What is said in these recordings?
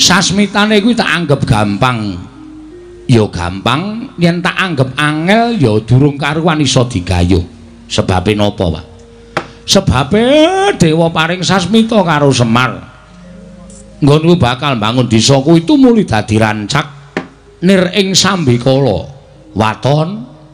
Sasmitane kuwi tak anggap gampang. Ya gampang, yen tak anggap angel ya durung karuan iso digayuh. Sebabe napa, Pak? Sebabe dewa paring sasmita karo Semar. Nggonku bakal bangun desaku itu muli dadi rancak nir ing Sambikala. Waton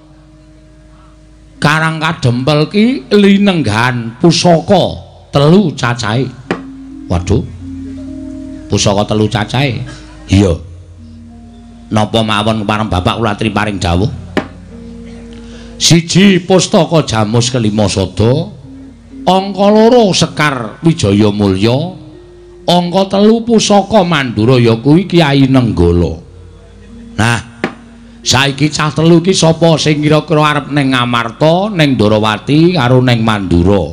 Karang Kadempel ki linenggahan pusaka 3 cacahe. Waduh. Pusaka 3 cacahe. Iya. Napa mawon pareng Bapak kula atri paring dawuh? 1 Pustaka Jamus Kelima Sada, angka 2 Sekar Wijaya Mulya, angka 3 Pusaka Mandura ya kuwi Kyai Nenggala. Nah, saiki cah 3 iki sapa sing kira-kira arep ning Ngamarta, ning Ndarawati karo ning Mandura?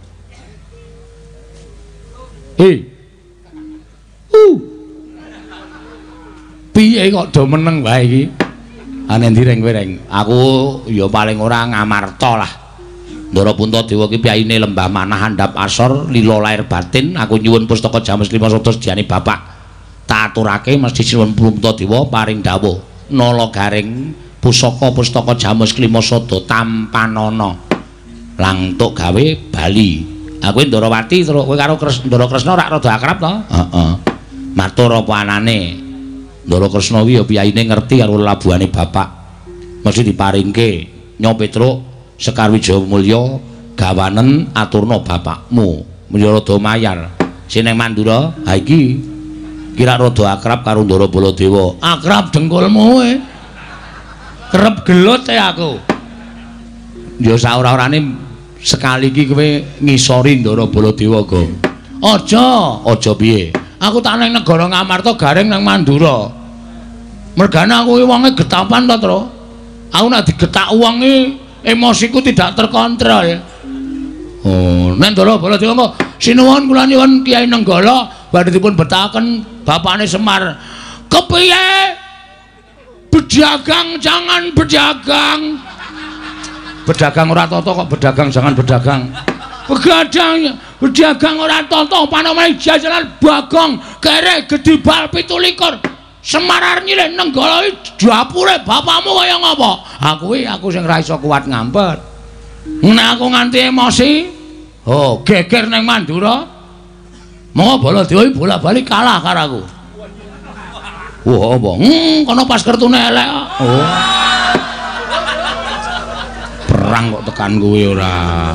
Piye kok do meneng wae iki? Ane ndi reng kowe reng? Aku ya paling ora Ngamarta lah. Ndara Puntadewa ki pyaine Lembah Manah Handap Asor lila lair batin. Aku nyuwun Pustaka Jamus Kelima Sada sediane Bapak. Tak aturake mesti nyuwun Puntadewa paring dawuh. Nala garing pusaka Pustaka Jamus Kelima Sada tampanana. Langtuk gawe bali. Aku Ndarawati terus kowe karo Ndara Kresna rak rada akrab to? Heeh. Matur apa anane? Ndara Kresna kuwi ya pyaine ngerti karo labuhane Bapak. Mesti diparingke Nyo Petruk Sekar Wijaya Mulya gawanen aturna bapakmu. Mulya rada mayar. Sing ning Mandura, ha iki kira rada akrab karo Ndara Baladewa. Akrab dengkulmu kowe. Kerep gelut aku. Ya saora-orane sekali iki kowe ngisori Ndara Baladewa, Gong. Aja piye? Aku tak nang negara Ngamarta garing nang Mandura. Mergane aku iki wonge getapan to, Tru. Aku nek digetak wong iki emosiku tidak terkontrol. Oh, nek Ndara Baladewa kok sinuwun kula nyuwun Kyai Nenggala badhe dipun betahaken bapakne Semar. Kepiye? Berdagang jangan berdagang. Berdagang ora tata kok berdagang jangan berdagang. Berdagang ora tata panemane jajalan Bagong kere Gedibal 17. Semar arep nyilih Nenggala iki dapure bapakmu kaya ngapa? Aku sing ora iso kuat ngampet. Nek aku nganti emosi, geger ning Mandura. Monggo Baladewa iki bolak-balik kalah karo aku. Wah, apa? Kono pas kertune elek. Oh. Perang kok tekan kowe ora.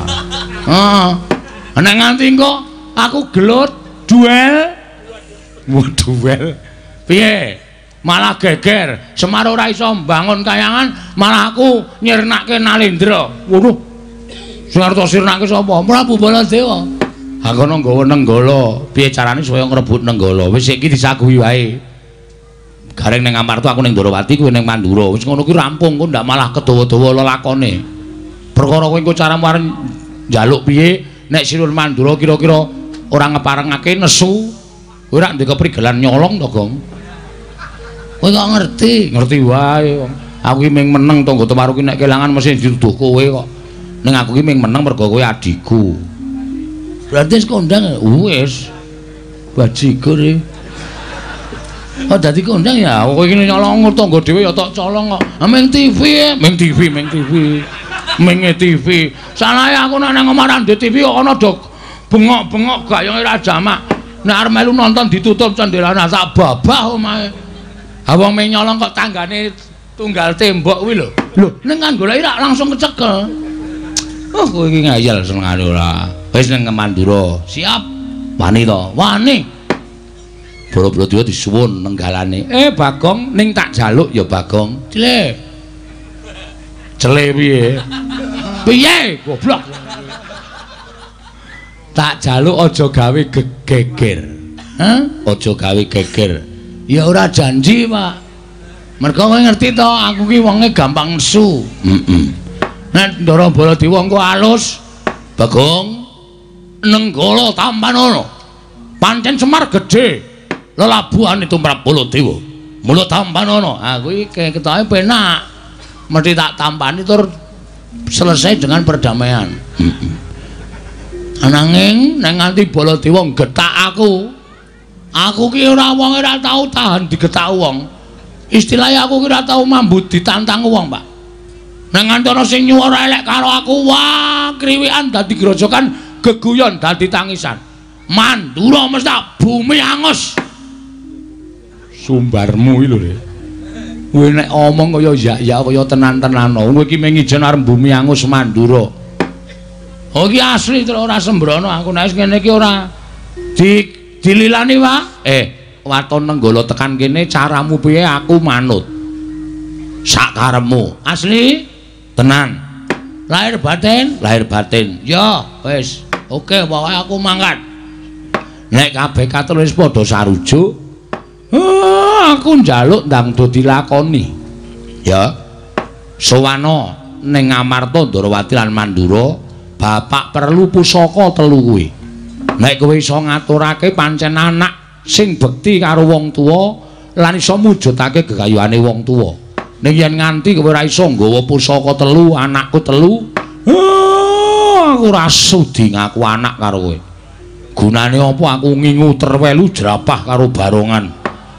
Nek nganti engko aku gelut duel. Duel. Piye? Malah geger. Semar ora iso mbangun kayangan, malah aku nyirnake Nalendra. Waduh. Sing arep sirnake sapa? Prabu Baladewa. Ha kono nggawa Nenggala. Piye carane supaya ngrebut Nenggala? Wis iki disaguhi wae. Gareng ning Ngamarta aku ning Ndarawati kowe ning Mandura. Wis ngono kuwi rampung, kok ndak malah kedawa-dawa lelakone. Perkara kowe engko caramu arep njaluk piye? Nek Sirul Mandura kira-kira ora ngeparengake nesu, kowe rak ndek keprigelan nyolong to, Gong. Kowe kok ngerti wae. Aku iki ming meneng tangga temaru ki nek kelangan mesti dituduh kowe kok. Ning aku ki ming meneng mergo kowe adikku. Berarti wis kondang wis. Bajigur e. Oh dadi kondang ya. Kowe iki nyolong tangga dhewe ya tok colong kok. Ming TV. Ming TV. Salahe aku nek nang omah Ndek TV kok ana dok bengok-bengok gayonge ra jamak. Nek arep melu nonton ditutup cendelane tak babah omahe. Ha wong ming nyolong kok tanggane tunggal tembok kuwi lho. Lho, ning Nenggala iki rak langsung kecekel. Oh, kowe iki ngayal senengane ora. Wis ning Mandura. Siap. Wani to? Wani. Bala-bala disuwun nenggalane. Bagong ning tak jaluk ya Bagong. Cele piye? Piye? Goblok. Tak jaluk aja gawe geger. Aja gawe geger. Ya ora janji, Pak. Mergo kowe ngerti to, aku ki wonge gampang nesu. Nek Ndara Baladewa engko alus, Bagong Nenggala tampanana. Pancen Semar gedhe. Lelabuhan itu tumrap Baladewa. Mula tampanana. Aku iki ketoke penak. Mesti tak tampani tur selesai dengan perdamaian. Ananging nek nganti Baladewa getak aku Aku ki ora wong ora tau tahan digetak wong. Istilahnya aku ki ora tau mambut ditantang wong, Pak. Nang antara sing nyuwara elek karo aku, wah kriwikan dadi grojokan, geguyon dadi tangisan. Mandura mesti bumi angus. Sumbarmu iki lho. Kowe nek omong kaya ya kaya tenan-tenan. Kowe iki mengijen arep bumi angus Mandura. Oh iki asli terus ora sembrono aku nek ngene iki ora dililani, Pak. Waton nenggala tekan kene caramu piye aku manut. Sak karepmu. Asli tenan. Lahir batin, lahir batin. Ya, wis. Oke, pokoke aku mangkat. Nek kabeh katon wis padha sarujuk, aku njaluk ndang do dilakoni. Ya. Sowana ning Amarta Ndarawati lan Mandura, bapak perlu pusaka 3 kuwi. Nek kowe iso ngaturake pancen anak sing bekti karo wong tuwa lan iso mujudake gegayuhane wong tuwa. Ning yen nganti kowe ora iso nggawa pusaka 3, anakku 3, aku ora sudi ngaku anak karo kowe. Gunane apa aku ngingu terwelu jerapah karo barongan.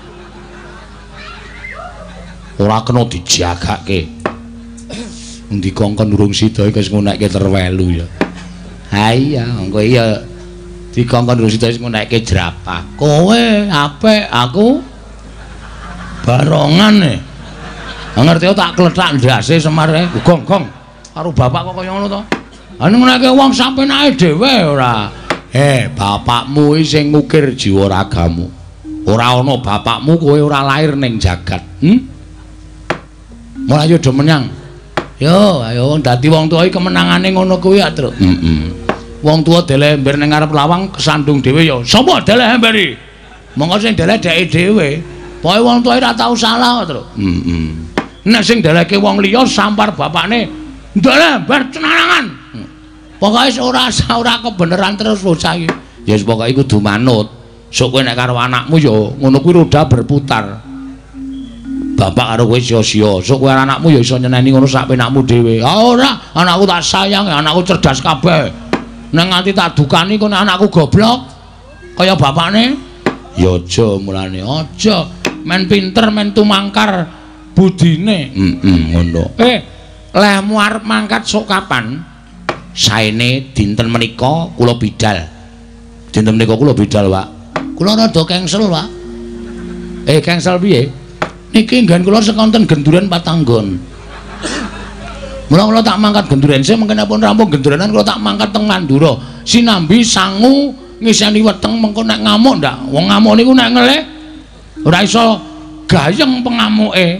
Ora kena dijagake. Endi kongkon urung sida iki wis ngunekke terwelu ya. Ha iya, engko iya dikongkon urung sida wis ngunekke jerapah. Kowe apik, aku barongan e. Ngerti tak klethak ndase Semar e. Gong-gong. Karo bapak kok kaya ngono to. Ha ning ngunekke wong sampenake dhewe ora. Bapakmu iki sing ngukir jiwa ragamu. Ora ana bapakmu kowe ora lahir ning jagat. Mulai yo do menyang. Yo, ayo dadi wong tuwa iki kemenangane ngono kuwi ya, Truk. Wong tuwa dele ember ning ngarep lawang kesandung dhewe yo. Sapa dele emberi? Monggo sing dele dheke dhewe. Pokoke wong tuwa ora tau salah, Truk. Nek sing deleke wong liya sampar bapakne, dele ember cenarangan. Pokoke ora kebeneran terus bocah iki. Ya wis pokoke kudu manut. Sok kowe nek karo anakmu yo ngono kuwi roda berputar. Bapak karo kowe sia-sia. Sok kowe anakmu ya iso nyeneni ngono sak penakmu dhewe. Ora, anakku tak sayang, anakku cerdas kabeh. Nang nganti tak dukani kok anakku goblok kaya bapakne. Ya aja mulane aja. Men pinter, men tumangkar budine. Ngono. Lehmu arep mangkat sok kapan? Saene dinten menika kula bidal. Dinten menika kula bidal, Pak. Kula rada kengsel, Pak. Kengsel piye? Niki nggen kula sekonten genduren Patanggon. Mula-mula tak mangkat genduren sing mengkene pun rampung gendurenan kula tak mangkat teng Mandura. Sinambi sangu ngiseni weteng mengko nek ngamuk ndak. Wong ngamuk niku nek ngelih ora iso gayeng pengamuke.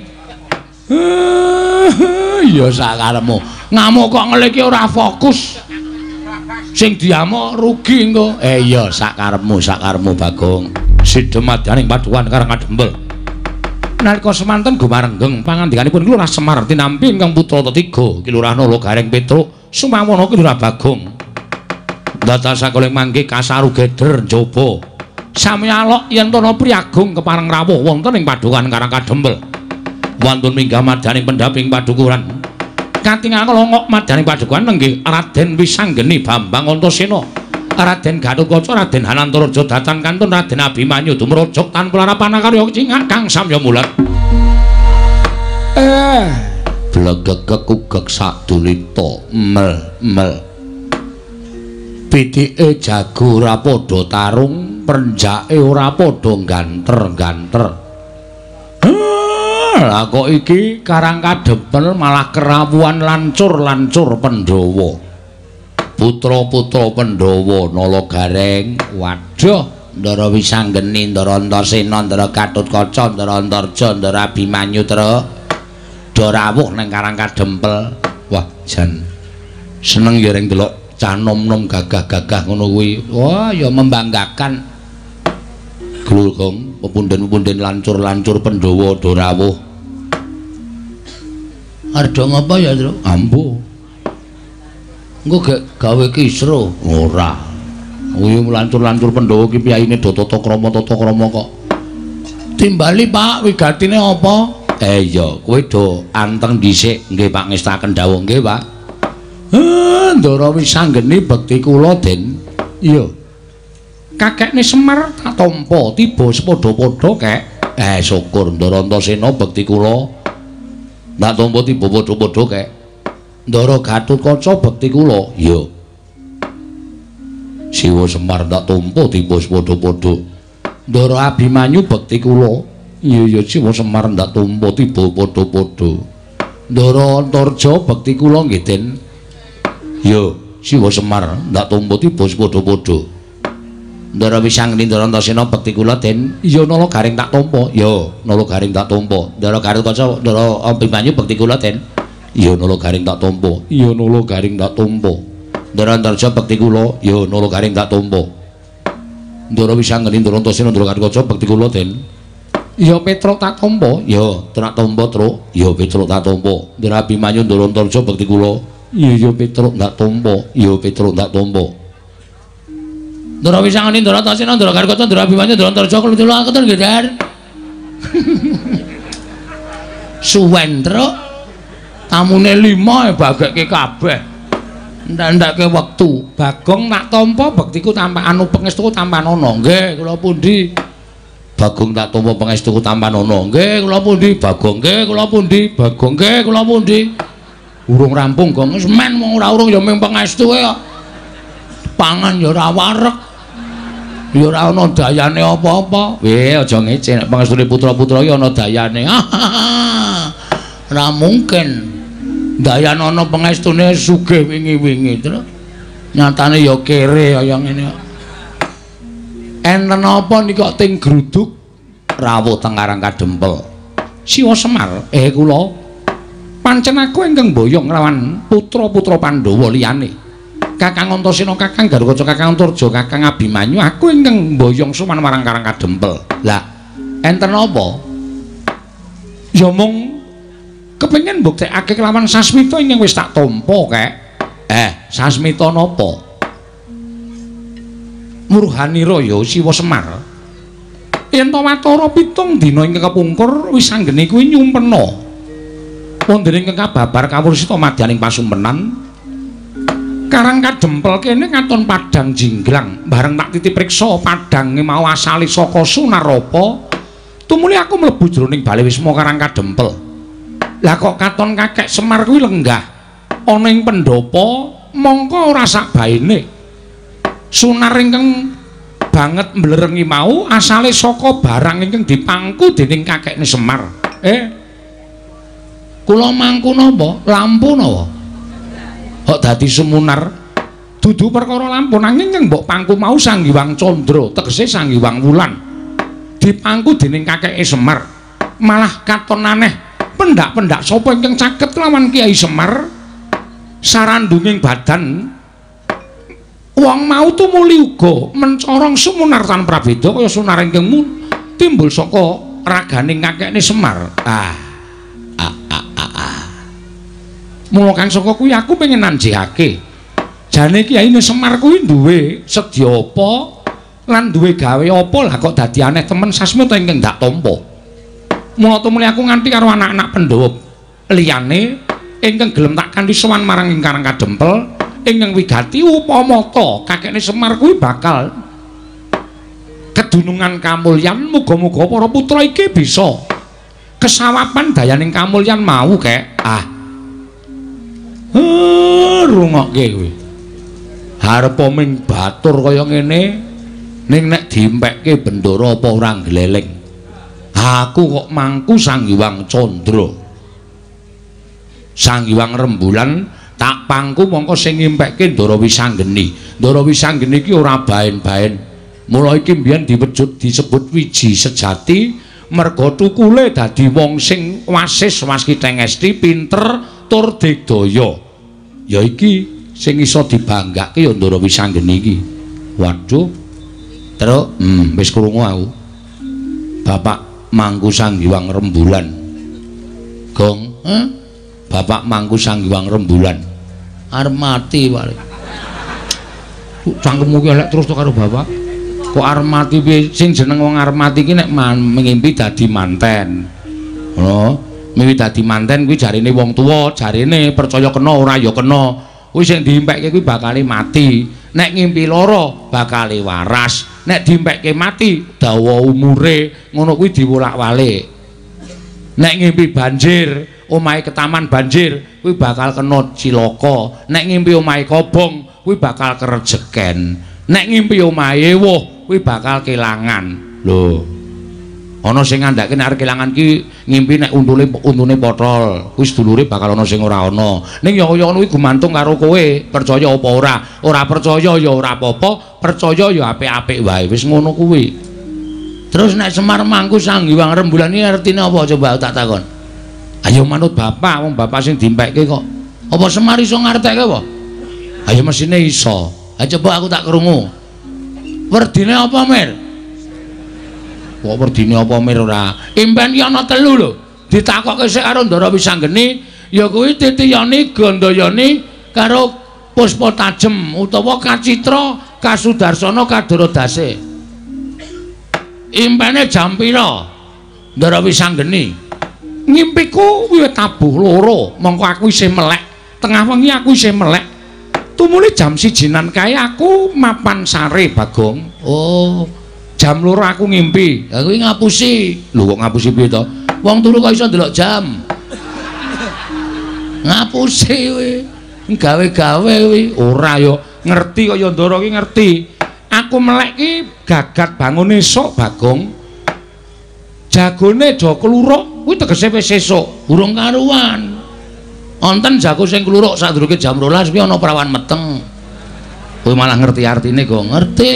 Ya sakarepmu. Ngamuk kok ngelih ki ora fokus. Sing diamuk rugi engko. Iya sakarepmu Bagong. Sidemadaning padukan Karang Kadempel. Nalika semanten gumarenggeng pangandikanipun Lurah Semar tinampi ingkang putra ketiga Lurah Nala Gareng Petruk sumawana Lurah Bagong. Dados sakoling mangke kasarugeder njaba. Sami alok yen tana priagung kepareng rawuh wonten ing padukan Karang Kadempel. Wonten minggah madaning pendhaping padukuran. Katingal nglongok madaning padukuran nenggih Raden Wisanggeni Bambang Antasena. Raden Gatotkaca, Raden Hanantaraja datang kantun Raden Abimanyu dumrojok tanpa larapan karya cingak kang samya mulat. Blegegek ugeg sadulita mel. Pitike jago ora padha tarung, prenjake ora padha ganter-ganter. Lah kok iki Karang Kadempel malah kerawuhan lancur-lancur Pandhawa. Putra-putra Pandhawa Nala Gareng, waduh, Ndara Wisanggeni, Ndara Antasena, Ndara Gatotkaca, Ndara Antarja, Ndara Abimanyu Tra rawuh nang Karang Kadempel. Wah, jan seneng ya reng delok cah nom-nom gagah-gagah ngono kuwi. Wah, ya membanggakan. Glulgong, pepunden-pepunden lancur-lancur Pandhawa do rawuh. Arda ngapa ya, Tru? Ambo. Engko gek gawe kisru ora. Kuwi lancur-lancur Pandhawa ki piyayine do tata krama kok. Timbali, Pak, wigatine apa? Iya, kowe do anteng dhisik nggih Pak ngestaken dawuh nggih, Pak. Ndara Wisanggeni bekti kula, Den. Iya. kakekne Semar tak tampa tiba sepadha-padha kek. Syukur Ndara Antasena bekti kula. Tak tampa tiba padha-padha kek. Ndara Gatotkaca bekti kula. Ya. Siwa Semar tak tampa tiba sepadha-padha. Ndara Abimanyu bekti kula. Iya Siwa Semar tak tampa tiba padha-padha. Ndara Antarja bekti kula nggih Den. Ya, Siwa Semar tak tampa tiba sepadha-padha. Ndara Wisanggeni Ndara Antasena bekti kula Den. Iya Nala Garing tak tampa. Ya, Nala Garing tak tampa. Ndara Gatotkaca Ndara Abimanyu bekti kula Den. Ya Nala Garing tak tampa. Ya Nala Garing tak tampa. Ndara Antarja bekti kula. Ya Nala Garing tak tampa. Ndara Wisanggeni Ndara Antasena Ndara Gatotkaca bekti kula Den. Ya Petruk tak tampa. Ya tak tampa Truk. Ya Petruk tak tampa. Ndara Abimanyu Ndara Antarja bekti kula. Ya Petruk tak tampa. Ya Petruk tak tampa. Ndara Wisanggeni Ndara Antasena Ndara Gatotkaca Ndara Abimanyu Ndara Antarja kula ketun nggih Den. Suwen Truk. Tamune 5 bageke kabeh. Ndandake wektu. Bagong tak tampa bektiku tampa anu pengestuku tampanana. Nggih, kula pundi? Bagong tak tampa pengestuku tampanana. Nggih, kula pundi? Bagong nggih, kula pundi? Bagong nggih, kula pundi? Urung rampung Gong, wis men wong ora urung ya ming pengestuke kok. Pangan ya ora wareg. Ya ora ana dayane apa-apa. Aja ngece nek pengestune putra-putra ya ana dayane. Ora mungkin. Dayan ana pengestune sugih wingi-wingi terus nyatane ya kere kaya ngene kok. Enten apa niki kok ting gruduk rawuh teng Karang Kadempel. Siwa Semar, kula pancen aku ingkang mboyong nglawan putra-putra Pandhawa liyane. Kakang Antasena, Kakang Gatotkaca, Kakang Antarja, Kakang Abimanyu, aku ingkang mboyong sowan marang Karang Kadempel. Lah, enten apa? Ya mung kepengin mbuktekake kelawan sasmita ingkang wis tak tampa kek. Sasmita napa? Murhanira ya Siwa Semar. Yen ta watara 7 dina ingkang kepungkur Wisanggeni kuwi nyumpena. Wonten ingkang kababar kawursita madyaning pasumpenan. Karang Kadempel kene katon padhang jinggrang. Bareng tak titip priksa padhange mau asale saka Sunarapa. Tumuli aku mlebu jroning Bale Wisma Karang Kadempel. Lah kok katon kakek Semar kuwi lenggah ana ing pendhapa mongko ora sak baene. Sunar ingkang banget mblerengi mau asale saka barang ingkang dipangku dening kakekne Semar. Kula mangku napa? Lampu napa? Kok dadi sumunar? Dudu perkara lampu nanging mbok pangku mau Sang Hyang Candra, tegese Sang Hyang Wulan. Dipangku dening kakeke Semar. Malah katon aneh. Pendak-pendak sapa ingkang caket lawan Kiai Semar sarandunging badan wong mau tumuli uga mencorong sumunar tanpa beda kaya sunar ingkang timbul saka raganing kakekne Semar. Mula kang saka kuwi aku pengen nanjihake jane Kiyaine Semar kuwi duwe sedya apa lan duwe gawe apa lah kok dadi aneh temen sasmita ingkang dak tampa. Mula tumuli aku nganti karo anak-anak Pandhawa liyane ingkang gelem tak kanthi sowan marang ing Karang Kadempel ingkang wigati upama ta kakekne Semar kuwi bakal kedunungan kamulyan. Muga-muga para putra iki bisa kesawapan dayaning kamulyan mau kek. Rungokke kowe. Harep ming batur kaya ngene ning nek diempekke bendara apa ora gleleng. Aku kok mangku Sang Hyang Candra. Sang Hyang Rembulan tak pangku mongko sing ngimpekke Ndara Wisanggeni. Ndara Wisanggeni iki ora baen-baen. Mula iki mbiyen diwujud disebut wiji sejati merga tukule dadi wong sing wasis waskitheng esti pinter tur digdaya. Ya iki sing iso dibanggake ya Ndara Wisanggeni iki. Waduh. Terus wis krungu aku. Bapak mangku Sang Hyang Rembulan. Gong, Bapak mangku Sang Hyang Rembulan. Arep mati wae. Cangkemmu ki elek terus to karo bapak. Kok arep mati piye? Sing jeneng wong arep mati ki nek ngimpi dadi manten. Miwi dadi manten kuwi jarine wong tuwa, jarine percaya kena ora ya kena. Kuwi sing diimpekke kuwi bakale mati. Nek ngimpi lara bakale waras. nek dimpekke mati dawa umure ngono kuwi diwolak-walik. Nek ngimpi banjir omahe ketaman banjir kuwi bakal kena cilaka. Nek ngimpi omahe kobong kuwi bakal kerejeken. Nek ngimpi omahe ewuh kuwi bakal kelangan. Lho. Ana sing ngandhake nek arep kelangan ki ngimpi nek untune pothol, kuwi sedulure bakal ana sing ora ana. Ning ya kaya ngono kuwi gumantung karo kowe, percaya apa ora. Ora percaya ya ora apa-apa, percaya ya apik-apik wae. Wis ngono kuwi. Terus nek Semar Mangku Sanghyang Rembulan iki artine apa coba tak takon. Ayo manut bapak, wong bapak sing dimpekke kok. Apa Semar iso ngartekke apa? Ayo mesine iso. Ayo coba aku tak krungu. Werdine apa, Mir? Kok werdine apa, Mir ora? Impen ki ana 3 lho. Ditakokke sik karo Ndara Wisanggeni, ya kuwi Titiyani Gandayani karo Puspa Tajem utawa Kacitra Kasudarsana Kadorodase. Impene jam pira? Ndara Wisanggeni. Ngimpiku wiwit tabuh loro, mongko aku isih melek. Tengah wengi aku isih melek. Tumuli jam 1-an kae aku mapan sare Bagong. Oh, jam 2 aku ngimpi. Aku ngapusi. Lho kok ngapusi piye to? Wong turu kok iso ndelok jam. Ngapusi kowe. Gawe-gawe kowe. Ora ya ngerti kaya Ndara ki ngerti. Aku melek ki gagat bangun esuk Bagong. Jagone do kluruk kuwi tegese wis esuk, urung karuan. Wonten jago sing kluruk sadurunge jam 12 kuwi ana prawan meteng. Kowe malah ngerti artine kok ngerti.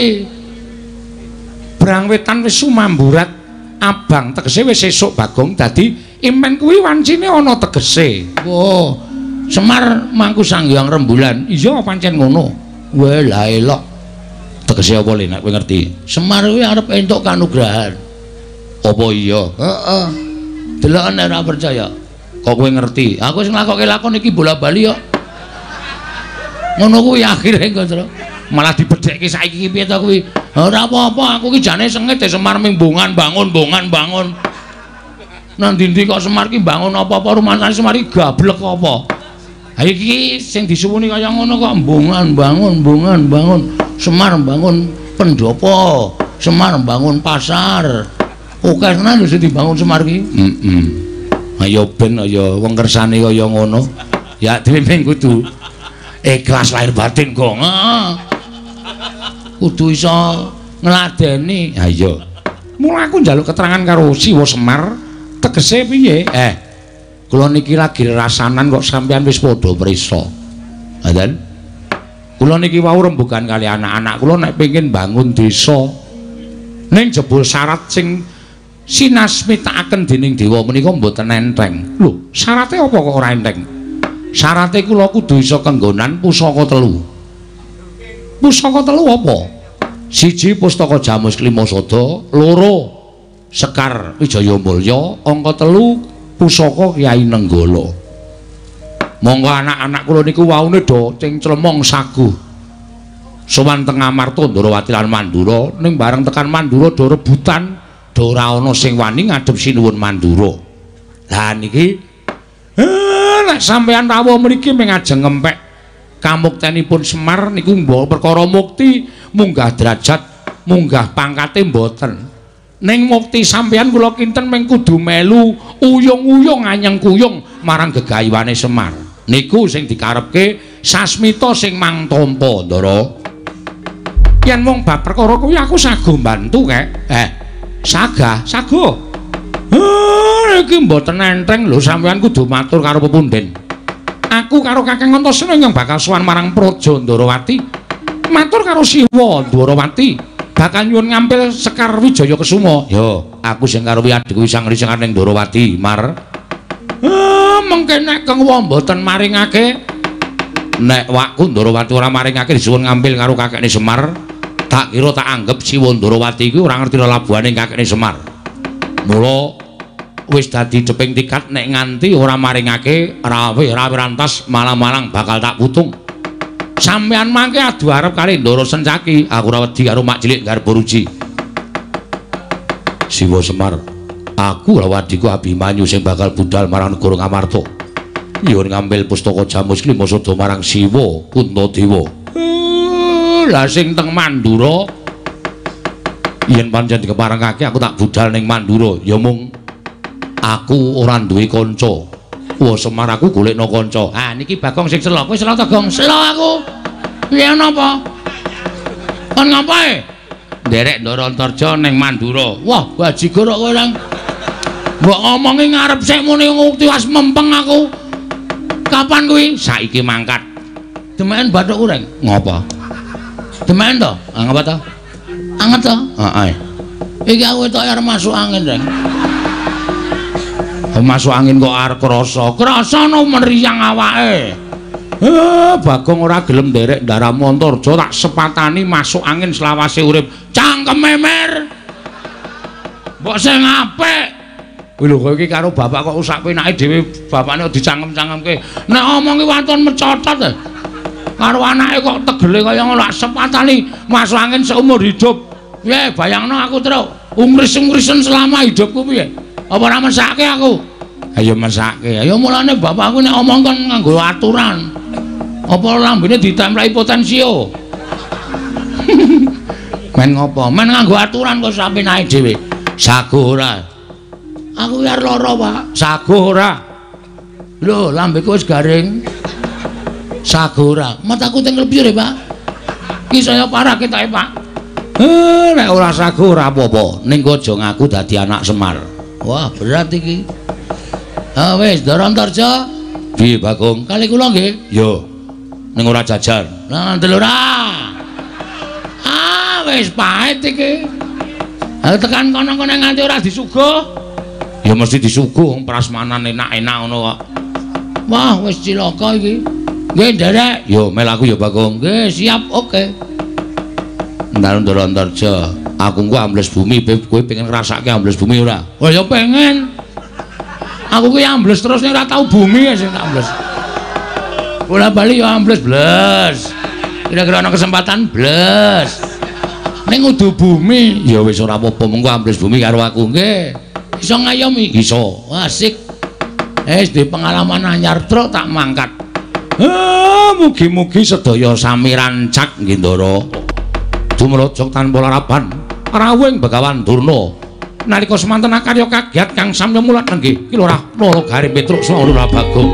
Brang wetan wis sumamburat abang tegese wis esuk Bagong dadi impen kuwi wancine ana tegese. Oh, Semar Mangku Sanghyang Rembulan. Iya pancen ngono. Wah la elok. Tegese apa le nek kowe ngerti? Semar kuwi arep entuk kanugrahan. Apa iya? Heeh. Deloken nek ora percaya. Kok kowe ngerti? Aku sing nglakokke lakon iki bola-bali kok. Ngono kuwi akhire Kocro. Malah dibedhekke saiki piye to kuwi? Ora apa-apa, aku ki jane sengit Semar ming bongan bangun. Nang ndi kok Semar ki bangun apa-apa rumasane Semar ki gablek apa? Ha iki sing disuwuni kaya ngono kok bongan bangun. Semar bangun pendopo, Semar bangun pasar. Oke tenan lho sing dibangun Semar ki. Ayo ben ayo wong kersane kaya ngono. Ya dhewe ming kudu ikhlas lahir batin kok. Kudu iso ngladeni. Ha iya. Mula aku njaluk keterangan karo Siwa Semar, tegese piye? Kula niki lagi rasanan kok sampean wis padha prisa. Ngoten. Kula niki wau rembugan kali anak-anak kula nek pengin bangun desa. Ning jebul syarat sing sinasmitakaken dening dewa menika mboten enteng. Lho, syarate apa kok ora enteng? Syarate kula kudu iso kenggonan pusaka 3. Pusaka 3 apa? 1 Pustaka Jamus Klimasada, 2 Sekar Wijaya Mulya, angka 3 Pusaka Kyai Nenggala. Monggo anak-anak kula niku waune do cing clemong saguh. Sowan teng Amarta Ndarawati lan Mandura, ning bareng tekan Mandura do rebutan. Ora ana sing wani ngadhep sinuwun Mandura. Lah niki nek sampeyan rawuh mriki ming ajeng ngempek kamuktenipun Semar niku mbawa perkara mukti, munggah derajat, munggah pangkate mboten. Ning mukti sampeyan kula kinten ming kudu melu uyung-uyung anyeng kuyung marang gegayuhane Semar. Niku sing dikarepke sasmita sing mangtampa, Ndara. Yen wong bab perkara kuwi aku saguh mbantu kek. Saguh. Iki mboten enteng lho sampeyan kudu matur karo pepunden. Aku karo Kakang Antasena yang bakal sowan marang Praja Ndarawati. Matur karo Siwa Ndarawati. Bakal nyuwun ngampil Sekar Wijaya Kesuma. Yo, aku sing karo adikku Wisanggeni sing ning Ndarawati, Mar. Mengke nek kengwa mboten maringake nek wakku Ndarawati ora maringake disuwun ngampil karo kakekne Semar. Tak kira tak anggap Siwa Ndarawati iku ora ngerti labuhane kakekne Semar. Mula wis dadi ceping tikat nek nganti ora maringake rawe rantas malang-malang bakal tak putung. Sampeyan mangke adu arep kali Ndara Sencaki, aku ora wedi karo mak cilik Garba Ruci. Siwa Semar, aku lawadiku Abimanyu sing bakal budal marang negara Ngamarta. Nyuwun ngambil pustaka Jamus Klimasada marang Siwa Puntadewa. Lah sing teng Mandura Yen pancen dikeparengake aku tak budal ning Mandura, ya mung aku ora duwe kanca. Wah, Semar aku golekno kanca. Ah, niki Bagong sing selo. Kowe selo ta, Gong? Selo aku. Piye napa? Kon ngapae? Nderek Ndara Antarja ning Mandura. Wah, bajigur kok kowe nang. Mbok ngomongi ngarep sik muni tiwas mempeng aku. Kapan kuwi? Saiki mangkat. Demen bathukku reng. Ngopo? Demen to? Ah, ngapa to? Anget to? Heeh. Iki aku tok arep masuk angin, Reng. Masuk angin kok arep krasa. Krasa no meriang awake. Bagong ora gelem nderek Ndara Antarja tak sepatani masuk angin selawase urip. Cangkeme mer. Mbok sing apik. Lho kowe iki karo bapak kok usak penake dhewe bapakne dicangkem-cangkemke. Nek omongi waton mecotot e. Karo anake kok tegele kaya ngono sepatani masuk angin seumur hidup. Piye bayangno aku terus ungris-ungrisen selama hidupku piye? Apa ora mesake aku? Ayo mesake. Ya mulane bapakku nek omong kon nganggo aturan. Apa lambene ditempleki potensio? Men ngopo? Men nganggo aturan kok sapenake dhewe. Sago ora. Aku ya lara, Pak. Sago ora. Lho, lambeku wis garing. Sago ora. Mataku tinggal pire, Pak? Ki saya parah ketake, Pak. Nek ora sago ora apa-apa. Ning aja ngaku dadi anak Semar. Wah, berat iki. Ah wis, Ndara Antarja. Piye, Bagong? Kali kula nggih. Yo. Ning ora jajan. Lah ndelok ora. Ah, wis pahit iki. Tekan kono-kono nganti ora disuguh. Ya mesti disuguh prasmanan enak-enak ngono kok. Wah, wis cilaka iki. Nggih, nderek. Yo mel aku ya Bagong. Nggih, siap, oke. Ndara Antarja, aku ku ambles bumi, kowe pengen ngrasake ambles bumi ora? Oh ya pengen. Aku ku ambles terus nek ora tau bumi sing tak ambles. Bola-bali ya ambles blas. Kira-kira ana kesempatan blas. Ning udu bumi, ya wis ora apa-apa mengko ambles bumi karo aku nggih. Iso ngayomi? Iso. Asik. Di pengalaman anyar truk tak mangkat. Mugi-mugi sedaya sami rancak nggih Ndara. Dumrajak tanpa larapan. Rawuhing Begawan Durna. Nalika semanten karya kagiat kang samya mulat nggih. Ki lho ora loro gare Petruk Swara Bagong.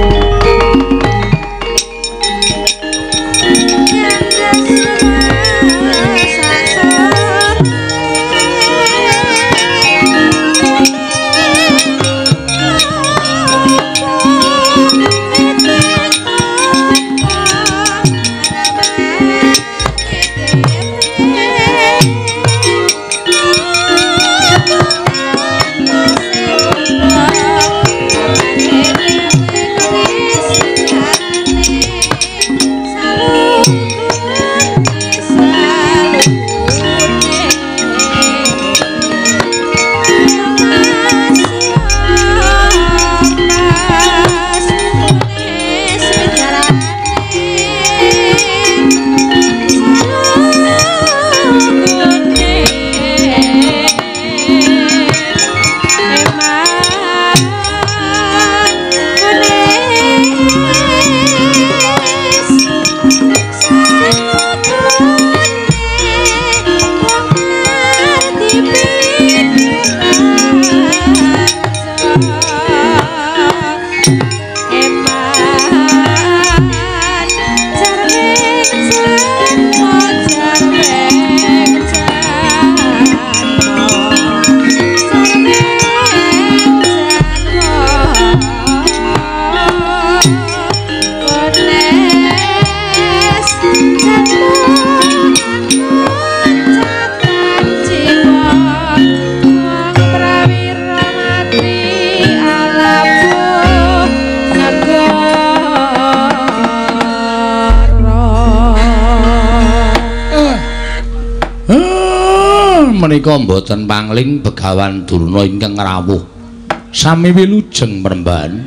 Menika mboten pangling Begawan Durna ingkang rawuh sami wilujeng mremban.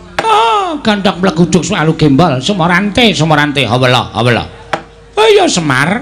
Gandhak mleguduk selalu gembal Semorante hawala. Ya Semar.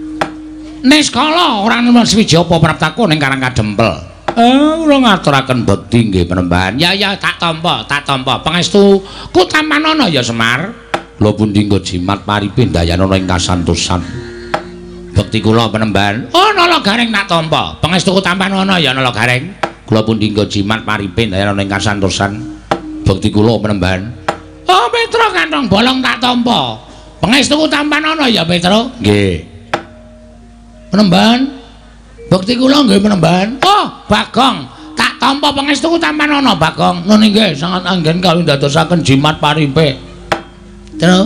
Neskala ora nemen swiji apa praptaku ning Karang Kadempel. Kula ngaturaken bekti nggih mremban. Ya tak tampa. Pangestu Kutamanana ya Semar. Kula pundi nggo jimat paripe ndayanana ing kasantosan. Bekti kula Penemban. Oh, nala gareng tak tampa. Pangestuku tampan ana ya nala gareng. Kula pun dinggo jimat paripin daerah ning kasantosan. Bekti kula Penemban. Oh, Petro kantong bolong tak tampa. Pangestuku tampan ana ya Petro? Nggih. Penemban. Bekti kula nggih Penemban. Oh, Bagong. Tak tampa pangestuku tampan ana Bagong. Nun nggih sangat anggen kawin dadosaken jimat paripe. Terus?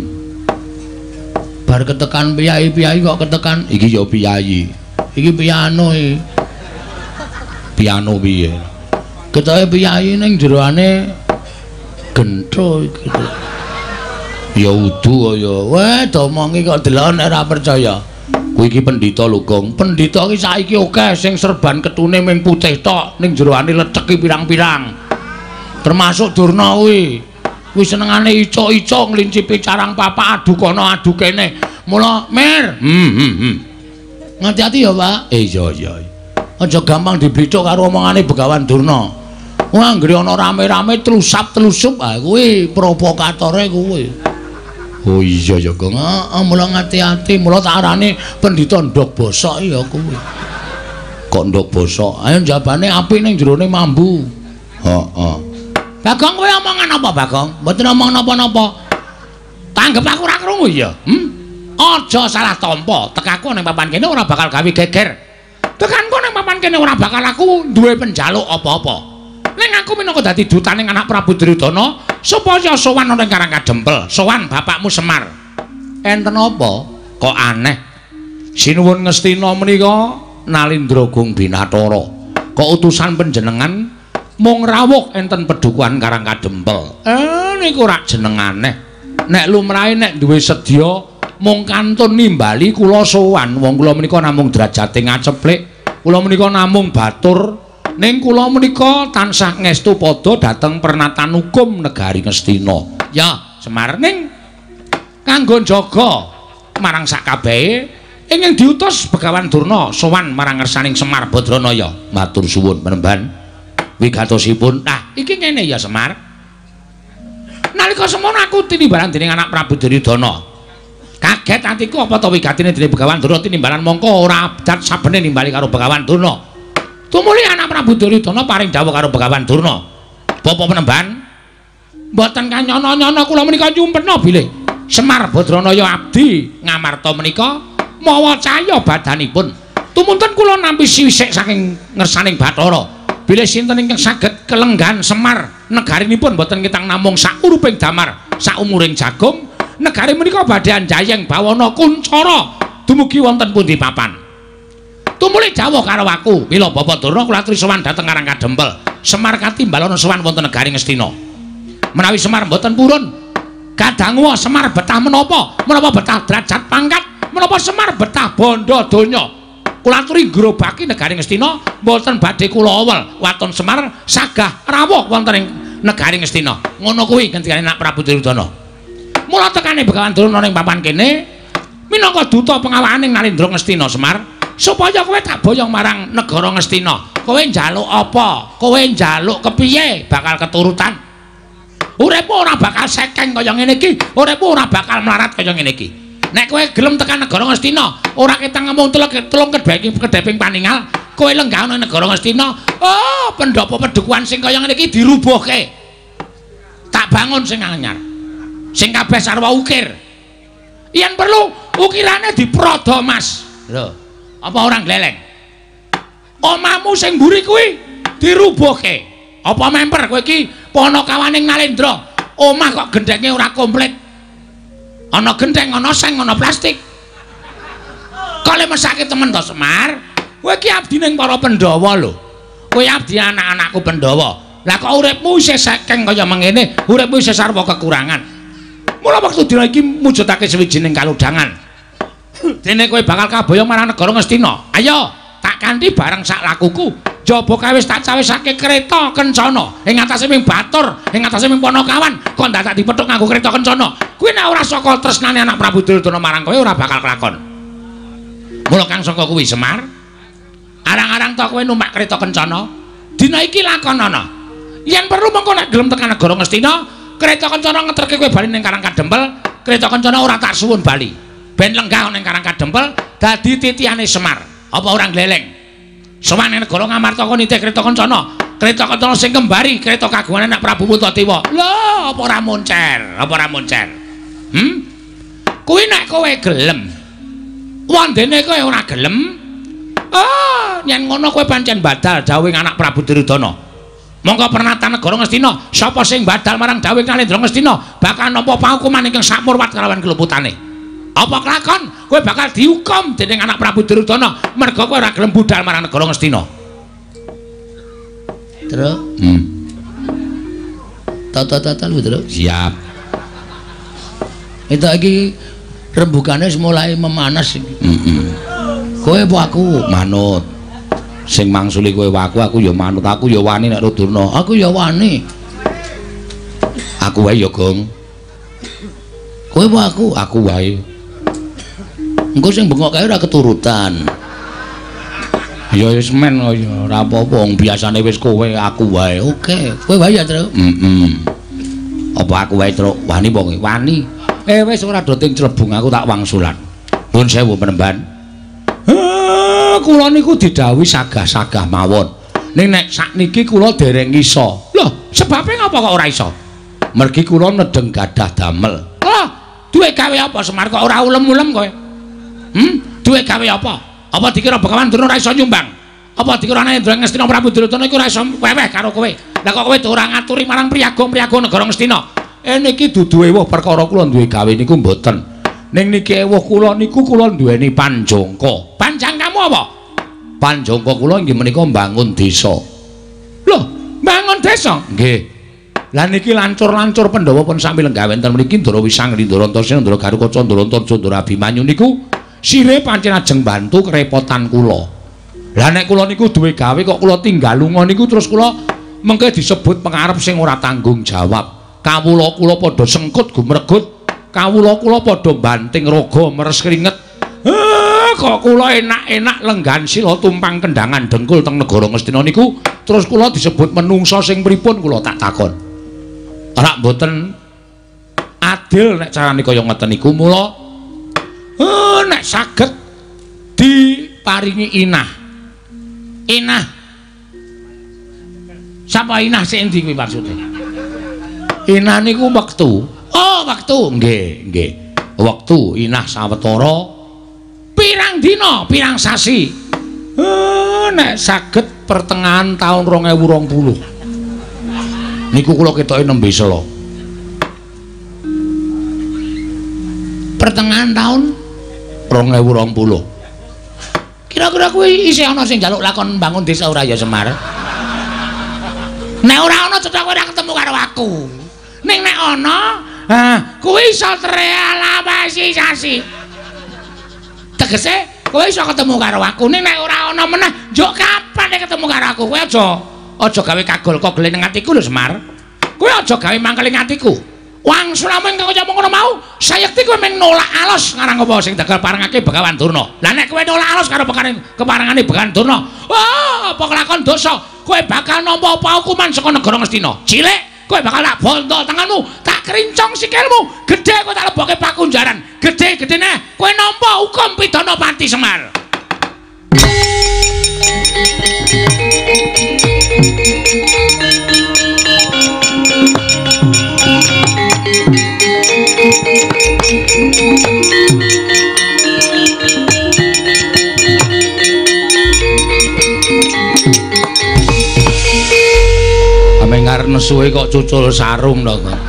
Bar ketekan piyai-piyai kok ketekan iki ya piyai. Iki piano iki. Piano piye? Ketoke piyai ning jeroane gentho iki. Ya udu kaya. Weh, domongi kok delon ora percaya. Kuwi iki pendhita lho, Gong. Pendhita iki saiki akeh sing serban ketune ming putih tok, ning jeroane lecek iki pirang-pirang. Termasuk Durna kuwi. Kuwi senengane icok-icok nglincipi carang papa adu kono adu kene. Mula Mir. Ngati-ati ya, Pak. Iya. Aja gampang diblithuk karo omongane Begawan Durna. Wah, anggere ana rame-rame tlusap-tlusup ah kuwi provokatore kuwi. Oh iya ya, Gong. Mula ngati-ati, mula tak arani pendhita ndok bosok ya kuwi. Kok ndok bosok? Ayo jabane api ning jerone mambu. Heeh. Bagong kowe omongan apa, Bagong? Mboten omong napa-napa. Tanggep aku ora krungu ya. Aja salah tampa. Tekaku ning papan kene ora bakal gawe geger. Tekanku ning papan kene ora bakal aku duwe penjaluk apa-apa. Ning aku minangka dadi dutaning anak Prabu Duryudana supaya sowan ning Karangkadempel, sowan bapakmu Semar. Enten apa? Kok aneh. Sinuwun Ngastina menika Nalindra-gung Binathara. Kok utusan panjenengan mung rawuh enten pedukuhan Karangkadempel. Niku rak jeneng aneh. Nek lumrahe nek duwe sedya mung kantun nimbali kula sowan. Wong kula menika namung derajate ngaceplik. Kula menika namung batur. Ning kula menika tansah ngestu padha dhateng pernatan hukum negari Ngastina. Ya, Semar ning kanggo jaga marang sakabehe ingkang diutus Begawan Durna sowan marang ngersaning Semar Badranaya. Matur suwun Penemban. Wigatosipun. Nah, iki ngene ya Semar. Nalika semono aku tinimbalan dening anak Prabu Duryudana. Kaget atiku apa to wigatine dening Begawan Durna tinimbalan mongko ora dat sabene nimbali karo Begawan Durna. Tumuli anak Prabu Duryudana paring dawuh karo Begawan Durna. Bapa Penemban, mboten kanyono-nyono kula menika nyumpena bilih Semar Badranaya abdi ngamarta menika mawa cahya badanipun. Tumunten kula nampi siwisik saking ngersaning Bathara. Bilih sinten ingkang saged kelenggan Semar negarinipun boten kitang namung sak uruping damar, sak umuring jagung, negari menika badhe anjayeng bawana kuncara dumugi wonten pundi papan. Tumuli dawuh karo aku, mila Bapak Durna kula aturi sowan dhateng Karangkadempel. Semar katimbalana sowan wonten negari Ngastina. Menawi Semar mboten purun, kadangwa Semar betah menapa betah derajat pangkat, menapa Semar betah bondo donya. Kula aturi grobaki negari Ngastina mboten badhe kula awel waton Semar sagah rawuh wonten ing negari Ngastina. Ngono kuwi ngendikane anak Prabu Duryudana. Mula tekane Begawan Durna ning papan kene minangka duta pengawaning Nalindra Ngastina Semar supaya kowe tak boyong marang negara Ngastina. Kowe njaluk apa? Kowe njaluk kepiye bakal keturutan? Uripmu ora bakal sekeng kaya ngene iki, uripmu ora bakal melarat kaya ngene iki. Nek kowe gelem tekan negara Ngastina, ora ketang ngomong tulung kedheping paningal, kowe lenggah nang negara Ngastina, oh, pendopo pedukuhan sing kaya ngene iki dirubuhke. Tak bangun sing anyar. Sing kabeh sarwa ukir. Yen perlu ukirane diprodo Mas. Lho, apa orang gleleng? Omahmu sing mburi kuwi dirubuhke. Apa memper kowe iki panakawaning Nalindra? Omah kok gendenge ora komplit. Ana gendeng, ana seng, ana plastik. Kale mesake temen to Semar. Kowe iki abdi ning para Pandhawa lho. Kowe abdi anak-anakku Pandhawa. Lah kok uripmu isih sekeng kaya mengene, uripmu isih sarwa kekurangan. Mula wektu dina iki mujudake sawijining kaludhangan. Dene kowe bakal kaboyong marang negara Ngastina. Ayo, tak kanthi bareng sak lakuku. Jaba kawis tak cawisake kreta kencana ing atase ming batur, ing atase ming Panakawan, kok ndak tak dipethuk nganggo kreta kencana. Kuwi nek ora saka tresnane anak Prabu Duryudana marang kowe ora bakal kelakon. Mula kang saka kuwi Semar, arang-arang to kowe numpak kreta kencana. Dina iki lakonana. Yen perlu mengko nek gelem tekan negara Ngastina, kreta kencana ngeterke kowe bali ning Karangkadempel, kreta kencana ora tak suwun bali. Ben lenggah ning Karangkadempel, dadi titiane Semar. Apa orang gleleng? Sowan ning negara Ngamarta kon nitih Kreta Kencana. Kreta Kencana sing kembari kreta kagungan anak Prabu Puntadewa. Lho, apa ora moncer? Apa ora moncer? Kuwi nek kowe gelem. Wandene kowe ora gelem. Yen ngono kowe pancen badal dawuh anak Prabu Duryudana. Monggo pernatan negara Ngastina, sapa sing badal marang dawuh Nalendra Ngastina bakal nampa pahukuman ingkang sakmurwat kalawan keluputane. Apa kelakon kowe bakal dihukum dening anak Prabu Duryudana merga kowe ora gelem budal marang negara Ngastina. Terus? Tata-tata lho, Terus. Siap. Itu iki rembugane mulai memanas iki. Kowe apa aku? Manut. Sing mangsuli kowe aku ya manut, aku ya wani nek Durna. Aku ya wani. Aku wae ya, Gong. Kowe apa aku? Aku wae. Engko sing bengok kae ora keturutan. Ya wis men kaya ora apa-apa, wong biasane wis kowe aku wae. Oke, kowe wae ya, Truk. Apa aku wae, Truk? Wani apa kowe? Wani. Wis ora do ting Clebung aku tak wangsulan. Nuwun sewu penemban. Kula niku didhawuhi sagah-sagah mawon. Ning nek sakniki kula dereng iso. Lho, sebabe ngapa kok ora iso? Mergi kula nedeng gadah damel. Duwe gawe apa Semar kok ora ulem-ulem kowe? Duwe gawe apa? Apa dikira Begawan Durna ora iso nyumbang? Apa dikira Nalendra Ngastina Prabu Duryudana iku ora iso weweh karo kowe? Lah kok kowe ora ngaturi marang priyaga-priyaga negara Ngastina? Niki dudu ewuh perkara kula duwe gawe niku mboten. Ning niki ewuh kula niku kula duweni panjangka. Panjang kamu apa? Panjangka kula inggih menika mbangun desa. Lho, mbangun desa? Nggih. Lah niki lancur-lancur Pandhawa pun sami lenggawe enten mriki Ndara Wisangli, Ndara Antasena, Ndara Garukaca, Ndara Antarja, Ndara Abimanyu niku sire pancen ajeng bantu kerepotan kula. Lah nek kula niku duwe gawe kok kula tinggal lunga niku terus kula mengke disebut pengarep sing ora tanggung jawab. Kawula kula padha sengkut gumregut. Kawula kula padha banting raga meres keringet. Kok kula enak-enak lenggan sila tumpang kendangan dengkul teng negara Ngastina niku terus kula disebut menungsa sing pripun kula tak takon. Ora mboten adil nek carane kaya ngoten niku mula nek saged diparingi inah. Inah. Sapa inah sing endi kuwi maksude? Inah niku wektu. Oh, wektu. Nggih, nggih. Wektu inah sawetara pirang dina, pirang sasi. Nek saged pertengahan tahun 2020. Niku kula ketoke nembe sela. Pertengahan tahun 2020. Kira-kira kuwi isih ana sing njaluk lakon bangun desa ora ya Semar? Nek ora ana cetha kowe ora ketemu karo aku. Ning nek ana, kuwi iso trealawasi sasi. Tegese kowe iso ketemu karo aku. Ning nek ora ana meneh, njuk kapan nek ketemu karo aku? Kowe aja gawe kagol-kagol ning atiku lho Semar. Kowe aja gawe mangkel ing atiku. Wang sulamu ingkang kaya ngono mau, sayekti kowe mung nolak alus ngarang apa sing dagal parengake Begawan Durna. Lah nek kowe nolak alus karo keparengane Begawan Durna, apa kelakon dosa, kowe bakal nampa apa hukuman saka negara Ngastina. Cilik, kowe bakal tak bondo tanganmu, tak krincong sikilmu, gedhe kowe tak lebokke pakunjaran. Gedhe-gedhene kowe nampa hukum pidana pati Semar. Amengar nesuhe kok cucul sarung to kok.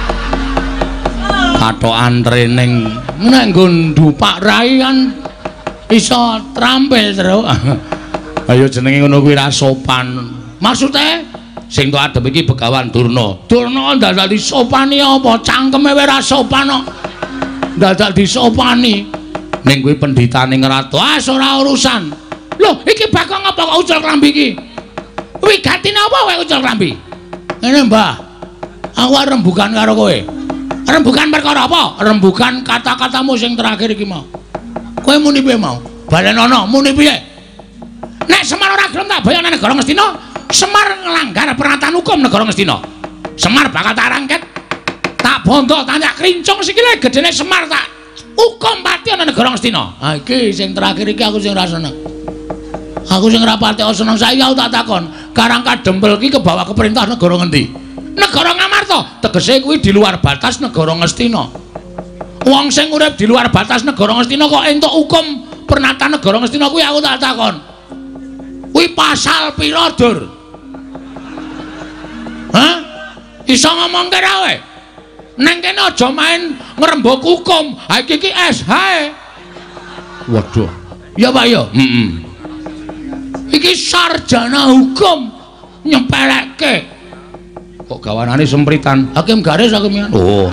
Kathokan trening nek nggo ndupak rai kan iso trampil terus. Ayo jenenge ngono kuwi ra sopan. Maksude sing tok adep iki Begawan Durna. Durna dadak disopani apa? Cangkeme wae ra sopan kok. Dadak disopani. Ning kuwi pendhitane ngrato, ora urusan. Loh, iki bakal ngapa kok ucul klambi iki? Wigatine apa kowe ucul klambi? Ngene, Mbah. Aku arep rembugan karo kowe. Rembugan perkara apa? Rembugan kata-katamu sing terakhir iki mau. Kowe muni piye mau? Balenono muni piye? Nek Semar ora gelem tak bayane negara Ngastina, Semar nglanggar pernatan hukum negara Ngastina. Semar bakal tak rangket, tak bondo, tak krincong sikile gedene Semar tak hukum pati ana negara Ngastina. Ha iki sing terakhir iki aku sing ra seneng. Aku sing ora pati seneng saiki aku tak takon, Karang Kadempel iki kebawa ke perintah negara ngendi? Negara Ngamarta. Tegese kuwi di luar batas negara Ngastina. Wong sing urip di luar batas negara Ngastina kok entuk hukum pernata negara Ngastina kuwi aku tak takon. Kuwi pasal pira, Dur? Hah? Iso ngomongke ra kowe? Neng kene aja main ngrembug hukum. Ha iki SH. Waduh. Ya Pak ya. Iki sarjana hukum nyepelekke. Kok gawanane sempritan. Hakim garis hakim. Oh.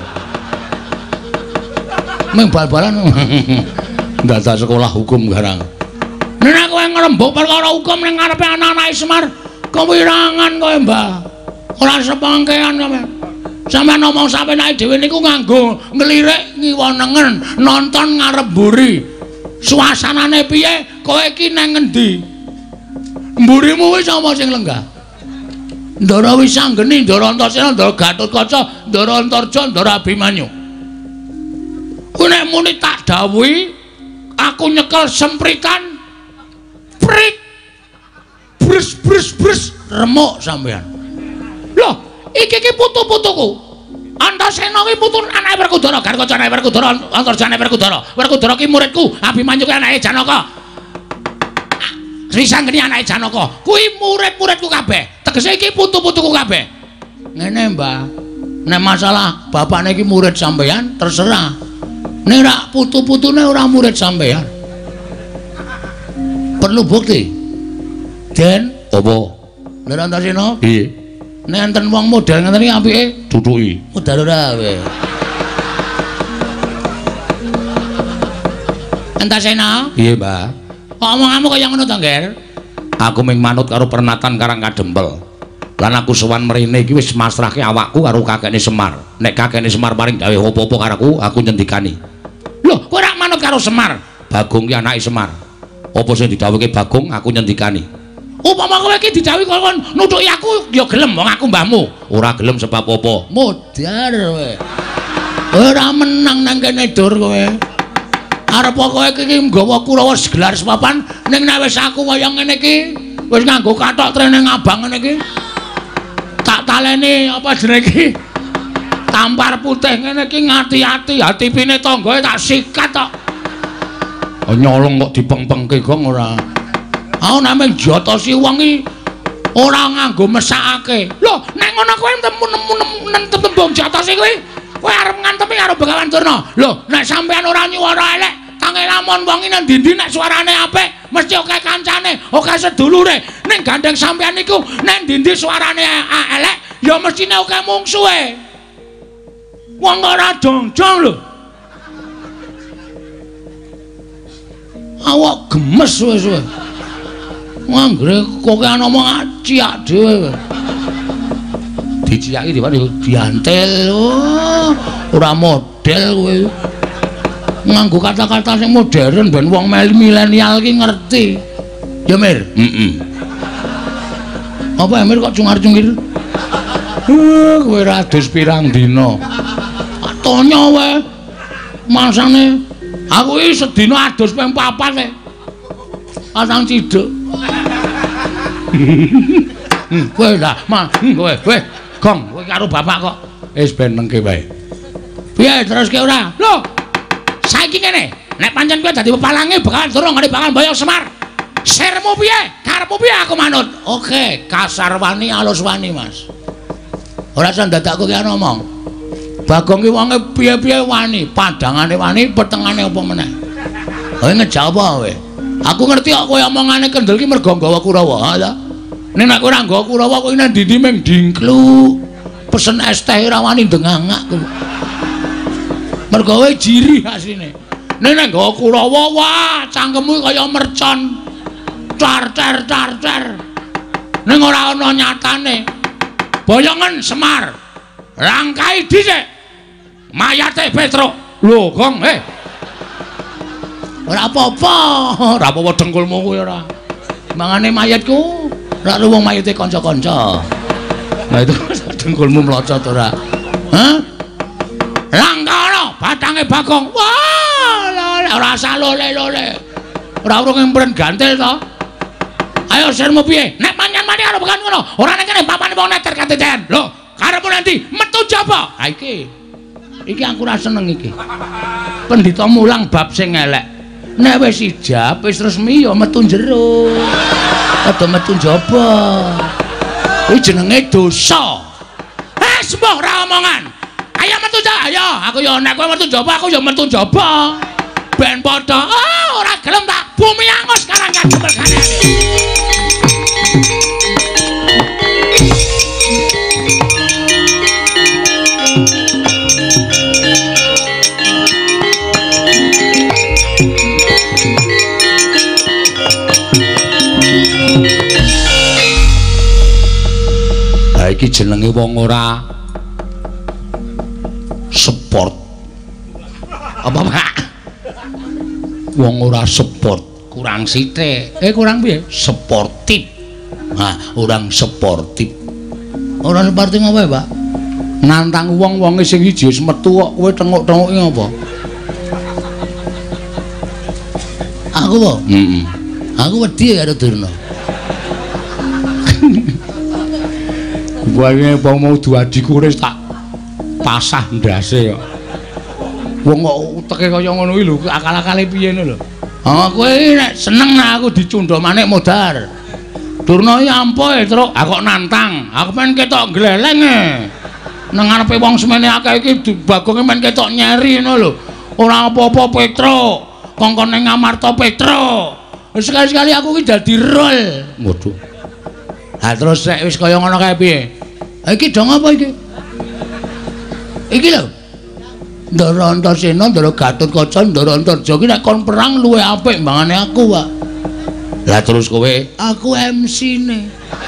Meng bal-balan. Data sekolah hukum garang. Nek kowe ngrembug perkara hukum ning ngarepe anak-anak Semar, kewirangan kowe, Mbah. Ora sepangkean kowe. Sampeyan ngomong sampe nek dhewe niku nganggo nglirik ngiwonengen, nonton ngarep mburi. Suasanane piye? Kowe iki nang ngendi? Mburimu wis apa sing lenggah? Ndara Wisanggeni, Ndara Antasena, Ndara Gatotkaca, Ndara Antarja, Ndara Abimanyu. Ku nek muni tak dawuhi, aku nyekel sempritan prik. Bres remuk sampean. Loh, iki putu-putuku. Antasena ki putu anake Werkudara, Gatotkaca anake Werkudara, Antarja anake Werkudara. Werkudara ki muridku, Abimanyu ki anake Janaka. Wisanggeni anake Janaka. Kuwi murid-muridku kabeh. Tegese iki putu-putuku kabeh. Ngene, Mbah. Nek masalah bapakne iki murid sampeyan terserah. Nek ora putu-putune ora murid sampeyan. Perlu bukti. Den, apa? Lha Antasena? Piye? Nek enten wong model ngeten iki apike duduki. Modal ora kowe. Antasena? Piye, Mbah? Omonganmu kaya ngono to, Nger? Aku ming manut karo pernatan Karang Kadempel. Lan aku sowan mrene iki wis masrahke awakku karo kakekne Semar. Nek kakekne Semar paring dawuh apa-apa karo aku nyendikani. Lho, kowe ora manut karo Semar? Bagong ki anake Semar. Apa sing didhawuhke Bagong aku nyendikani. Upama kowe iki didhawuhi kon nutuki aku ya gelem wong aku mbahmu. Ora gelem sebab apa? Modar kowe. Ora menang nang kene Dur kowe. Arep kowe iki nggawa Kurawa segelar sepapan ning nek wis aku kaya ngene iki wis nganggo kathok trene abang ngene iki tak taleni apa jenenge iki tampar putih ngene iki ngati-ati hatipine tanggae tak sikat tok nyolong kok dipeng-pengke gong ora aku nek jotosi wong iki ora nganggo mesakake lho nek ngono kowe nemu tembung jotosi kuwi kowe arep ngantemi karo Begawan Durna lho nek sampean ora nyuwara elek tangi lamun wong nang ndi-ndi nek suarane apik mesti oke kancane oke sedulure ning gandeng sampean niku nek ndi-ndi suarane elek ya mestine oke mungsuhe wong ora jongjong lho awak gemes wis nganggere koke ngomong ciak dhewe diciaki di mana diantel ora model kowe nganggo kata-kata sing modern ben wong milenial ki ngerti ya Mir apa Mir kok cungar-cungir kowe radus pirang dina atonya wae masane aku iki sedina adus ping 4 pasang ciduk kowe lah kowe Gong kowe karo bapak kok wis ben nengke wae piye teruske ora lho saiki ngene nek pancen kowe dadi pepalange Begawan Durna ngene bakal mboyong Semar sirmu piye karepmu piye aku manut oke kasar wani alus wani Mas ora usah ndadakku ki ngomong Bagong ki wonge piye-piye wani padangane wani petengane apa meneh kowe ngejawab kowe aku ngerti kok kowe omongane kendel ki mergo nggawa Kurawa ya nek nek ora nggawa Kurawa kowe nang ndi mung dingklu pesen es teh ora wani ndengangak mergo kowe jiri asline nek nek nggawa Kurawa wah cangkemmu kaya mercon car ning ora ana nyatane boyongan Semar rangkai dhisik mayate Petruk lho Gong ora apa-apa dengkulmu kuwi ora mangane mayatku ora wong mayite kanca-kanca nah itu dengkulmu mlocot ora hah langkana batange Bagong wah nek ora usah lole-lole. Ora urung ngempren gantil to. Ayo sirmu piye? Nek manyan-mani karo pekan ngono, ora nek kene papane wong neter katetean. Lho, karepmu nanti metu jaba. Ha iki. Iki aku ora seneng iki. Pendhita mulang bab sing elek. Nek wis ijab, wis resmi ya metu jero. Ada metu jaba. Iki jenenge dosa. Sembuh ora omongan. Ayo metu jaba. Ayo, aku ya nek kowe metu jaba, aku ya metu jaba. Ben padha. Oh, ora gelem tak bumi angus karang kadempel kanane. Ha iki jenenge wong ora sport. Apa Pak? Wong ora sport, kurang sithik. Kurang piye? Sportif. Nah, orang sportif. Ora sportif apa ya, Pak? Nantang wong-wonge sing siji wis metu kok kowe tengok-tengoki apa? Aku po? Heeh. Aku wedi karo Durna. Wae apa mau duadiku wis tak pasah ndase kok. Wong kok uteke kaya ngono iki lho, akal-akale piye ngono lho. Kowe nek seneng nek aku dicundha manik modar. Durna iki ampuh truk, kok nantang. Aku pengen ketok gleleng nang ngarepe wong semene akeh iki bagonge men ketok nyeri ngono lho. Ora apa-apa Petro. Kongkon ning Amarta Petro. Sekali-sekali aku iki dadi rol. Waduh. Ha terus nek wis kaya ngono kae piye? Iki dong apa iki? Iki lho. Ndara Antasena, Ndara Gatotkaca, Ndara Antarja iki nek kon perang luwih apik mbangane aku, Pak. Lah terus kowe? Aku MC-ne.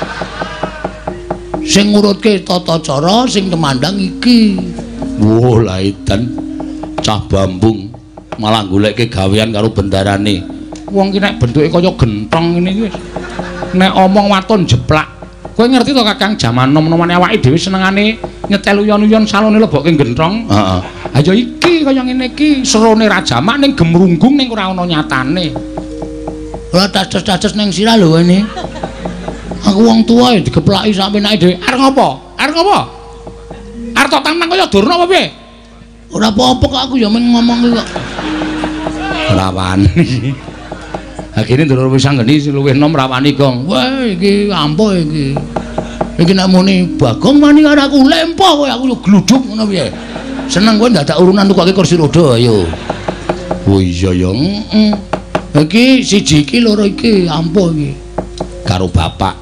Sing ngurutke tata cara sing kemandang iki. Wo lah edan cah Bambung malah goleke gawean karo bendarane. Wong ki nek bentuke kaya genthong ngene iki wis. Nek omong waton jeplak. Kowe ngerti to Kakang jaman nom-nomane awake dhewe senengane nyetel uyon-uyon salone lebokke genthong. Heeh. Ha ya iki kaya ngene iki serone rajamak ning gemrunggung ning ora ana nyatane. Ora dados-dados ning sirah lho ngene. Aku wong tuwa ya digeplaki sampe nake dhewe. Arep ngopo? Arep ngopo? Arep tok tantang kaya Durna apa piye? Ora apa-apa kok aku ya mung ngomong kok. Ora wani. Akhire Durna wis anggeni luwih enom rawani gong. Wah iki ampuh iki. Iki nek muni Bagong wani karo aku lempoh kowe aku yo gluduk ngono piye. Seneng kowe ndadak urunan tukoke kursi roda ayo. Oh iya ya. Iki siji iki loro iki ampuh iki. Karo bapak.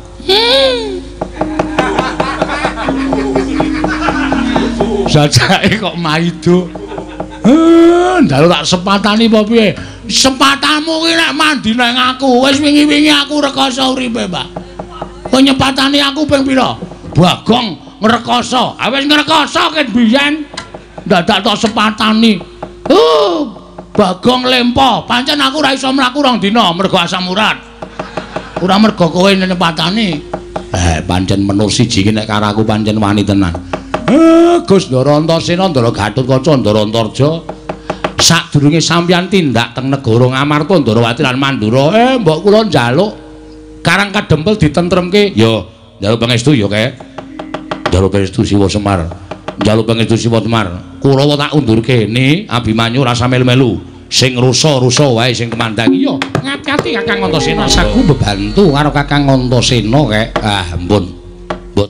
Sajake kok maido. Ndalu tak sepatani apa piye? Sepatanmu ki nek mandi nang aku. Wis wingi-wingi aku rekoso uripe, Pak. Kowe nyepatani aku ping pira? Bagong ngrekoso. Ah wis ngrekoso ket biyen. Dadak tok sepatani. Bagong lempo. Pancen aku ora iso mlaku rong dina mergo asam urat. Ora mergo kowe nyepatani. Pancen menur siji ki nek karo aku pancen wani tenan. Gus Ndara Antasena, Ndara Gatotkaca, Ndara Antarja. Sadurunge sampeyan tindak teng negara Ngamarta, Ndarawati lan Mandura, mbok kula njaluk Karang Kadempel ditentremke. Ya, njaluk pangestu ya, Kek. Njaluk pangestu Siwa Semar. Njaluk pangestu Siwa Semar. Kurawa tak undur kene, Abimanyu rasa melu-melu. Sing rusa-rusa wae sing kemandang. Iya, ngati-ati Kakang Antasena. Saku bebantu karo Kakang Antasena, Kek. Ampun. Mbok.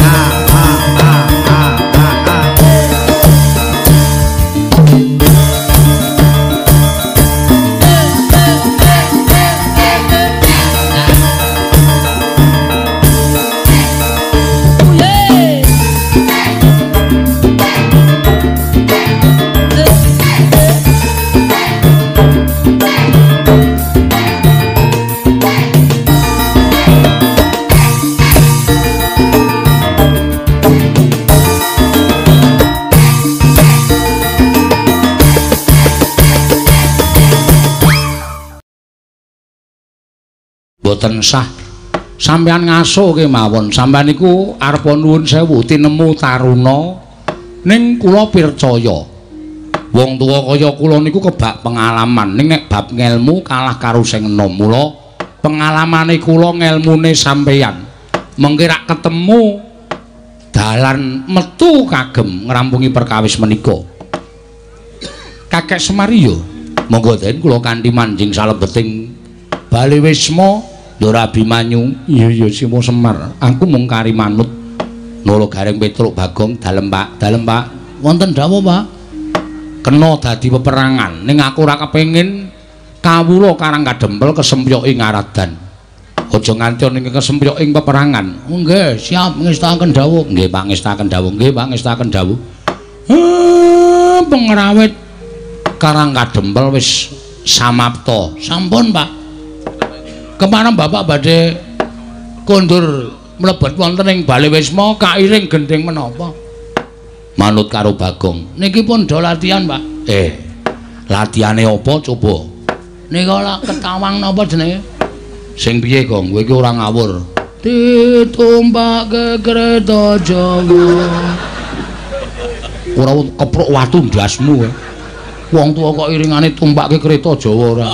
Boten sah sampeyan ngaso kemawon. Sampeyan niku arep nuwun sewu tinemu taruna ning kula pircaya Wong tuwa kaya kula niku kebak pengalaman, ning nek bab ngelmu kalah karo sing enom. Mula pengalamane kula ngelmune sampeyan. Mengki rak ketemu dalan metu kagem ngrampungi perkawis menika. Kakek Semariyo, monggo den kula kanthi manjing salebeting Bali Wisma Ndara Abimanyu. Iya Simo Semar. Aku mung kari manut. Nolo Gareng Petruk Bagong dalem Pak. Dalem Pak. Wonten dawuh Pak. Kena dadi peperangan ning aku ora kepengin kawula Karang Kadempel kesempyoking ngaradan. Aja nganti ning kesempyoking peperangan. Nggih, siap ngestaken dawuh. Nggih, Pak ngestaken dawuh. Nggih, Pak ngestaken dawuh. Pengrawit Karang Kadempel wis samapta. Sampun, Pak. Kemana Bapak badhe kondur mlebet wonten ing Bali Wisma kairing gending menapa? Manut karo Bagong. Niki pun do latihan, Pak. Latihane apa coba? Nika lak ketawang napa jenenge? Sing piye, Gong? Kowe iki ora ngawur. Ditumpake kereta Jawa. Ora kepruk watu ndasmu kowe. Wong tuwa kok iringane tumpake kereta Jawa ora.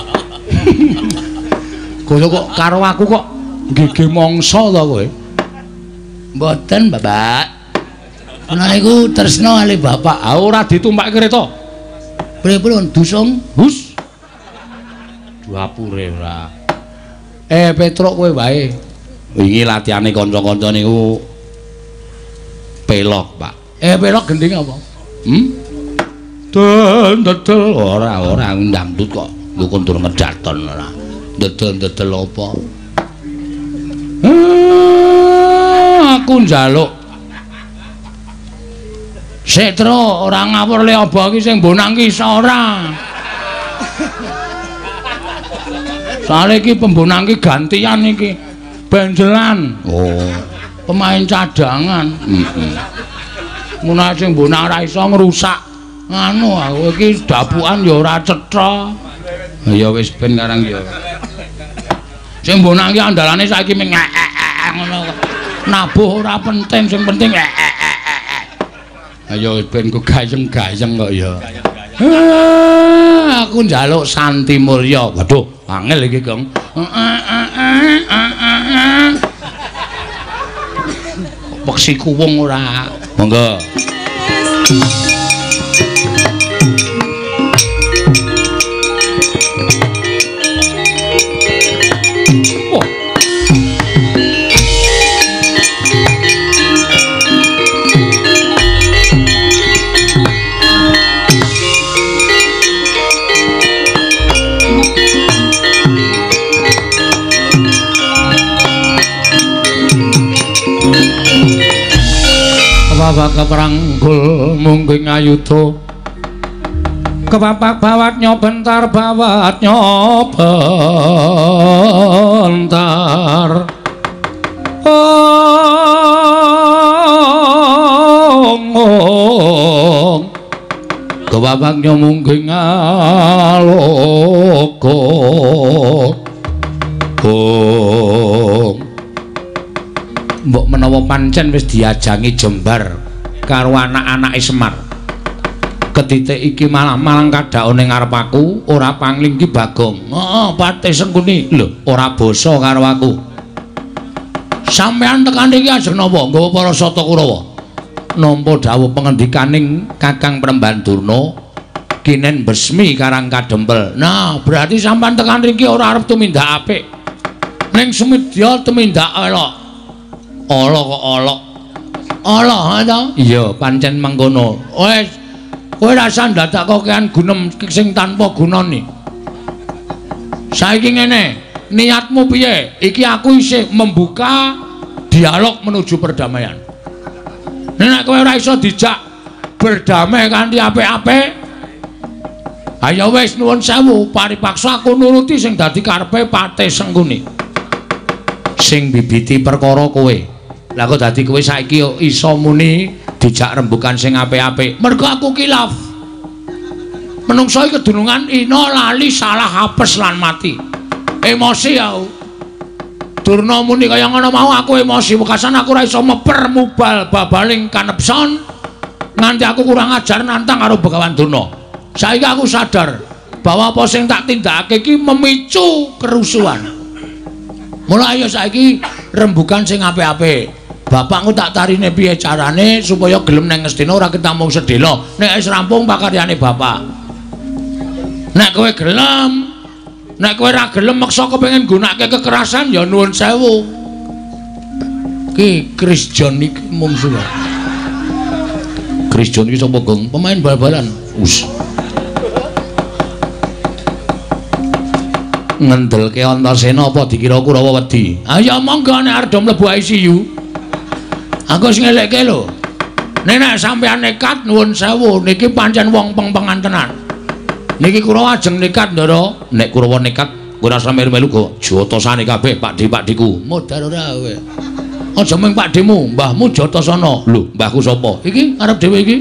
Kaya kok karo aku kok gege mangsa to kowe. Mboten, Bapak. Ana niku tresna kali Bapak. Ora ditumpake kereta. Pripun dusung? Hus. Duapure ora. Petruk kowe wae. Wingi latihane kanca-kanca niku pelok, Pak. Pelok gending apa? Dedel ora ndamdut kok. Nggo kondur ngedaton ora. Dedel apa? Aku njaluk Setro ora ngawur le aba iki sing bonang ki iso ora. Soale iki pembonang ki gantian iki. Benjelan. Oh, pemain cadangan. Ngono sing bonang ora iso ngrusak. Nganu aku iki dabukan ya ora cetha. Ya wis ben karang ya. Sing bonang ki andalane saiki ming ngono. Nabuh ora penting, sing penting ayo ben ku gayeng-gayeng kok ya. Aku njaluk Santi Mulya. Waduh, angel iki, Gong. Peksi kuwung ora. Monggo. Kepapak keperanggul mungging ayuda kepapak bawatnya bentar bawatnya bentar kepapaknya mungging aloko mbok menawa pancen wis diajangi jembar karo anak-anake Semar. Ketitik iki malang kadhaone ngarep aku, ora pangling ki Bagong. Heeh, Pate Sengkuni. Lho, ora basa karo aku. Sampeyan tekan iki ajeng napa? Nggawa para Sata Kurawa. Nampa dawuh pengendikaning Kakang Prembandurna kinen besmi Karang Kadempel. Nah, berarti sampeyan tekan riki ora arep tumindak apik. Ning sumedya tumindak elok. Ala kok ala. Ala ta? Iya, pancen mangkono. Wis kowe rasa ndadak kokean gunem sing tanpa gunane. Saiki ngene, niatmu piye? Iki aku isih membuka dialog menuju perdamaian. Nek kowe ora iso dijak berdamai kanthi apik-apik, ayo wis nuwun sewu, paripaksa aku nuruti sing dadi karepe Pate Sengkuni. Sing bibiti perkara kowe. Lah kok dadi kowe saiki iso muni dijak rembukan sing apik-apik. Mergo aku kilaf. Menungso iki kedunungan ina lali salah apes lan mati. Emosi aku. Durna muni kaya ngono mau aku emosi wekasan aku ora iso meper mubal babaling kanepson nganti aku kurang ajar nantang karo Begawan Durna. Saiki aku sadar bahwa apa sing tak tindakake iki memicu kerusuhan. Mulai ya saiki rembugan sing apik-apik. Bapakku tak tarine piye carane supaya gelem nang Ngastina ora ketamung sedela. Nek wis rampung pakaryane bapak. Nek kowe gelem, nek kowe ora gelem maksa kepengin gunakake kekerasan ya nuwun sewu. Ki Chris John iki mungsuh. Chris John iki sapa, Gong? Pemain bal-balan. Us. Ngendelke Antasena apa dikira Kurawa wedi? Ah ya monggo nek arep mlebu ICU. Aku wis ngelekke lho. Nek sampeyan nekat nuwun sewu, niki pancen wong peng-pengan tenan. Niki Kurawa ajeng nekat, Ndara. Nek Kurawa nekat, kowe ora usah melu-melu go. Jotosane kabeh Pakdi-pakdiku. Modar ora kowe. Aja mung Pakdimu, mbahmu Jotosono. Lho, mbahku sapa? Iki arep dhewe iki.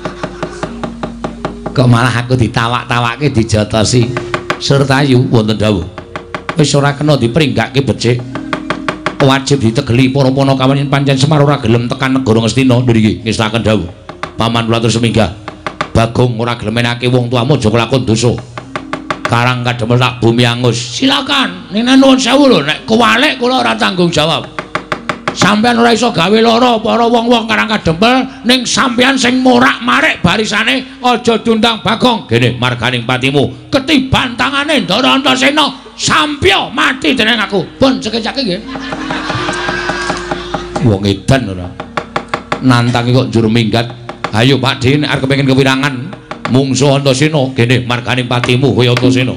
Kok malah aku ditawak-tawake dijotosi. Surtayu wonten dawuh. Wis ora kena dipringgake becik. Wajib ditegeli para Panakawan yen pancen Semar ora gelem tekan negara Ngastina niki ngestaken dawuh. Paman kula atur seminggah. Bagong ora gelem menake wong tuamu aja kelakon dosa. Karang kademel tak bumi angus. Silakan. Nek nuwun sewu lho nek kewalik kula ora tanggung jawab. Sampeyan ora iso gawe lara para wong-wong karang kadempel ning sampeyan sing morak-marik barisane aja diundang Bagong. Gene marganing patimu ketiban tangane Ndara Antasena sampya mati dening aku. Pun sekejake nggih. Wong edan ora. Nantangi kok njur minggat. Ayo Pakdi nek arep kepengin kewirangan mungsuh Antasena gene marganing patimu kowe Antasena.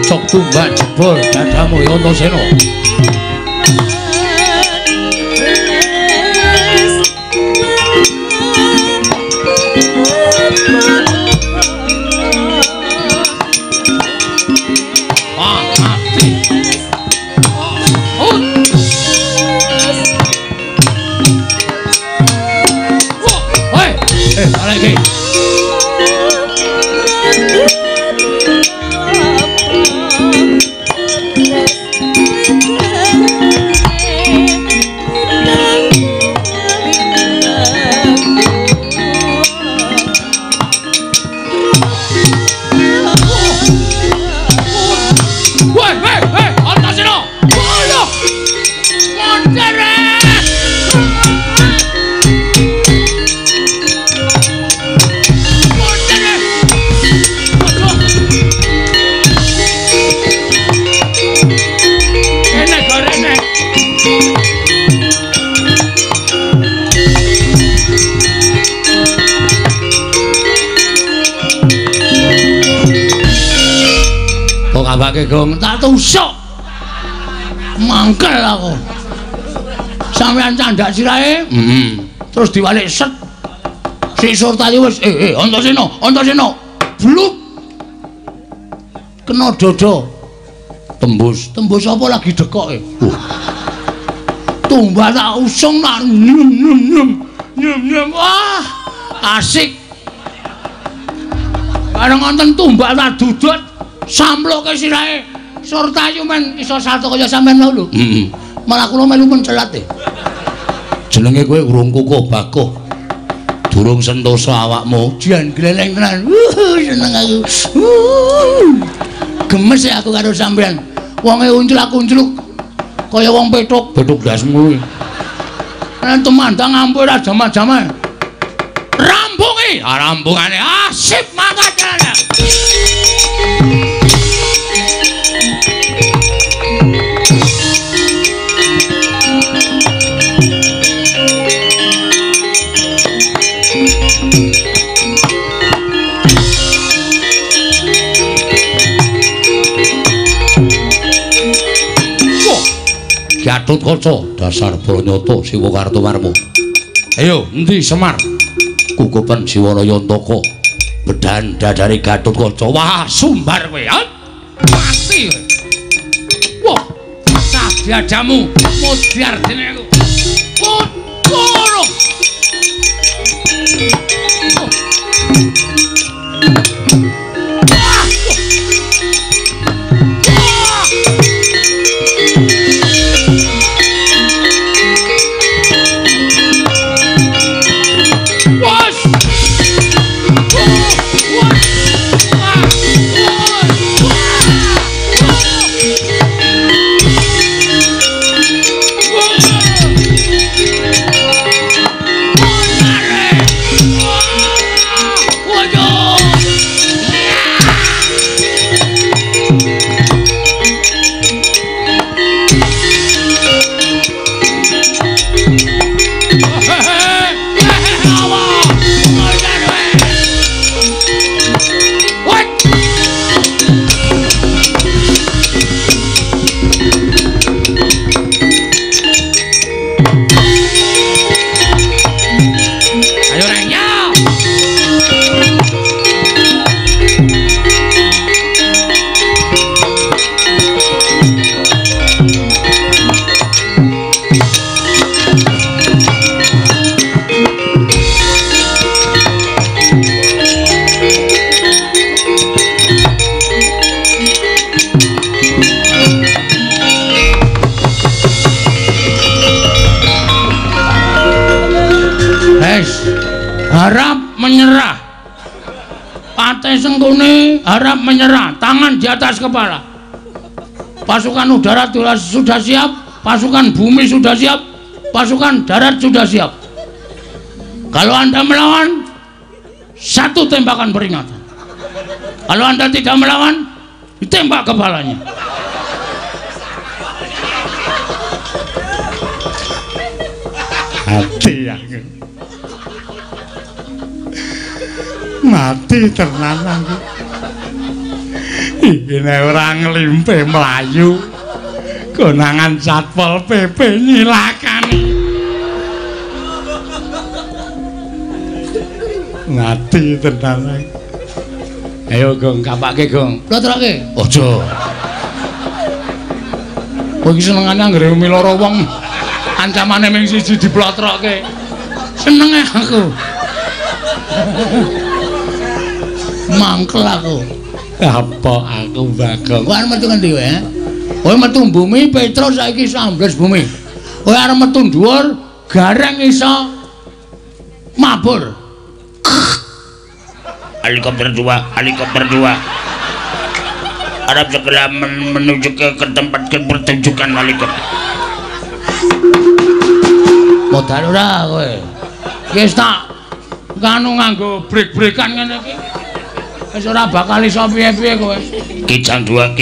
cocok tumbak jebol dadamu Antasena. Lagi. Kabake gong tak tusuk. Mangkel aku. Sampeyan candak sirahe? Terus diwalik set. Si Surtayu wis Antasena, Antasena. Bluk. Kena dada. Tembus. Tembus apa lagi dekoke? Tumbak tak usung nak nyum. Wah, asik. Bareng wonten tumbak tak dudut. Samploke sirahe Surtayu men iso salto kaya sampean lho. Malah kula melu mencelat e. Jenenge kowe urung kukuh bakuh. Durung sentosa awakmu. Jan gleleng tenan. Seneng aku. Gemes e aku karo sampean. Wonge unclak-uncluk kaya wong petuk dasmu. Nek temandang ampuh ra jama-jama. Rampungi, rampungane asip mangkane. Gatotkaca dasar Branyata Siwa Kartowarma. Ayo endi Semar? Kukupen Jiwanaya Antaka. Bedan dadari Gatotkaca. Wah, sumbar kowe. Mati. Wah, sadyadamu modar dene aku. Kono. Harap menyerah. Patih Sengkuni harap menyerah. Tangan di atas kepala. Pasukan udara sudah siap. Pasukan bumi sudah siap. Pasukan darat sudah siap. Kalau Anda melawan, satu tembakan peringatan. Kalau Anda tidak melawan, ditembak kepalanya. Hati aku. Mati tenan aku. iki nek ora nglimpe mlayu konangan Satpol PP nyilakani. Ngati tenan. Ayo Gong, kapake Gong. Plotroke. Aja. Kowe iki senengane anggere miloro wong ancamane ming siji diplotroke. Seneng aku. Mangkel aku. Apa aku Bagong? Kowe arep metu ngendi wae? Kowe metu bumi Petrus saiki sambles bumi. Kowe arep metu dhuwur gareng iso mabur. Helikopter 2 harap segera menuju ke tempat pertunjukan helikopter. Modal ora kowe. Wis tak kanu nganggo brek-brekan ngene iki. Wis ora bakal iso piye-piye kowe. Kijang 2.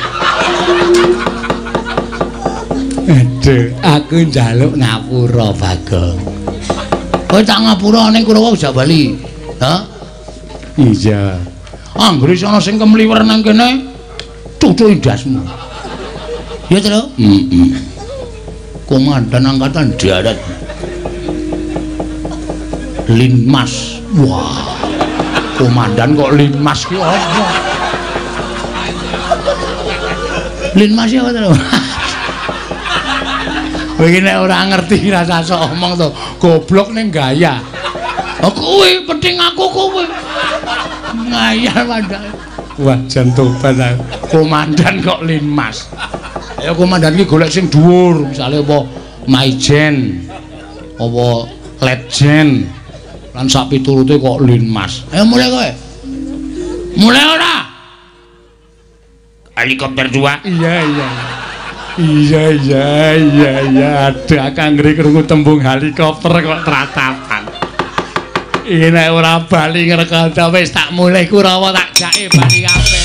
Aduh, aku njaluk ngapura Bagong. Kowe tak ngapura ning Kurawa Jabali. Hah? Iya. Anggere ana sing kemliwer nang kene, cucuke ndasmu. Ya, Tru? Komandan Angkatan Darat. Linmas. Wah. Komandan kok Linmas ki apa? Linmas ya, Tru? Kowe iki nek ora ngerti rasa sok omong to, goblok ning gaya. Oh kowe penting aku kowe. Ngayal padahal. Wah, jantoban aku. Komandan kok Linmas. Ya komandan iki golek sing dhuwur, misale apa Maijen, apa Letjen. Lan sak piturute kok Linmas. Ayo mulai kowe. Mulai ora? Helikopter 2. Iya. Ada kanggere krungu tembung helikopter kok tratapan. Iki nek ora bali ngrekada wis tak mulai Kurawa tak jake bali kabeh.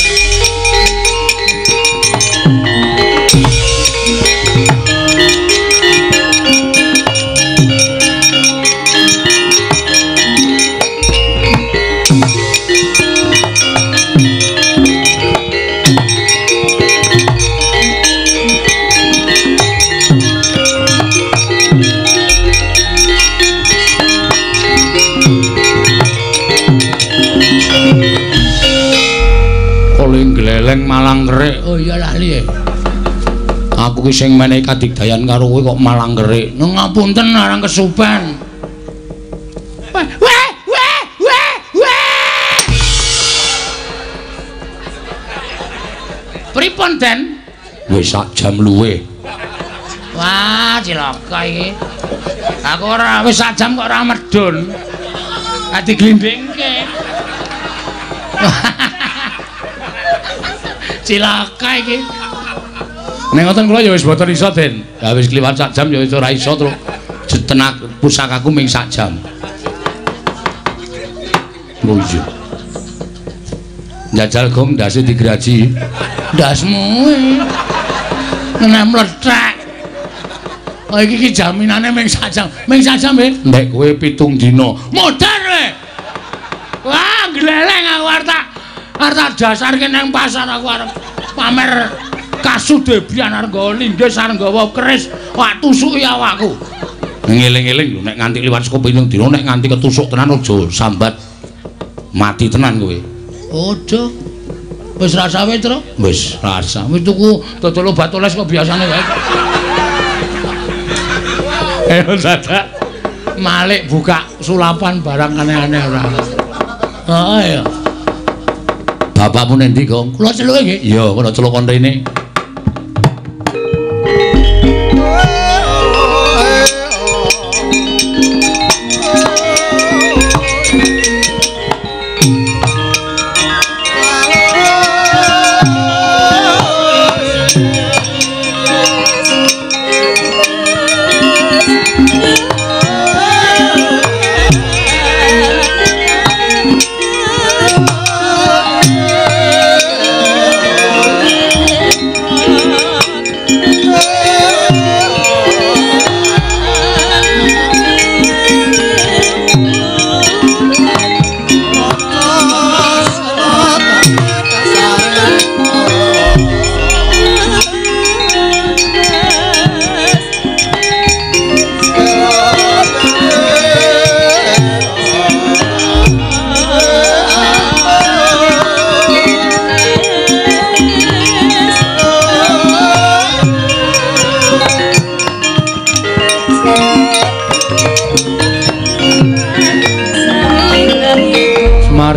Gleleng Malang Kerik. Oh iya lali. Aku ki sing menehi kadigdayan karo kowe kok Malang Kerik. Ngapunten arang kesupen. Weh. Pripun Den? Wis sak jam luwih. Wah, cilaka iki. Aku ora wis sak jam kok ora medun. Ati glindingke. Cilaka iki. Nek ngoten kula ya wis boten iso, Den. Ya wis kliwat sak jam ya wis ora iso, Tru. Tenak pusakaku ming sak jam. Oh iya. Njajal Gong ndase digraji. Ndasmu nek mlethek. Oh iki jaminane ming sak jam. Ming sak jam, Ndek kowe 7 dina. Modar kowe. Wah, gleleng aku arep dasarke nang pasar aku arep pamer kasudebrian arep nggawa linggis arep nggawa keris wak tusuki awakku. Ngeling-eling lho nek nganti liwat saka 7 dina nek nganti ketusuk tenan aja sambat mati tenan kowe. Aja. Wis rasa wae, Tru? Wis rasa. Wis tuku dodol obat oles kok biasane wae. Ayo dadak Malik buka sulapan barang aneh-aneh ora. Heeh ya. Bapakmu nendi, Gong? Kula celuke nggih. Iya, kula celuk kon rene.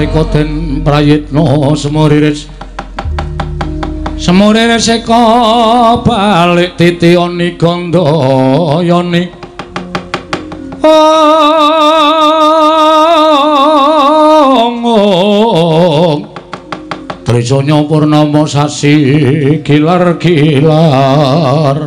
nalika den prayitna semuriris seka balik titioni gandayani Trisanya purnama sasi gilar-gilar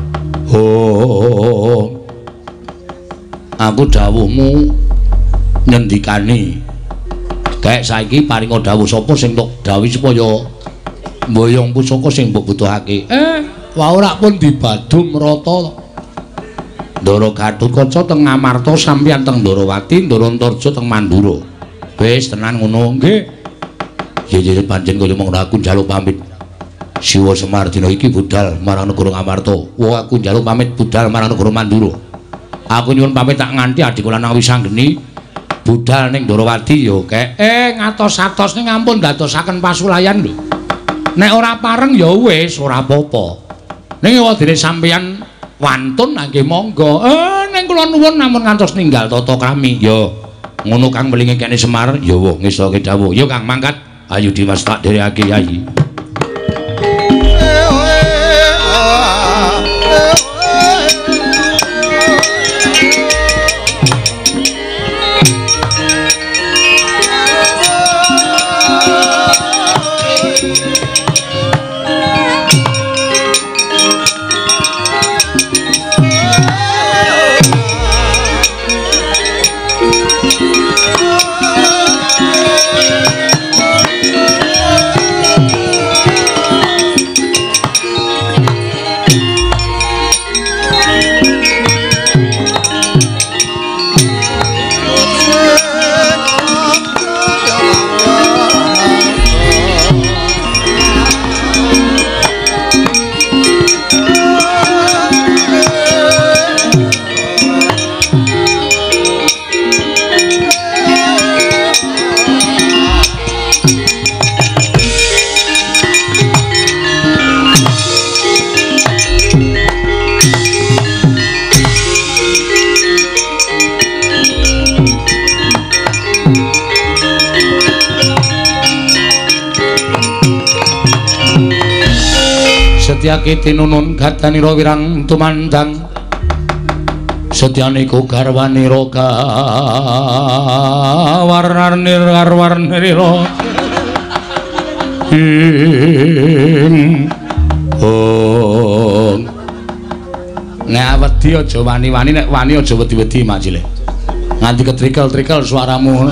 aku dawuhmu nyendikani kayak saiki paringa dawuh sapa sing tok dawuh supaya mboyong pusaka sing mbok butuhake wae ora pun dibadum rata Ndara Gatotkaca teng Ngamarta sampeyan teng Ndarawati Ndara Antarja teng Mandura wis tenan ngono nggih jenenge pancen kaya mung aku njaluk pamit Siwa Semar dina iki budal marang negara Ngamarta wah aku njaluk pamit budal marang negara Mandura aku nyuwun pamit tak nganti adik kula nang Wisanggeni budal ning Ndarawati ya kek ngatos-atos ning ampun dadosaken pasulayan lho nek ora pareng ya wis ora apa-apa ning wadene sampeyan wantun nggih monggo ning kula nuwun namun ngantos ninggal tata krami ya ngono Kang Melinge kene Semar ya wong ngesoke dawuh ya Kang mangkat ayo diwas tak dherekake Yayi Setyake tinunun gadanira wirang tumandang Setyane ku garwanira warnanira nek wedi aja wani-wani nek wani aja wedi-wedi Mak Cilik nganti ketrikel-trikel suaramu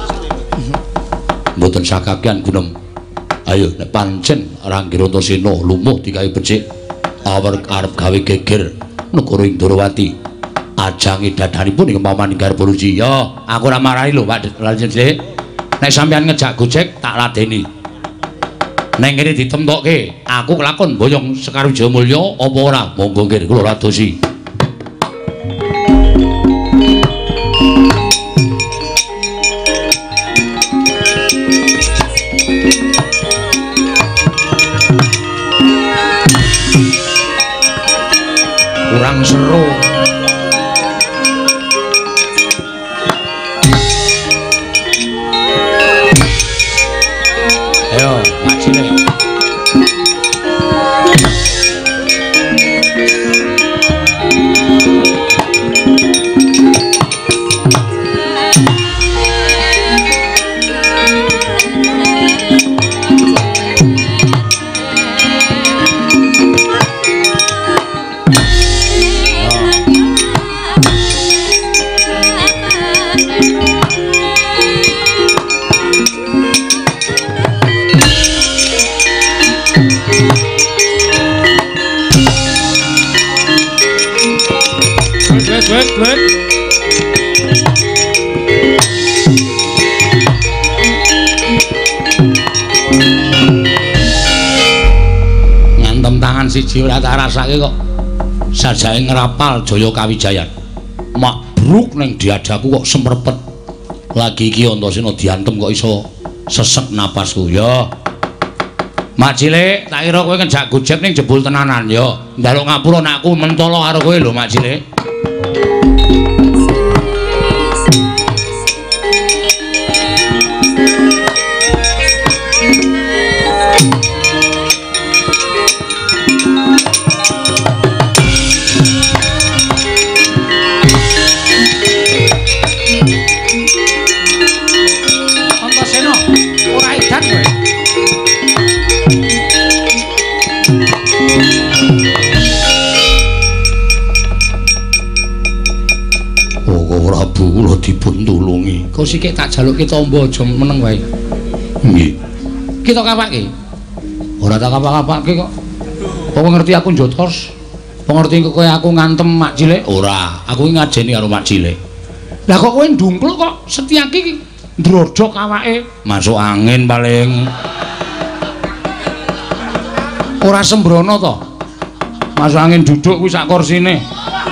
mboten sakakean gunem ayo nek pancen Ranggira Antasena lumuh digawe becik arep gawe geger negara Ndarawati ajange dadanipun ing paman Inggar Poluji ya aku ora marahi lho Pak Cilik nek sampeyan ngejak Gojek tak ladeni nek ngene ditemtokke aku kelakon Boyong Sekar Wijayamulya apa ora monggo nggih kula radosi kurang seru ayo Mak Cilik ngantem tangan siji ora tak rasake kok sajae ngrapal Jaya Kawijayan mabruk ning diadaku kok semrepet lagi iki Antasena diantem kok iso sesek napasku ya Mak Cilik tak kira kowe ngejak Gojek ning jebul tenanan ya njaluk ngapura nek aku mentolo karo kowe lho Mak Cilik Prabu kula dipun tulungi. Kok sik tak jalukke tombo aja meneng wae. Nggih. Kita kapake. Ora tak kapak-kapake kok. Kok ngerti aku njotos? Kok ngerti kowe aku ngantem mak cilik? Ora, aku iki ngajeni karo mak cilik. Lah kok kowe ndungkluk kok Setyaki ndrodok awake? Masuk angin paling. Ora sembrono to. Masuk angin duduk kuwi sak kursine.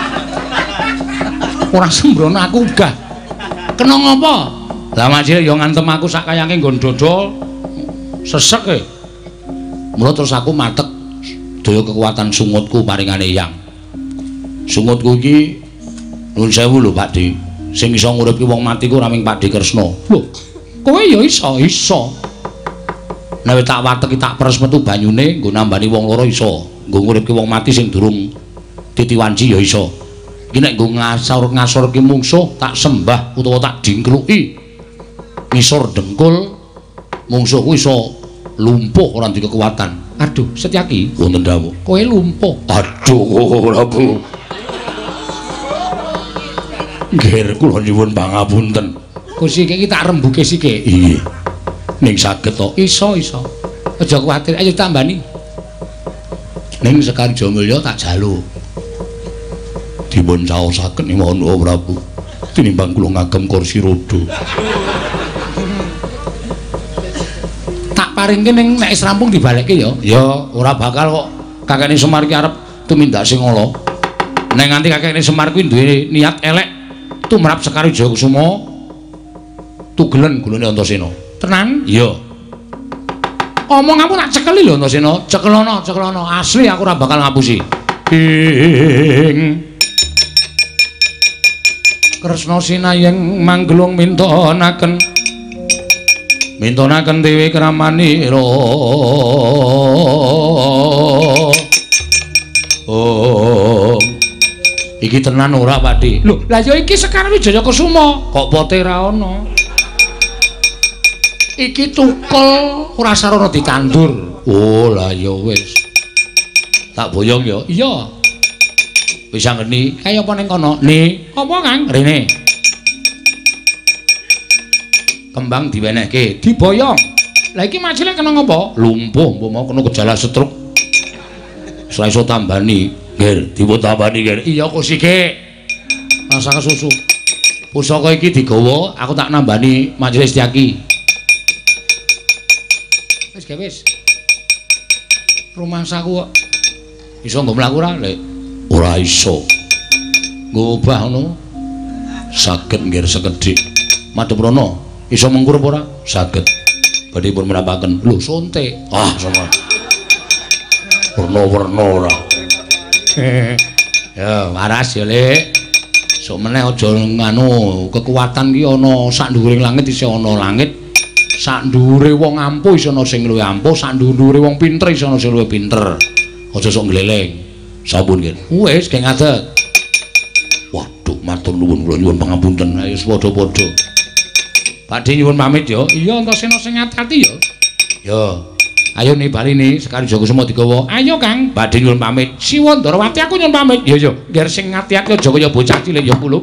Ora sembrono aku uga. Kena ngopo? Lah mak cilik yo ngantem aku sak kayake nggon dodol. Sesek e. Mula terus aku matek daya kekuatan sungutku paringane Hyang. Sungutku iki nuwun sewu lho Pakde. Sing iso nguripke wong mati ku ora mung Pakde Kresna. Lho, kowe ya iso. Nek tak wateki tak peres metu banyune nggo nambani wong loro iso. Nggo nguripke wong mati sing durung titiwanci ya iso. Iki nek nggo ngasorke mungsuh tak sembah utawa tak dingkluki. Ngisor dengkul mungsuhku iso lumpuh ora duwe kekuatan. Aduh, Setyaki, wonten dawuh. Kowe lumpuh. Aduh, Prabu. Nggih, kula nyuwun pangapunten. Kursi iki tak rembuke sithik. Iya. Ning saged to. Iso. Aja kuwatir, ayo tambani. Ning Sekar Jamulya tak jaluk. Dipun caosaken mohon Prabu. Tinimbang kula ngagem kursi roda. Paringke ning nek wis rampung dibalekke ya. Ya, ora bakal kok kakekne Semar ki arep tumindak sing ala. Nek nganti kakekne Semar kuwi duwe niat elek tumrap Sekar Jayakusuma tugelen gulune Antasena. Tenan? Iya. Omonganmu tak cekeli lho Antasena. Cekelono. Asli aku ora bakal ngapusi. Kresna sinayeng manggelung mintonaken dewe kramanira. Oh. Iki tenan ora, Pakde? Lho, lah ya iki Sekar Wijaya-Kusuma. Kok pote ra ono? Iki tukul ora sarana ditandur. Oh, lah ya wis. Tak boyong ya. Iya. Wis anggeni. Kaya apa ning kono? Ni. Apa, Kang? Rene. Kembang diwenehke, diboyong. Lah iki macile kena ngopo? Lumpuh, mbok mau kena gejala stroke. Ora iso tambani, Ger, dipun tambani, Ger. Iya kok sik. Rasa kesusu. Pusaka iki digawa, aku tak nambani macile Setyaki. Wis ge wis. Rumangsaku kok iso nggo mlaku ora, Lek? Ora iso. Ngobah ngono. Saged Ger sekedhik. Madheprana iso mengkurup ora? Saged. Badhe pun menapaken. Lho, sonte. Ah, sama. Werna-werna ora. Ya, waras ya, Lek. Sok meneh aja nganu, kekuatan ki ana sak dhuwuring langit isih ana langit. Sak dhuwure wong ampuh isih ana sing luwih ampuh, sak dhuwure wong pinter isih ana sing luwih pinter. Aja sok gleleng. Sampun, Ger. Wis, ge ngadeg. Waduh, matur nuwun kula nyuwun pangapunten. Ayo padha-padha. Pakde nyuwun pamit ya. Iya, Antasena sing ati-ati ya. Ya. Ayo nibalini Sekar Jayakusuma digawa. Ayo, Kang. Pakde nyuwun pamit. Siwa Ndarawati aku nyuwun pamit. Ya ya, ngger sing ati-ati aja kaya bocah cilik ya kuluk.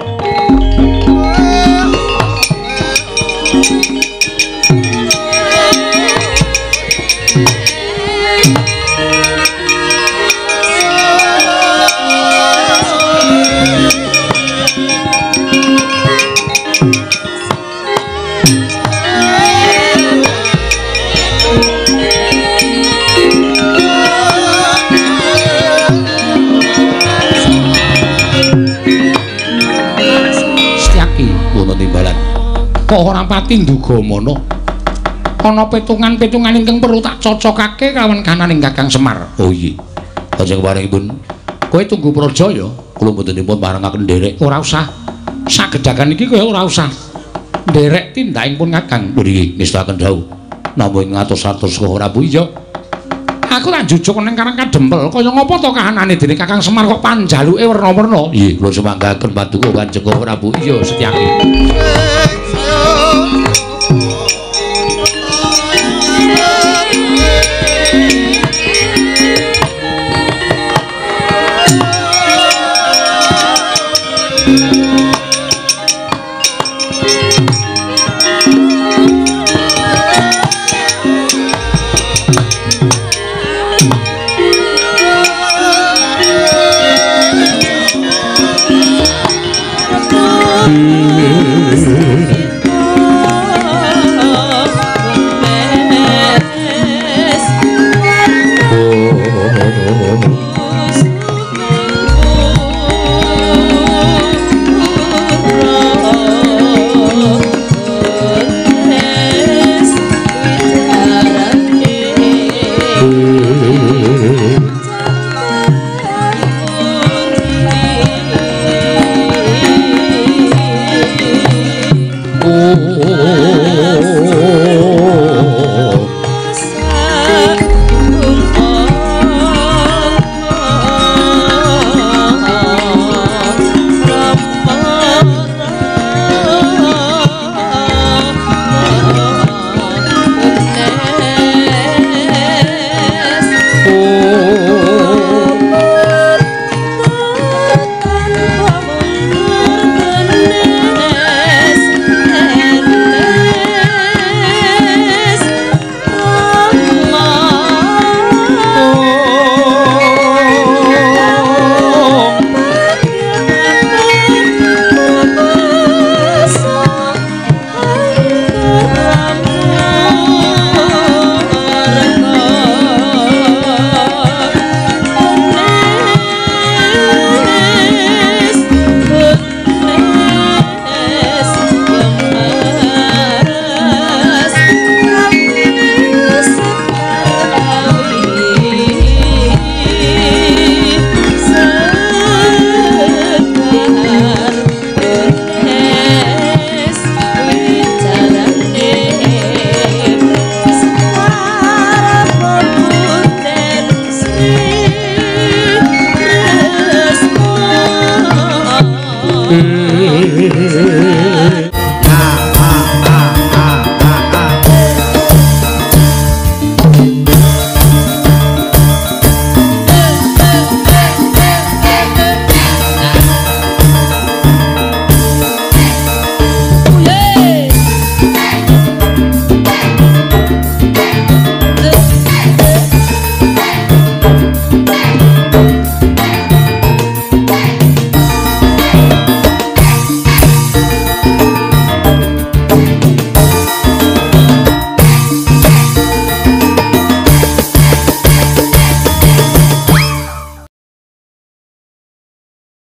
Kok ora pati nduga mono. Ana petungan-petungan ingkang perlu tak cocokake kalawan kananing Kakang Semar. Oh iya. Kanjeng paringipun. Kowe tunggu praja ya. Kula mboten dipun parengaken nderek. Ora usah. Sagedakan iki kowe ora usah. Nderek tindakipun Kakang. Mriki ngestaken dawuh. Namung ngatos-atos kok ora Bu iya. Aku tak jujuk ning Karang Kadempel kaya ngapa to kahanane dening Kakang Semar kok panjaluke werna-werna. Nggih, kula semanggaken paduka Kanjeng Prabu. Iya, Setyaki.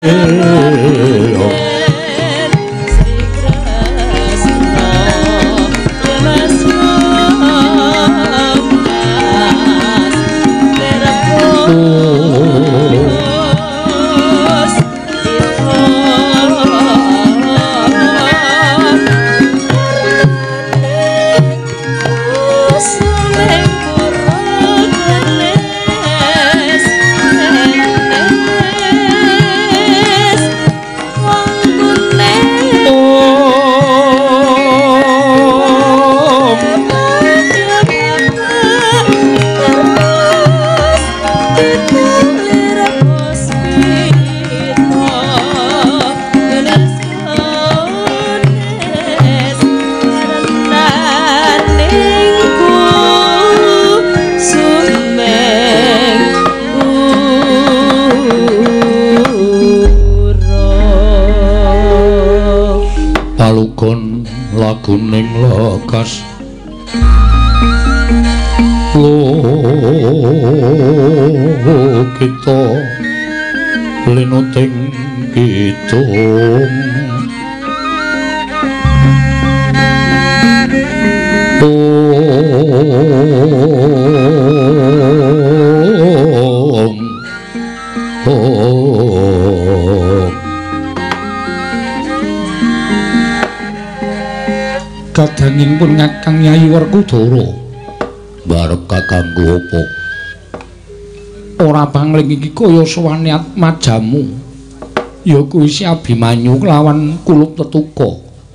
Laguning lokas kita linuting kidung kadanging pun Kakang Yayi Werkudara barep kakangku apa ora pangling iki kaya sowane Atmajamu ya kuwi si Abimanyu kelawan Kulup Tetuka.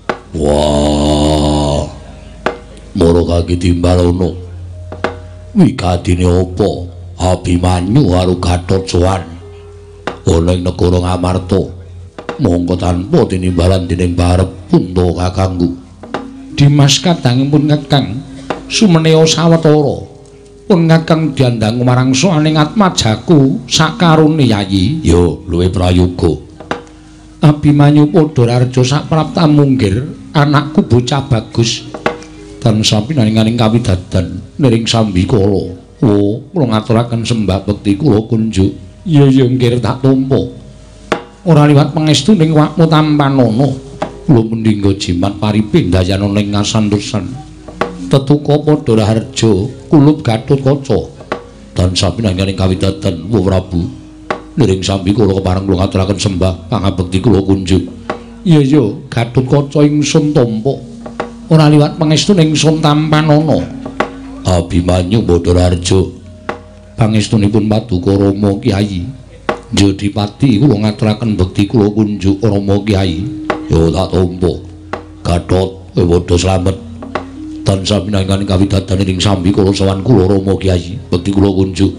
Wah moro kaki Timbalono wikadine apa Abimanyu karo Gatotkaca ana ing negara Ngamarta mongko tanpa tinimbalan dening barep punta kakangku. Dimas kadangipun Kakang sumeneo sawetara pun Kakang diandang marang soaning Atmajaku sakarone Yayi ya luwih prayoga. Abimanyu padha raja saprapta munggir anakku bocah bagus tansah pinaringaning kawidadan niring sambikala. Oh kula ngaturaken sembah bekti kula kunjuk. Ya nggih tak tampa ora liwat pangestu ning wakmu Tampanana kula mendingga jimat pariping dayana ning ngasantosan Tetuka padha harja Kulup Gatotkaca tansah pinanganing kawidadan Wa Prabu niring sambikala kepareng kula ngaturaken sembah pangabekti kula kunjuk. Iya Gatotkaca ingsun tampa ora liwat pangestu ning ingsun Tampanana. Abimanyu padha harja pangestunipun Paduka Rama Kyai Jodipati kula ngaturaken bekti kula kunjuk Rama Kyai. Yo tak tampa Gatot padha slamet tansah pinanganing kawidadan ing sambikala sowan kula Rama Kyai bekti kula kunjuk.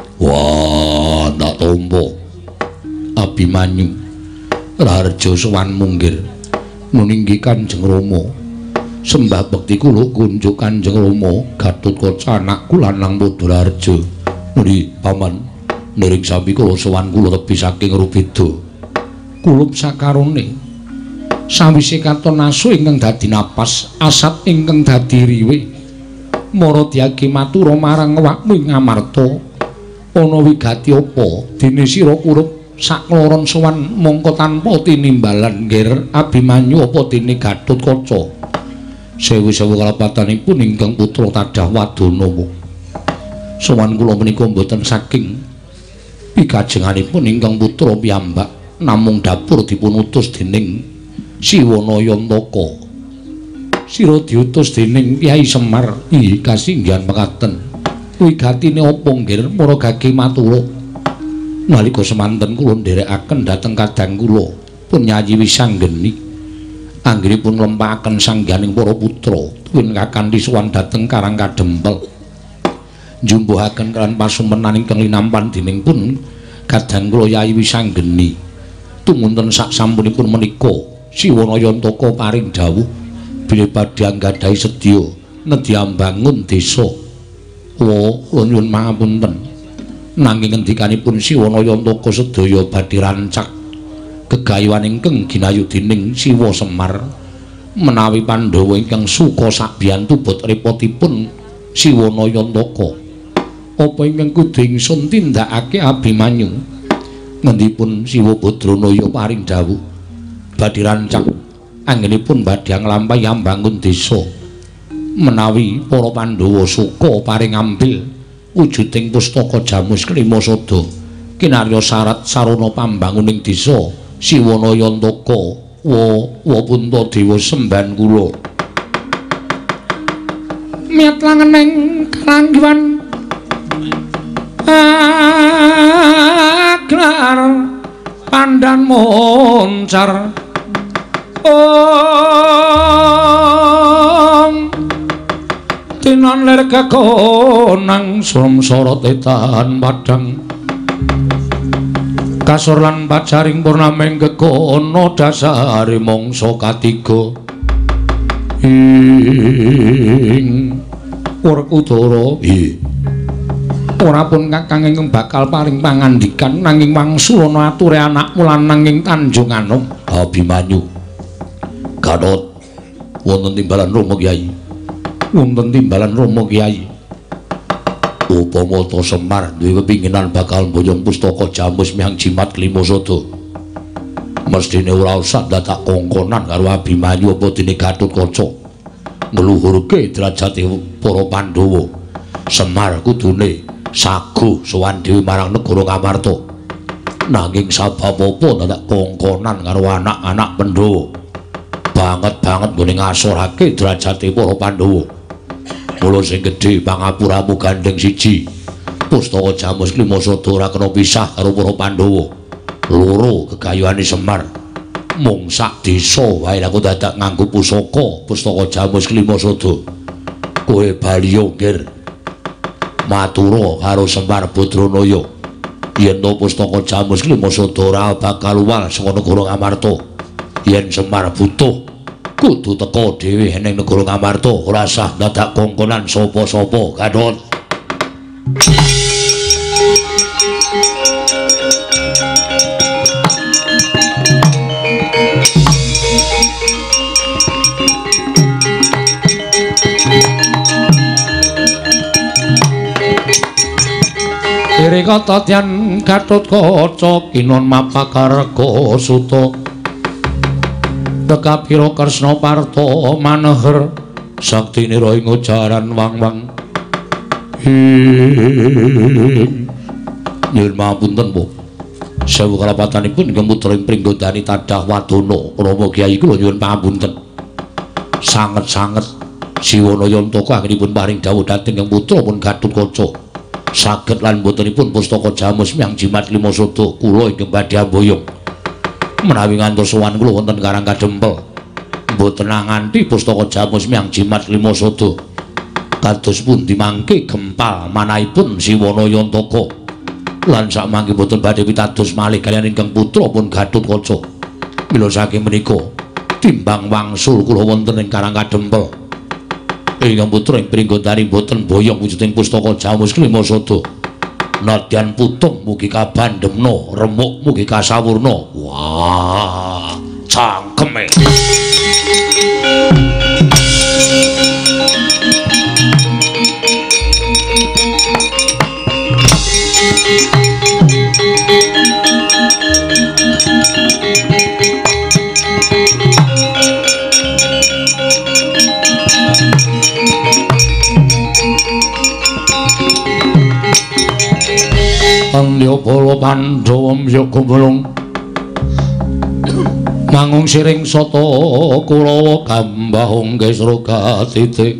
Wah tak tampa Abimanyu raharja sowan munggir nuninggi Kanjeng Rama sembah bekti kula kunjuk Kanjeng Rama Gatotkaca anakku lanang padha raharja nuli paman niring sambikala sowan kula tebih saking Rubeda Kulup sakarone sawise katon asu ingkang dadi napas asat ingkang dadi riwe mara diagi matura marang awakmu ing Ngamarta ana wigati apa dene sira kurup sakloron sowan mongko tanpa tinimbalan ngger Abimanyu apa dene Gatotkaca sewu-sewu kalapatanipun ingkang putra tadah wadana sowan kula menika mboten saking pikajenganipun ingkang putra piyambak namung dapur dipun utus dening Siwanayantaka. Sira diutus dening Kyai Semar. Ih kasinggihan mekaten. Wigatine apa nggir para gage matura. Nalika semanten kula nderekaken dhateng kadang kula pun Yayi Wisanggeni. Anggenipun nglempahaken sangganing para putra tuwin kakanthi sowan dhateng Karang Kadempel. Njumbuhaken kelan pasumenan ingkang linampan dening pun kadang kula Yayi Wisanggeni. Tumunten sak sampunipun menika Siwanayantaka paring dawuh bilih badhe anggadhahi sedya nedya mbangun desa. Kula nyuwun pangapunten. Nanging ngendikanipun Siwanayantaka sedaya badhe rancak gegayuhan ingkang ginayu dening Siwa Semar menawi Pandhawa ingkang suka sakbiyantu bot repotipun Siwanayantaka. Apa ingkang kudu ingsun tindakake Abimanyu ngendipun Siwa Badranaya paring dawuh badhe rancang anggenipun badhe nglampahi ambangun desa menawi para Pandhawa suka paring ambil wujuding pustaka Jamus Klimasada kinarya syarat sarana pambanguning desa Siwanayantaka wa Puntadewa semban kula miat langening karanggiwan aglar pandan moncar tinon lir kekonang samsara tetan padhang kasur lan pacaring purnaming kekono dasare mangsa katiga ing Werkudara ora pun kakang ingkang bakal paring pangandikan nanging wangsulana ature anakmu lan nanging Tanjung Anom Abimanyu Gatot wonten timbalan Rama Kyai wonten timbalan Rama Kyai upama ta Semar duwe kepinginan bakal mboyong pustaka Jamus Miang Jimat Klimasada mestine ora usah dadak kongkonan karo Abimanyu apa dene Gatotkaca ngluhurke derajate para Pandhawa Semar kudune sagu sowan dhewe marang negara Ngamarta nanging sabab apa dadak kongkonan karo anak-anak Pandhawa banget nggone ngasorake derajate para Pandhawa mula sing gedhe pangapuramu gandeng siji pustaka Jamus Klimasada ora kena pisah karo para Pandhawa loro gegayuhane Semar mung sak desa wae aku dadak nganggo pusaka pustaka Jamus Klimasada kowe bali ngger matura karo Semar Badranaya yen to pustaka Jamus Klimasada ora bakal uwal saka negara Ngamarta yen Semar butuh kudu teka dhewe ning negara Ngamarta ora sah dadak kongkonan sapa-sapa Gatot Rikata tyan Gatotkaca kinon mapakarga suta Dekapira Kresna Parta maneher saktine ra ing ujaran wang-wang nyuwun pamunten po sewu kalapatanipun ingkang putra ing Pringgondani Tadah Wadana Rama Kyai kula nyuwun pamunten sanget-sanget Siwanayantaka anggenipun paring dawuh dhateng ingkang putra pun Gatotkaca saged lan botenipun pustaka Jamus Miang Jimat Klimasada kula ingkang badhe amboyong menawi ngantos sowan kula wonten Karang Kadempel mboten nganti pustaka Jamus Miang Jimat Klimasada kados pundi mangke gempal manahipun Siwanayantaka lan sakmangke boten badhe pitados malih kaliyan ingkang putra pun Gatotkaca mila saking menika timbang wangsul kula wonten ing Karang Kadempel ingkang putra ing Pringgondani boten boyong wujuding pustaka Jamus Klimasada nadyan putung mugi kabandhemna remuk mugi kasawurna wah cangkeme Pandya Bala Pandhawa Yaga Bolong mangung siring sata Kurawa Gambahung Gesra Gatitik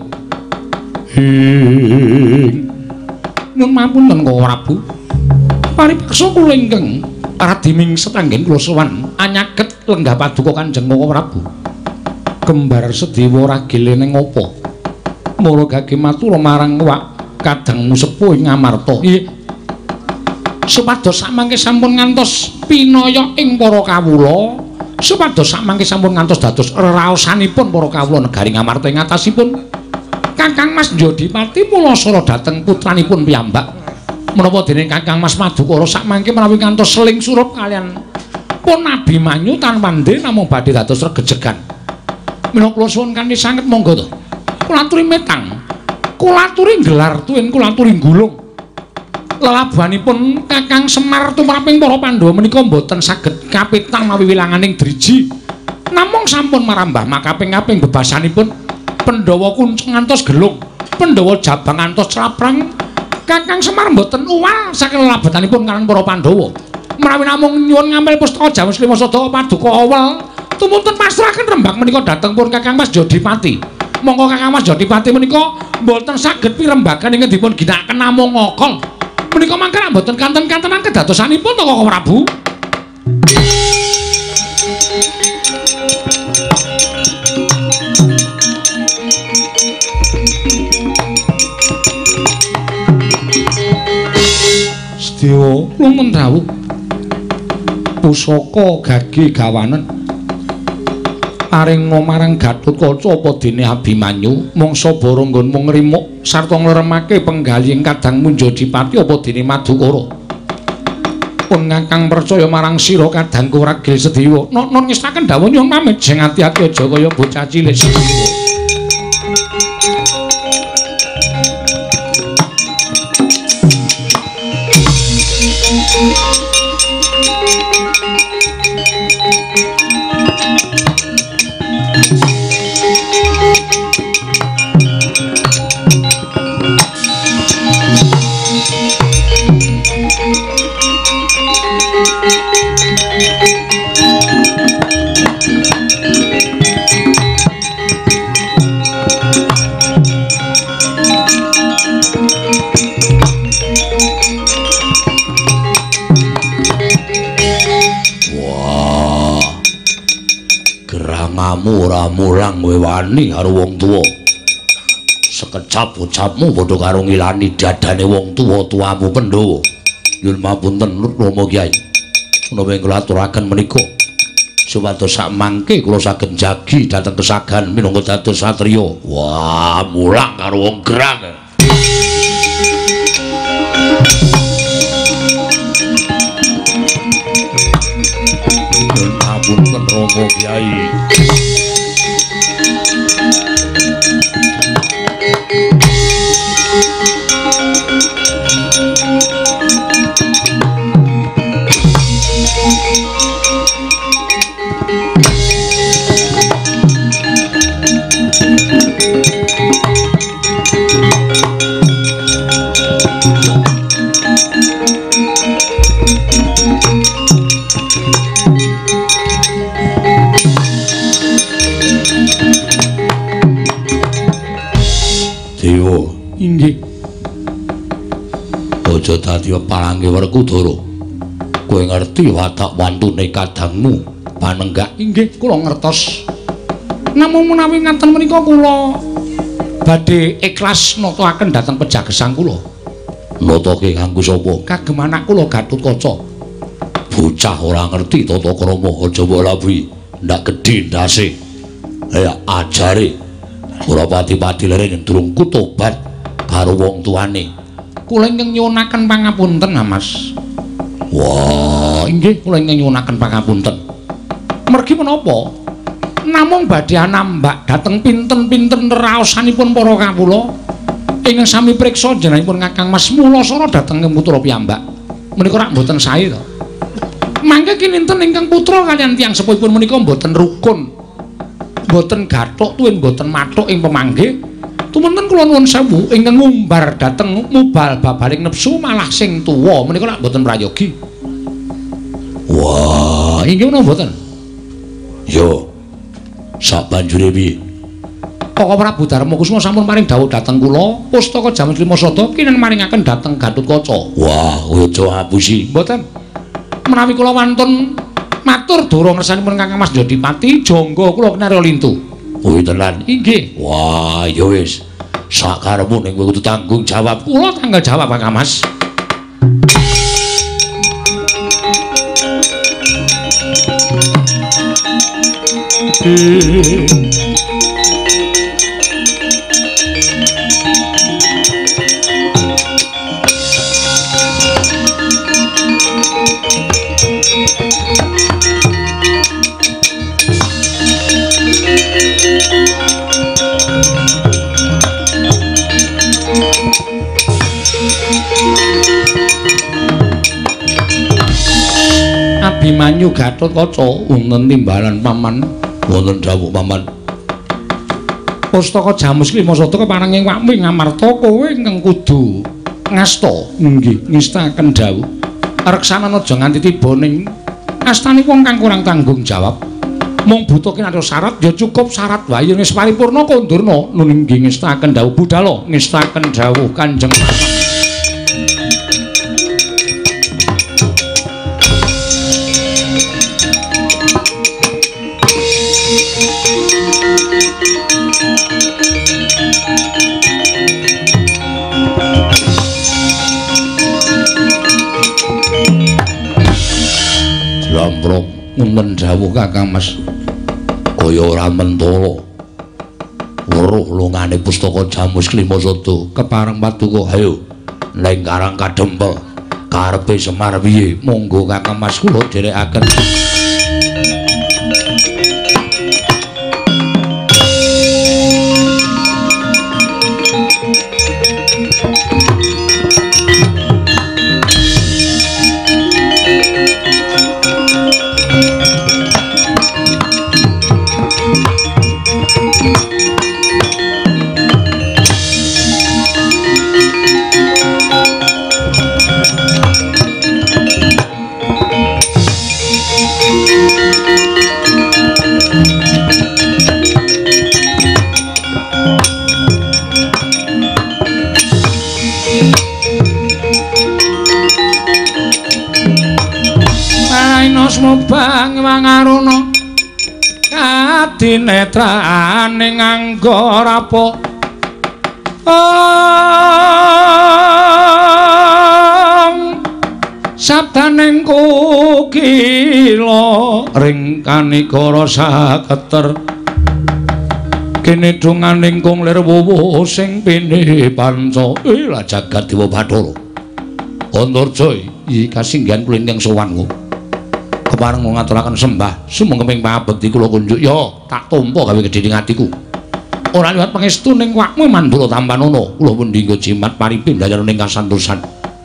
nyuwun pamunten Kang Prabu paripaksa kula ingkang radiming setanggen kula sowan anyaket lenggah paduka Kanjeng Kang Prabu kembar Sedewa ragile ning apa mula gage matur marang wak kadangmu sepuh ing Ngamarta supados samangke sampun ngantos pinaya ing para kawula supados samangke sampun ngantos dados raosanipun para kawula negari Ngamarta ing atasipun Kakang Mas Jodipati Pulasara dhateng putranipun piyambak menapa dening Kakang Mas Madukara samangke menawi ngantos seling surup kalian pun Abimanyu tanpa ndhe namung badhe dados regejegan menawa kula suwun kanthi sanget monggo to kula aturi metang kula aturi gelar tuwin kula aturi gulung lelabuhanipun Kakang Semar tumraping para Pandhawa menika boten saged kapitan mawi wilanganing driji. Namung sampun marambah makaping-kaping bebasanipun Pandhawa kuncung ngantos gelung, Pandhawa jabang ngantos craprang. Kakang Semar boten uwal saking lelabetanipun kaliyan para Pandhawa. Menawi namung nyuwun ngambil pustaka Jamus Lima Sada Paduka Awal, tumuntun pasrahaken rembag menika dhateng pun Kakang Mas Jodipati. Monggo Kakang Mas Jodipati menika boten saged pirembagan ingkang dipun ginakaken namung ngokol. Menika mangke boten kanten-kantenan kedadosanipun to Koko Prabu. Sedya lumen rawuh. Pusaka gage gawanen. Paring marang Gatotkaca apa dene Abimanyu mangsa Baranggan mung ngrimuk sarta ngleremake penggalihing Kadang Munjadipati apa dene Madukara. Pun Kakang percaya marang sira Kadang Kuragil Sedewa. Non ngestaken dawuh nyuwun pamit sing ati-ati aja kaya bocah cilik Sedewa. Ora mulang kowe wani karo wong tuwa. Sekecap ucapmu padha karo ngilani dadane wong tuwa-tuwamu Pandhawa. Nyuwun mapunten Rama Kyai. Menawi kula aturaken menika supados sak mangke kula saged njagi dhateng kesagan minangka dados satriya. Wah, mulang karo wong gerang. Nyuwun mapunten Rama Kyai. Inggih. Aja dadi palange Werkudara. Kowe ngerti watak wantune kadangmu panenggak? Inggih, kula ngertos. Namung menawi ngaten menika kula badhe ikhlas nataken dhateng pejagesang kula. Natake kanggo sapa? Kagem anak kula Gatotkaca. Bocah ora ngerti tata krama aja mbok labuhi. Ndak gedhe ndase. Ya ajare ora pati-pati leren durung kutobat karo wong tuane. Kula ingkang nyuwunaken pangapunten, Mas. Wah, inggih kula ingkang nyuwunaken pangapunten. Mergi menapa? Namung badhe anambak dhateng pinten-pinten raosanipun para kawula ingkang sami priksa jenengipun Kakang Mas Mulasara dhateng putra piyambak. Menika rak mboten sae to. Mangke kinten ingkang putra kaliyan tiyang sepuhipun menika mboten rukun. Mboten gathuk tuwin mboten mathuk ing pamanggih. Tumunten kula nuwun sewu ingkang ngumbar dhateng mubal babaling nepsu malah sing tuwa menika rak mboten prayogi. Wah, inggih menapa mboten? Yo. Sabanjure piye? Koko Prabu Darmakusuma sampun paring dawuh dhateng kula, pustaka Jamus Lima Sada kinen maringaken dhateng Gatotkaca. Wah, aja ngapusi. Mboten. Menawi kula wantun matur dora ngersanipun Kakang Mas Jodipati, jangga kula kinarya lintu. Oh, tenan. Inggih. Wah, ya wis. Sakarepmu ning kowe kudu tanggung jawab. Kula tanggung jawab, Kakang Mas. Abimanyu Gatotkaca wonten timbalan paman wonten dawuh paman Pustaka Jamus Klimasada keparenging wami ngamarta kowe ingkang kudu ngasta nggih ngestaken dawuh reksanana aja nganti tiba ning astane wong kang kurang tanggung jawab mung butuh kinarya syarat ya cukup syarat wae wis paripurna kondurna nun nggih ngestaken dawuh budhal ngestaken dawuh Kanjeng Lamprok ngenten dawuh Kakang Mas kaya ora mentala weruh lungane Pustaka Jamus Klimasada kepareng paduka hayo ning Karang Kadempel karepe Semar piye monggo Kakang Mas kula dherekaken Mubang mangaruna kadinetrane nganggo rapo sabdaning kukila ring kanikara saketer kene dunganing kunglir wuwuh sing pini panca la jagat dewa Bathara Antarja iki kasinggihan kula ingkang sowan kepareng ngaturaken sembah sumengkeping pangabekti kula kunjuk ya tak tampa gawe gedhening atiku ora liwat pangestu ning wakmu Mandura Tampanana kula pun dinggo jimat paripin dayaning kasantosan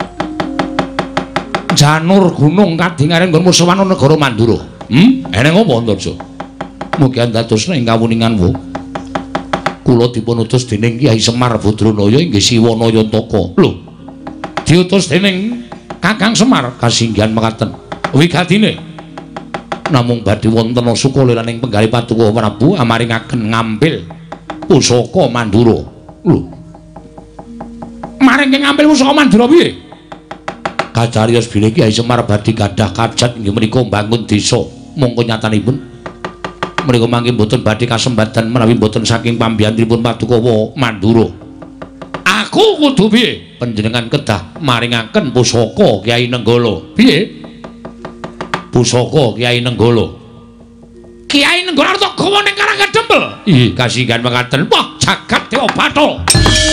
janur gunung kadingaren nggonmu sowan negara Mandura eneng apa Antarja mugi andadosna ing kawuninganmu kula dipun utus dening Kyai Semar Badranaya inggih Siwana Yantaka lho diutus dening Kakang Semar kasinggihan mekaten wigatine namung badhe wonten sukaliraning penggalih Paduka Prabu amaringaken ngambil pusaka Mandura. Lho. Maring ngambil pusaka Mandura piye? Kacariyos bilih Kyai Semar badhe gadah kajat inggih menika mbangun desa. Mongko nyatanipun menika mangke boten badhe kasembadan menawi boten saking pambiyantinipun Paduka Mandura. Aku kudu piye? Panjenengan kedah maringaken pusaka Kyai Nenggala. Piye? Pusaka Kyai Nenggala. Kyai Nenggala arta gawa ning Karang Kadempel. Ih, kasinggihan mekaten. Wah, jagat Dewa Bathara.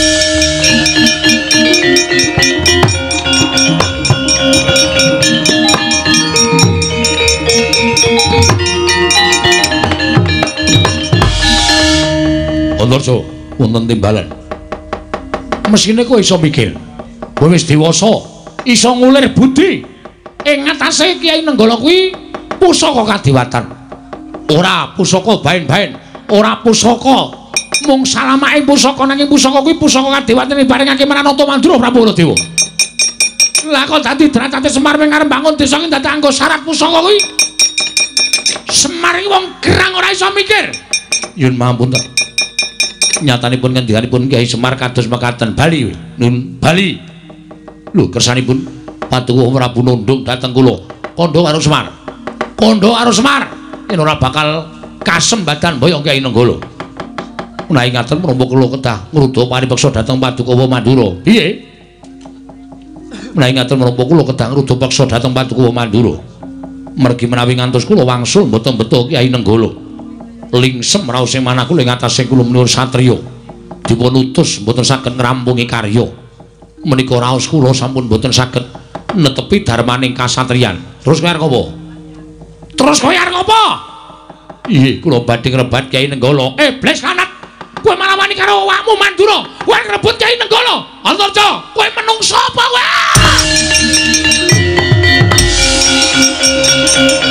Antarja, wonten timbalan. Mesine kowe iso mikir. Kowe wis dewasa, iso ngulir budi. Ing ngatasé Kyai Nenggala kuwi pusaka kadewatan. Ora pusaka baen-baen, ora pusaka mung salamake pusaka nanging pusaka kuwi pusaka kadewatan diparingake Maranata Mandura Prabu Baladewa. Lah kok dadi drajate Semar wing arep bangun desa iki dadi anggo syarat pusaka kuwi. Semar iki wong gerang ora iso mikir. Yun mampun ta. Nyatanipun ngendikanipun Kyai Semar kados mekaten Bali. Nun Bali. Lho kersanipun Paduka Prabu nundung dhateng kula. Kandha karo Semar. Kandha karo Semar. Yen ora bakal kasembadan mbaya Kyai Nenggala. Menawi ngaten menapa kula kedah ngrudha paripeksa dhateng Paduka Mandura. Piye? Menawi ngaten menapa kula kedah ngrudha peksa dhateng Paduka Mandura. Mergi menawi ngantos kula wangsul mboten beto Kyai Nenggala. Lingsem raos sing manah kula ing atase kula menika satriya. Dipun utus mboten saged ngrampungi karya. Menika raos kula sampun mboten saged netepi darmaning kasatriyan. Terus kowe arep apa? Terus kowe arep apa? Iye, kula badhe ngrebat Kyai Nenggala. Iblis kanat. Kowe malah wani karo awakmu Mandura. Kowe ngrebut Kyai Nenggala. Antarja, kowe menungso apa kowe?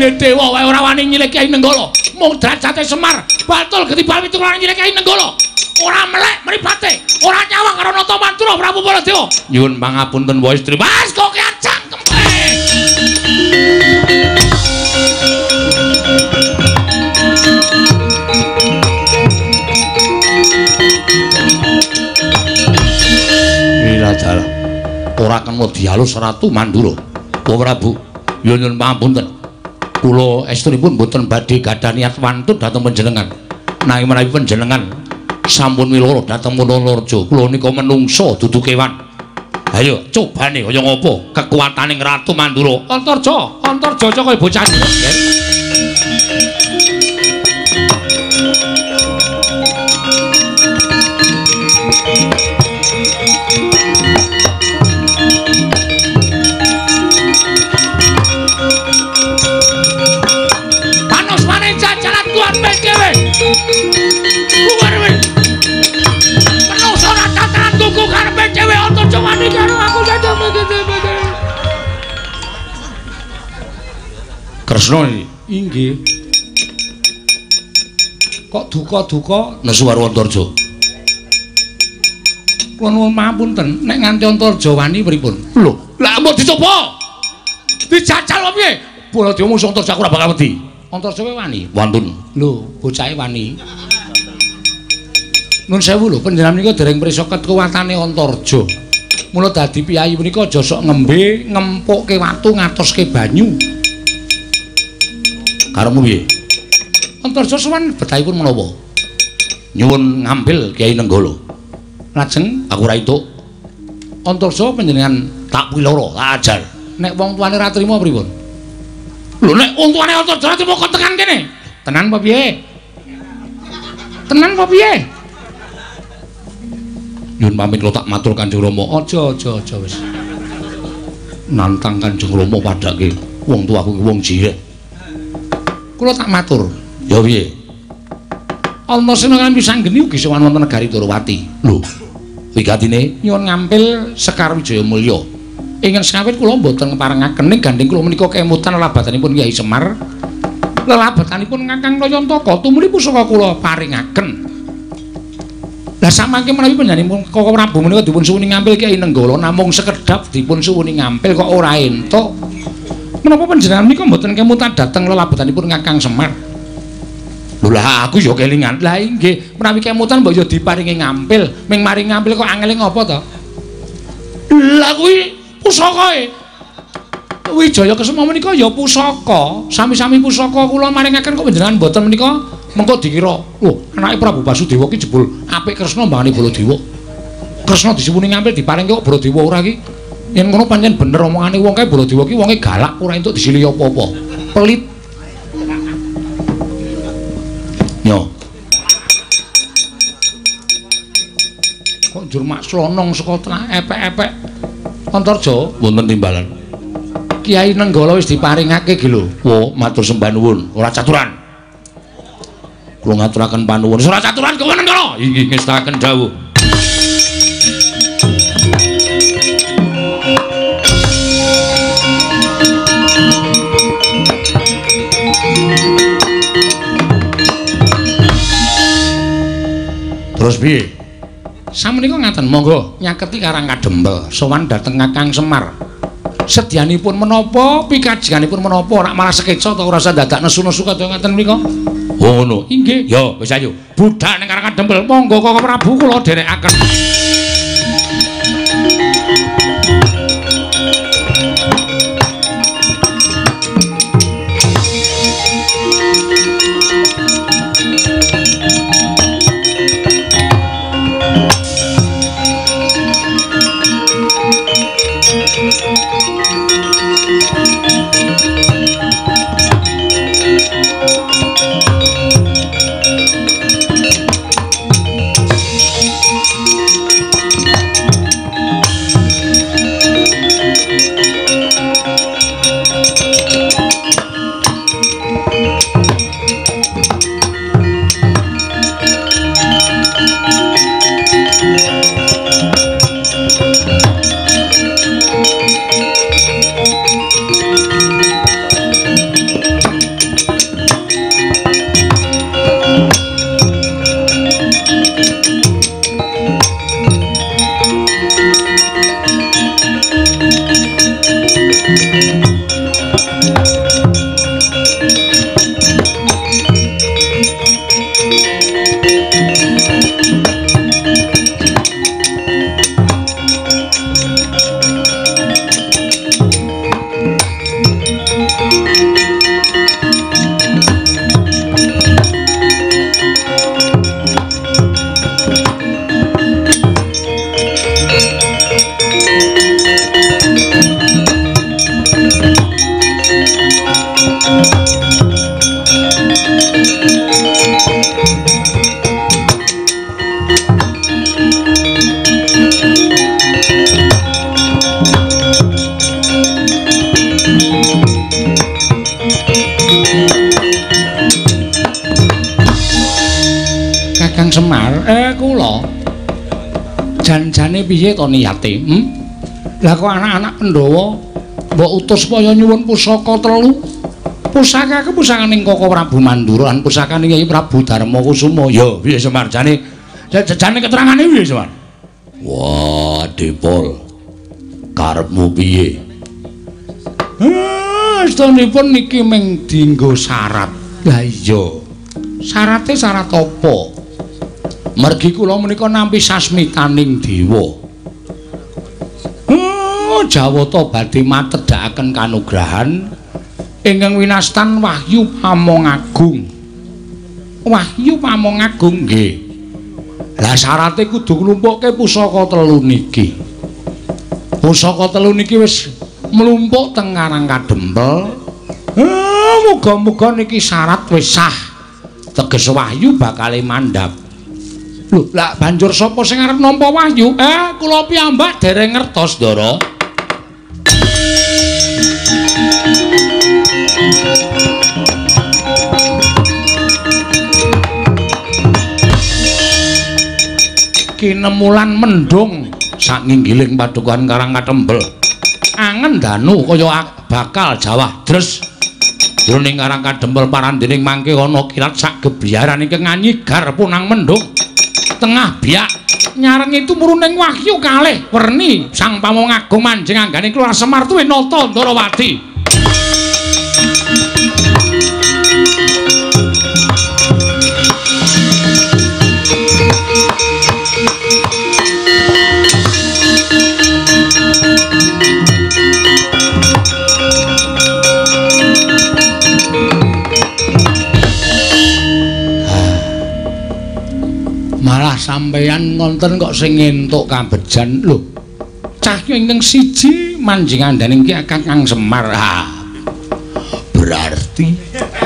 jenenge dewa wae ora wani nyilih Kyai Nenggala. Mung derajate Semar, batul ketibal pitulungan nyilih Kyai Nenggala. Ora melek mripate, ora nyawang karo nata mantura Prabu Baladewa. Nyuwun pangapunten wa istri. Mas kok kiancang kempeng. Wiradal. Ora kena dialus Ratu Mandura. Wa Prabu, nyuwun pangapunten. Kula estunipun boten badhe gadah niat wantun dhateng panjenengan. Nanging menawi panjenengan sampun miloro dhateng Wonorejo, kula nika menungsa dudu kewan. Ayo cobane kaya ngapa kekuwataning Ratu Mandura. Antarja kaya bocah. Kresna inggih. Kok duka-duka nesu karo Antarja. Kula nuwun pangapunten, nek nganti Antarja wani pripun? Lho, lha mbok dicoba. Dijajal piye? Baladewa musuh Antarja ora bakal wedi. Antarja kowe wani? Wantun. Lho, bocahe wani. Nun sewu lho, panjenengan menika dereng prisa kekuwatane Antarja. Mula dadi piyai menika aja sok ngembe ngempukke watu ngatoske banyu. Karemu piye? Antarja sowan betahipun menapa? Nyuwun ngambil Kyai Nenggala. Lajeng aku ora entuk. Antarja panjenengan tak piloro, tak ajar. Nek wong tuane ra trima pripun? Lho nek wong tuane Antarja ra trima kok tekan kene. Tenan apa piye? Tenan apa piye? Nyuwun pamit kula tak matur Kanjeng Rama. Aja wis. Nantang Kanjeng Rama padhake wong tuaku wong jireh. Kula tak matur. Ya piye? Antasena kan pisang geni ugi sowan wonten negari Durowati. Lho, wigatine nyuwun ngampil Sekar Wijaya Mulya. Ingkang sengawit kula mboten ngeparengaken ing gandeng kula menika kemutan lelabatanipun Kyai Semar. Lelabatanipun Kakang Nayantaka tumuli pusaka kula paringaken. Lah samangke menawi panjenenganipun Kakang Prabu menika dipun suwuni ngampil Kyai Nenggala namung sekedhap dipun suwuni ngampil kok ora entuk. Menapa panjenengan menika mboten kemutan dhateng lelabatanipun Kakang Semar? Lho lah aku ya kelingan. Lah inggih, menawi kemutan mbok ya diparingi ngampil, ming maring ngampil kok angele ngopo to? Lah kuwi pusakae. Wijaya Kesuma menika ya pusaka. Sami-sami pusaka kula maringaken kok panjenengan mboten menika mengko dikira, lho anake Prabu Basudewa ki jebul apik Kresna mbangane Baladewa. Kresna disuwuni ngampil diparingke kok Baladewa ora ki. Yen ngono pancen bener omongane wong kae Baladewa ki wonge galak ora entuk disili apa-apa. Pelit. Yo. Kok njur mak slonong saka tengah epek-epek. Antarja wonten timbalan. Kyai Nenggala wis diparingake ki lho. Wo, matur sembah nuwun, ora caturan. Kula ngaturaken panuwun, ora caturan kowe Nenggala. Inggih ngestaken dawuh. Terus piye? Samenika ngaten, monggo nyaketi Karang Kadempel sowan dhateng Kakang Semar. Sedyanipun menapa, pikajenganipun menapa, rak malah sekeca ta ora usah dadak nesu-nesu kaya ngaten menika. Oh ngono. Inggih. Ya wis ayo. Budhak ning Karang Kadempel, monggo Kakang Prabu kula dherekaken. Semar, kula. Janjane piye to niyate? Lah kok anak-anak Pandhawa mbok utus supaya nyuwun pusaka 3. Pusaka ke pusakaning Koko Prabu Mandura lan pusakaning Kyai Prabu Darma Kusuma. Ya, piye Semar jane keterangane piye Semar? Wah, Depol. Karepmu piye? Astunipun niki mung dienggo syarat. Lah iya. Syarate syarat apa? Mergi kula menika nampi sasmitaning dewa. Jawata badhe matedhakaken kanugrahan ingkang winastan Wahyu Pamongagung. Wahyu Pamongagung nggih. Lah syarate kudu nglumpukke pusaka 3 niki. Pusaka 3 niki wis mlumpuk teng Karang Kadempel. Muga-muga niki syarat wis sah. Teges Wahyu bakal mandhap. Lho, lah banjur sapa sing arep nampa Wahyu? Kula piyambak dereng ngertos, Ndara. Kinemulan mendung sak nginggiling padukuhan Karang Kadempel. Angen danu kaya bakal jawah dres. Jroning Karang Kadempel parandening mangke ana kilat sak geblyaran ingkang nganyigar punang mendung. Tengah biak nyareng itu muruning Wahyu kalih werni Sang Pamongagung manjing anggane Kelurahan Semar tuwin nata Ndarawati. Malah sampeyan ngonten kok sing entuk kabejan lho. Cahya ingkang siji manjing andaning Ki Kakang Semar. Berarti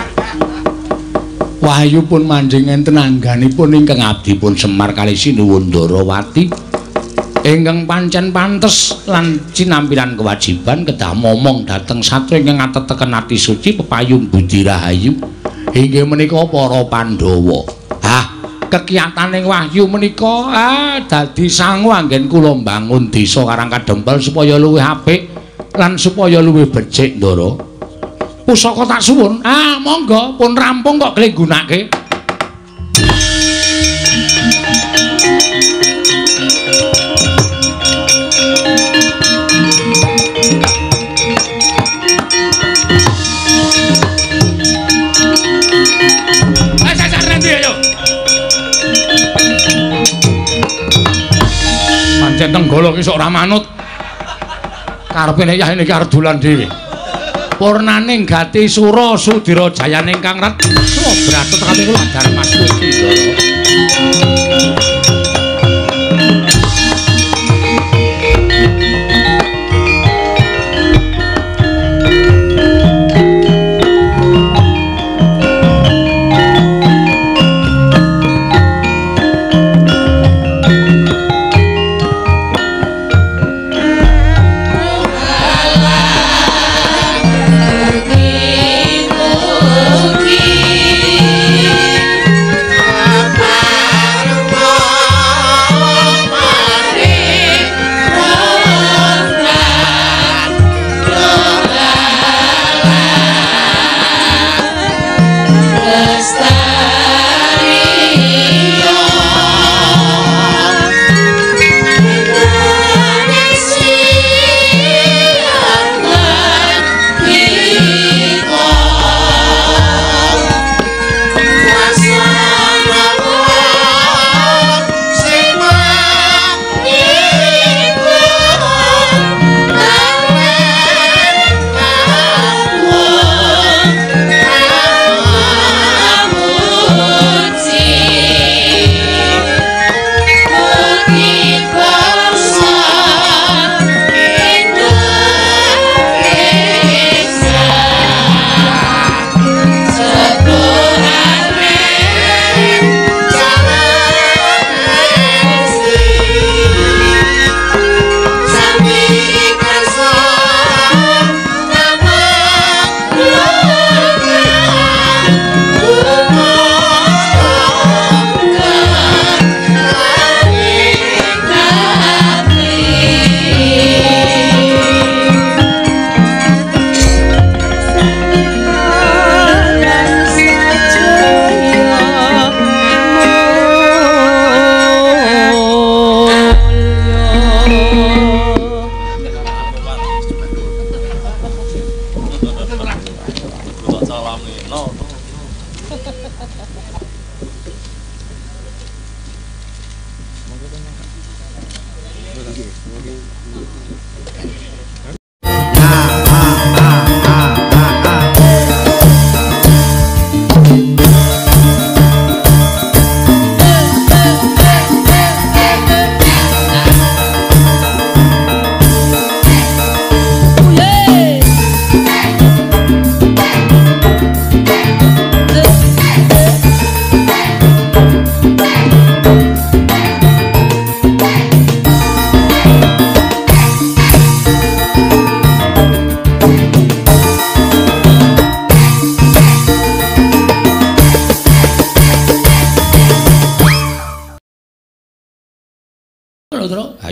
Wahyu pun manjing enten angganipun ingkang abdipun Semar kalih Sinuwun Ndarawati. Ingkang pancen pantes lan cinampiran kewajiban kedah momong dhateng satya ingkang ngateteken ati suci pepayung budi rahayu inggih menika para Pandhawa. Kekiyataning Wahyu menika dadi sangu anggen kula mbangun desa Karang Kadempel supaya luwih apik lan supaya luwih becik, Ndara. Pusaka tak suwun. Monggo pun rampung kok gelem gunake. Pancen tenggala ki sok ora manut. Karepe nek yah niki arep dolan dhewe. Purnaning gati sura Sudira Jayane ingkang ret. Bratet kami kula Darma Mas Suci. Bye.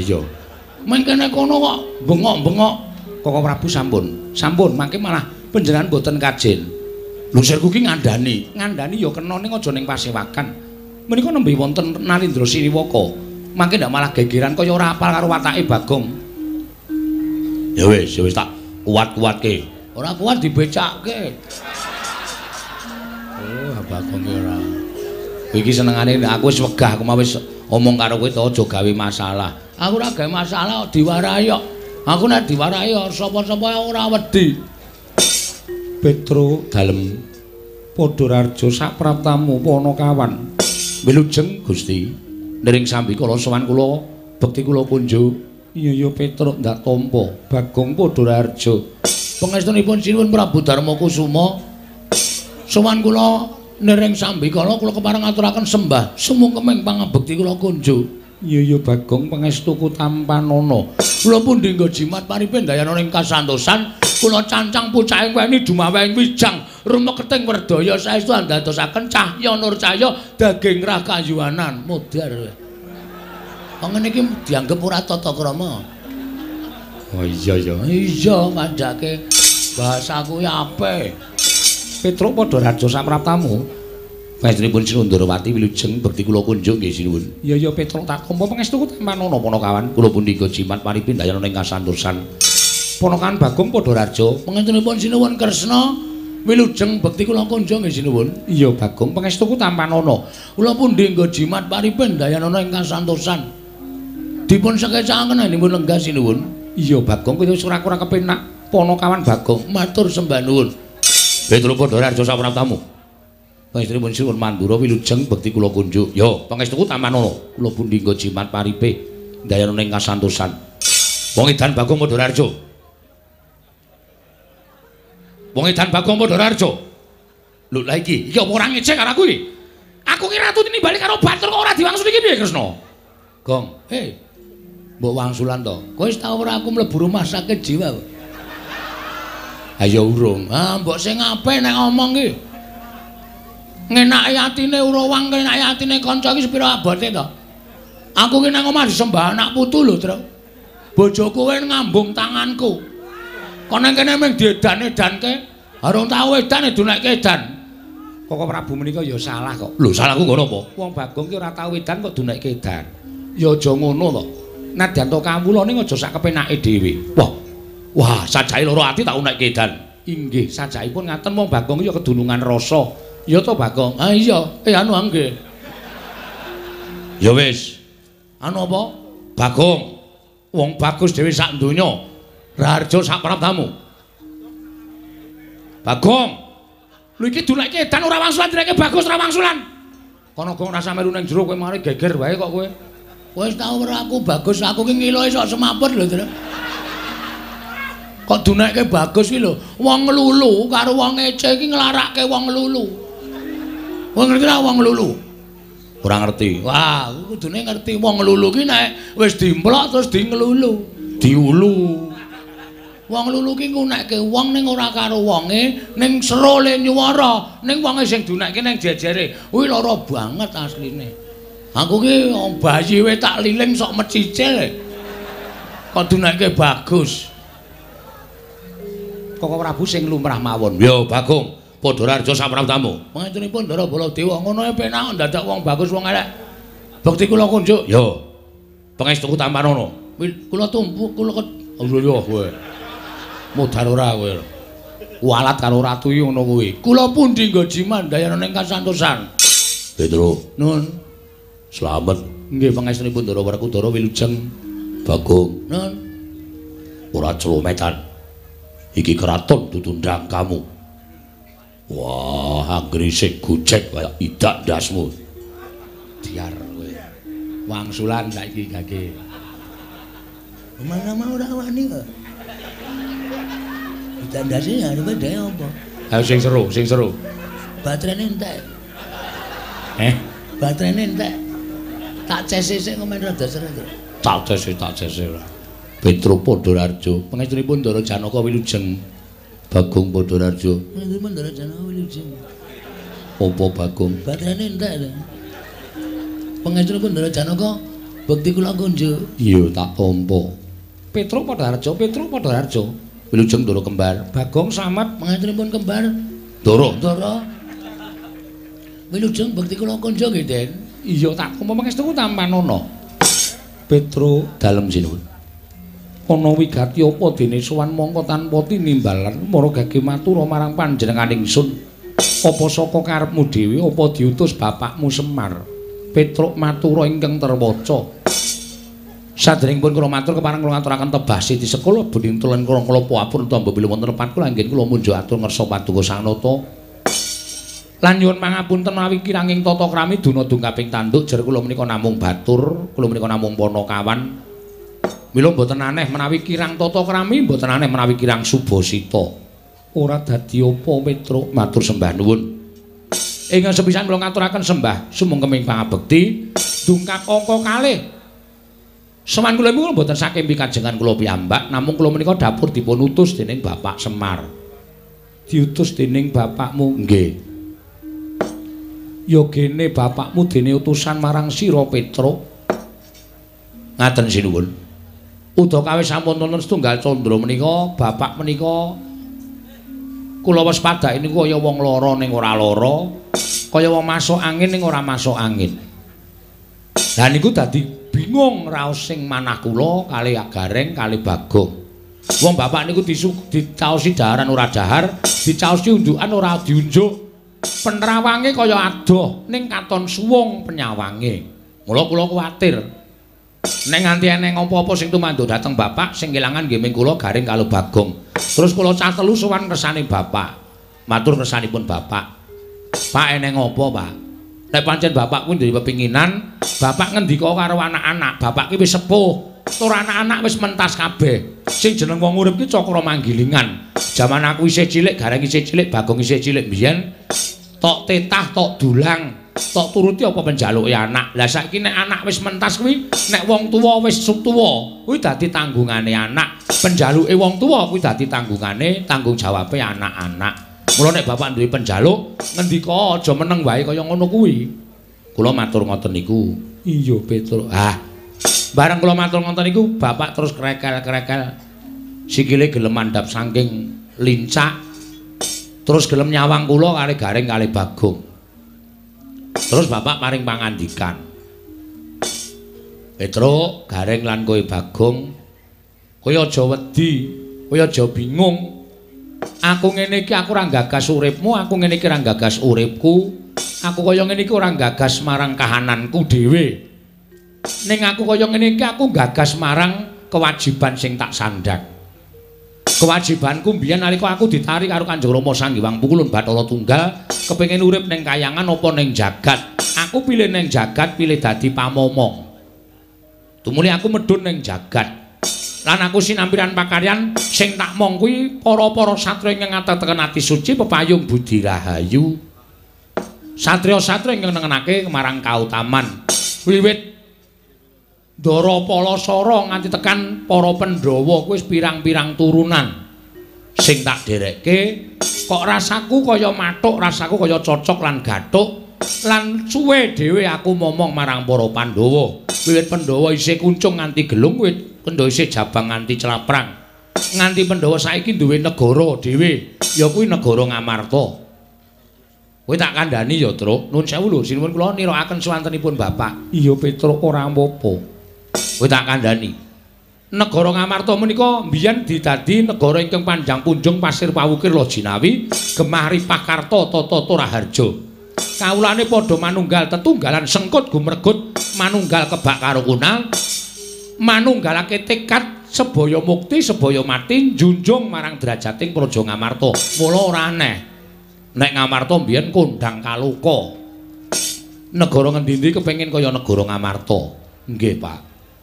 iya. Mengkene kono kok bengok-bengok. Koko Prabu sampun. Sampun, mangke malah panjenengan boten kajen. Lho sirku ki ngandani ya kena ning aja ning pasewakan. Menika nembe wonten Nalindra Siniwaka. Mangke ndak malah gegeran kaya ora apal karo watake Bagong. Ya wis tak kuat-kuatke. Ora kuat dibecakke. Oh, Bagong ki ora. Iki senengane aku wis wegah aku mau wis omong karo kowe to aja gawe masalah. Aku ora gawe masalah kok diwarahi kok. Aku nek diwarahi sapa-sapa ora wedi. Petro dalem Padhararja sapraptamu Panakawan. Wilujeng Gusti. Nering sambi kala sowan kula bekti kula kunjuk. Iya Petro ndak tampa Bagong Padhararja. Pangestunipun sinuwun Prabu Darmakusuma. Sowan kula nering sambi kala kula kepareng ngaturaken sembah sumungkeming pangabekti kula kunjuk. Iya Bagong pangestuku tampanana. Kula pundi nggo jimat paripe dayana ing kasantosan kula cancang pucaking weni dumaweng wijang rumeketing werdaya saestu andadosaken cahya nur cahya daging rah kayuwanan modar. Wong ngene iki dianggep ora tata krama. Oh iya ya. Iya mandake bahasaku ya apik. Petro Padhararja sapraptamu. Panjenenganipun Sinundrawati wilujeng bekti kula kunjuk nggih sinuwun. Iya ya Petro tak tampa pangestuku tampanana Panakawan. Kula pundi nggo jimat paripi dayana ing kasantosan. Ponakan Bagong Padhararja, pangentunipun sinuwun Kresna wilujeng bekti kula kunjuk nggih sinuwun. Iya Bagong pangestuku tampanana. Kula pundi nggo jimat paripi dayana ing kasantosan. Dipun sekecakaken dipun lenggah sinuwun. Iya Bagong kowe wis ora kepenak Panakawan Bagong. Matur sembah nuwun. Petro Padhararja sapraptamu. Panjenenganipun sinuwun Mandura wilujeng bekti kula kunjuk. Yo, pangestuku tampanana. Kula pundi nggo jimat paripe dayana ing kasantosan. Wong edan Bagong Padhararja. Wong edan Bagong Padhararja. Lho lha iki apa ora ngecek karo aku iki? Aku ki ratu tinimbali karo batur kok ora diwangsuli iki piye Kresna? Gong, mbok wangsulan to. Kowe wis tau ora aku mlebu rumah sakit jiwa kok. Ayo urung. Mbok sing apik nek ngomong ki. Ngenake atine Urawang, ngenake atine kanca iki sepira abote to? Aku ki nang omah disembah anak putu lho, Tru. Bojoku kowe ngambung tanganku. Kok nang kene mung diedan-edanke, arung tau edan dunekke edan. Kok Prabu menika ya salah kok. Lho, salahku ngono apa? Wong Bagong ki ora tau edan kok dunekke edan. Ya aja ngono to. Nadyan to kawula ning aja sak kepenake dhewe. Wah, sajahe loro ati tak unekke edan. Inggih, sajaipun ngaten wong Bagong ya kedunungan rasa. Ya to Bagong. Ah iya, anu nggih. Ya wis. Anu apa? Bagong. Wong bagus dhewe sak donya. Raharja sapraptamu. Bagong. Lho iki dunekke edan ora wangsulan direke bagus ora wangsulan. Kono Gong rasa melu ning jero kowe mari geger wae kok kowe. Kowe wis tau ora aku bagus, aku ki ngiloe sok semaput lho, Tru. Kok dunekke bagus ki lho. Wong lulu karo wong ece iki nglarake wong lulu. Wong ngerti ora wong lulu? Ora ngerti. Wah, kudune ngerti wong lulu ki nek wis dimplok terus di nglulu, diulu. Wong lulu ki ngunekke wong ning ora karo wonge, ning serole nyuwara, ning wonge sing dunekke ning jejere. Kuwi lara banget asline. Aku ki bayi we tak liling sok mecicil. Kok dunekke bagus. Kok Prabu sing lumrah mawon. Yo Bagong Padhararja sapraptamu. Pangentunipun Ndara Baladewa ngono ae penak dadak wong bagus wong elek. Bekti kula kunjuk. Yo. Pangestuku tampanana. Kula tumpuk kula lho kowe. Modar ora kowe. Kualat karo ratu iki ngono kuwi. Kula pundi nggo jiman dayana ning kasantosan. Petro. Nuwun. Slamet. Nggih pangestunipun Ndara Werkudara wilujeng Bagong. Nuwun. Ora celometan. Iki keraton tutundang kamu. Wah, anggere sing gocek kaya idak ndasmu. Diar kowe. Wangsulan saiki gage. Mana mau ora wani kok. Idak ndase ya arep dhewe apa? Ayo sing seru. Baterene entek. Baterene entek. Tak cese sik komen rada seret. Tak cese ora. Petro Padhararja, pangestunipun Ndara Janaka wilujeng Bagong Padhararja. Pangestunipun Ndara Janaka wilujeng. Apa Bagong? Baterane entek. Pangestunipun Ndara Janaka Bekti kula konjo. Iya tak tampa. Petruk Padharjo, Petruk Padharjo. Wilujeng Ndara kembar. Bagong Samad pangaturipun kembar. Ndara. Wilujeng bekti kula konjo nggih, Den. Iya tak tampa pangestu tampanana. Petruk dalem sinuwun. Ana wigati apa dene sowan mangka tanpa tinimbalan marga matura marang panjenenganing ingsun. Apa saka karepmu dhewe apa diutus bapakmu Semar? Petruk matura ingkang terwaca. Saderengipun kula matur kepareng kula ngaturaken tebasi di sekolah bening tulen kula pawapun tamba bila wonten lepat kula anggen kula munjuk atur ngersa paduka sanata. Lan nyuwun pangapunten menawi kiranging tata krami duna dungkaping tanduk jer kula menika namung batur, kula menika namung panakawan. Mila mboten aneh menawi kirang tata krami, mboten aneh menawi kirang subasita. Ora dadi apa Petruk matur sembah nuwun. Ingkang sepisan kula ngaturaken sembah sumengkeming pangabekti dungkap angka kalih. Seman kula menika mboten saking pikajengan kula piyambak, namung kula menika dapur dipun utus dening Bapak Semar. Diutus dening bapakmu, nggih. Ya gene bapakmu dene utusan marang sira Petruk. Ngaten sinuwun. Udakawis sampun wonten setunggal candra menika, bapak menika kula wis padhake niku kaya wong lara ning ora lara, kaya wong masuk angin ning ora masuk angin. Lah niku dadi bingung raos sing manah kula kali Gareng kali Bagong. Wong bapak niku dicaosi daharan ora dahar, dicaosi unjukan ora diunjuk. Penerawange kaya adoh ning katon suwung penyawange. Mula kula kuwatir nek nganti eneng apa-apa sing tumanduk dhateng bapak sing kelangan nggih ming kula Gareng kali Bagong. Terus kula cah telu sowan kersane bapak. Matur kersanipun bapak. Pak eneng apa, Pak? Nek pancen bapak kuwi duwe pepinginan, bapak ngendika karo anak-anak, bapak ki wis sepuh, tur anak-anak wis mentas kabeh. Sing jeneng wong urip ki Cakra Manggilingan. Jaman aku isih cilik, Gareng isih cilik, Bagong isih cilik biyen tok tetah, tok dulang, tok turuti apa penjaluke anak. Lah saiki nek anak wis mentas kuwi, nek wong tuwa wis tuwa, kuwi dadi tanggungane anak. Penjaluke wong tuwa kuwi dadi tanggung jawabe anak-anak. Mula nek bapak duwe penjaluk, ngendika aja meneng wae kaya ngono kuwi. Kula matur ngoten niku. Iya, Petruk. Bareng kula matur ngoten niku, bapak terus krekel-krekel. Sikile gelem mandhap saking lincak. Terus gelem nyawang kula kali Gareng kali Bagong. Terus bapak paring pangandikan. Petruk, Gareng lan kowe Bagong, kowe aja wedi, kowe aja bingung. Aku ngene iki aku ora gagas uripmu, aku ngene iki ora gagas uripku. Aku kaya ngene iki ora gagas marang kahananku dhewe. Ning aku kaya ngene iki aku gagas marang kewajiban sing tak sandhang. Kewajibanku mbiyen nalika aku ditarik karo Kanjeng Rama Sang Hyang Pukulun Bathara Tunggal, kepengin urip ning kayangan apa ning jagat. Aku pilih ning jagat, pilih dadi pamomong. Tumuli aku medhun ning jagat. Lan aku sinampiran pakaryan sing tak mong kuwi para-para satriya ingkang ngateteken ati suci pepayung budi rahayu. Satriya-satriya ingkang nengenake marang kautaman. Wiwit Ndara Palasara nganti tekan para Pandhawa kuwi wis pirang-pirang turunan sing tak dherekke. Kok rasaku kaya mathuk, rasaku kaya cocok lan gathuk. Lan suwe dhewe aku momong marang para Pandhawa. Wiwit Pandhawa isih kuncung nganti gelung, wiwit Pandhawa isih jabang nganti celaprang. Nganti Pandhawa saiki duwe negara dhewe, ya kuwi negara Ngamarta. Kowe tak kandhani ya, Truk. Nuwun sewu lho, sinuwun kula nirakaken swantenipun Bapak. Iya, Petruk, ora apa-apa. Kowe tak kandhani. Negara Ngamarta menika mbiyen didadi negara ingkang panjang punjung pasir pawukir Lojinawi, Gemah Ripakarta Tata Raharja. Kawulane padha manunggal tetunggalan sengkut gumregut, manunggal kebak karo kunal, manunggalake tekad sebaya mukti sebaya mati njunjung marang derajating Praja Ngamarta. Mula ora aneh nek Ngamarta mbiyen kondhang kaluka. Negara ngendi-endi kepengin kaya negara Ngamarta. Nggih, Pak.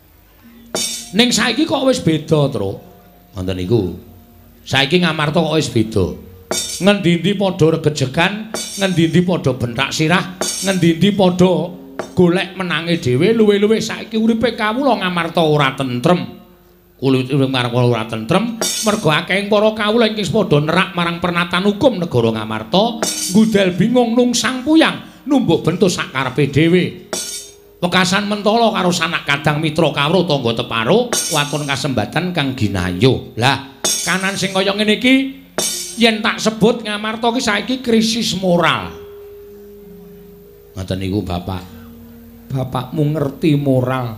Ning saiki kok wis beda, Truk. Ngoten niku. Saiki Ngamarta kok wis beda. Ngendi-endi padha regejegan, ngendi-endi padha bentak sirah, ngendi-endi padha golek menange dhewe. Luwih-luwih saiki uripe kawula Ngamarta ora tentrem. Urip marang ora tentrem merga akehing para kawula ingkang padha nerak marang pernatan hukum negara Ngamarta, ngudel bingung nungsang puyang numbuk bentus sakarepe dhewe. Wekasan Mentala karo sanak kadang mitra kawruh tangga teparo watun kasembatan kang ginayuh. Lah, kanan sing kaya ngene iki yen tak sebut Ngamarta ki saiki krisis moral. Ngoten niku Bapak. Bapakmu ngerti moral.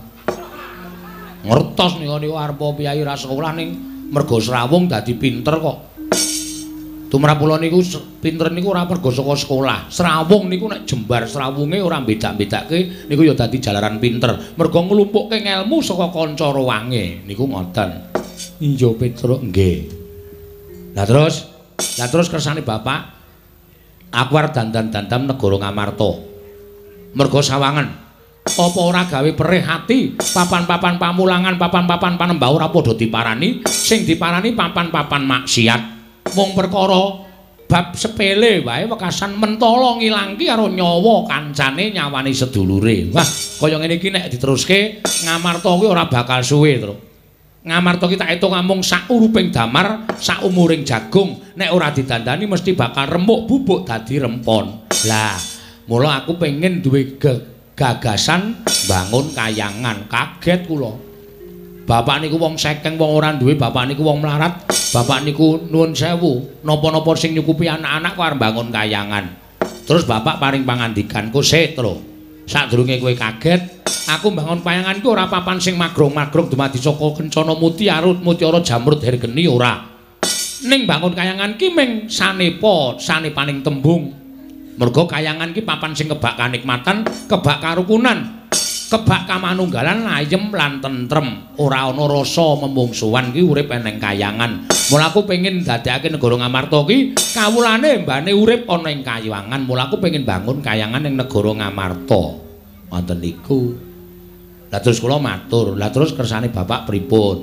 Ngertos niku arep piyai ra sekolah ning mergo Srawung dadi pinter kok. Tumrap kula niku pinter niku ora mergo saka sekolah. Srawung niku nek jembar srawunge ora bedak-bedake niku ya dadi jalaran pinter. Mergo nglumpukke ngelmu saka kanca rowange. Niku ngoten. Iya Petruk nggih. Lah terus kersane Bapak aku arep dandan-dandam negara Ngamarta. Mergo sawangen apa ora gawe perih ati papan-papan pamulangan papan-papan panembah ora padha diparani sing diparani papan-papan maksiat. Mung perkara bab sepele wae wekasan Mentala ngilangke karo nyawa kancane nyawani sedulure. Wah, kaya ngene iki nek diteruske Ngamarta kuwi ora bakal suwe, Tru. Ngamarta ki tak etung amung sak uruping damar, sak umuring jagung, nek ora didandani mesti bakal remuk bubuk dadi rempon. Lah, mula aku pengen duwe gagasan bangun kayangan. Kaget kula. Bapak niku wong sekeng, wong ora duwe, bapak niku wong melarat. Bapak niku nuwun sewu, napa-napa sing nyukupi anak-anak kok arep bangun kayangan. Terus bapak paring pangandikan, "Ku sik, Tru. Sadurunge kowe kaget, aku bangun kayanganku ora papan sing magrong-magrong dumadi saka kencana mutiara jamrut hergeni ora. Ning bangun kayangan ki ming sanepa, sanepaning tembung. Mergo kayangan ki papan sing kebak kanikmatan, kebak karukunan, kebak kamanunggalan ayem lan tentrem. Ora ana rasa memungsuhan ki urip eneng kayangan. Mula aku pengin dadekake negara Ngamarta ki kawulane mbane urip ana ing kayangan. Mula aku pengin bangun kayangan ing negara Ngamarta. Wonten niku. Lah terus kula matur, lah terus kersane Bapak pripun?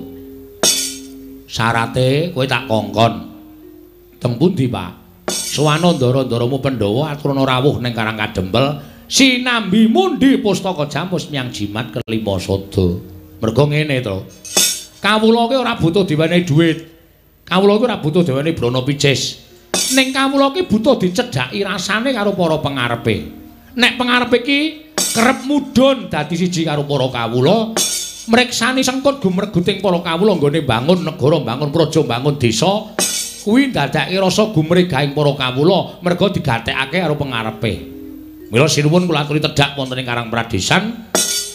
Syarate kowe tak kongkon. Teng pundi, Pak? Suwana ndara-ndaramu Pandhawa aturana rawuh ning Karang Kadempel. Sinambi mundi pustaka jamus miang jimat kelima sada. Mergo ngene to. Kawula ki ora butuh diwenehi dhuwit. Kawula ki ora butuh diwenehi brana picis. Ning kawula ki butuh dicedhaki rasane karo para pengarepe. Nek pengarepe ki kerep mudhun dadi siji karo para kawula, mreksani sengkut gumreguting para kawula nggone bangun negara, bangun praja, bangun desa, kuwi ndadekake rasa gumregahing para kawula merga digatekake karo pengarepe. Mila sinuwun kula aturi tedhak wonten ing Karang Pradesan.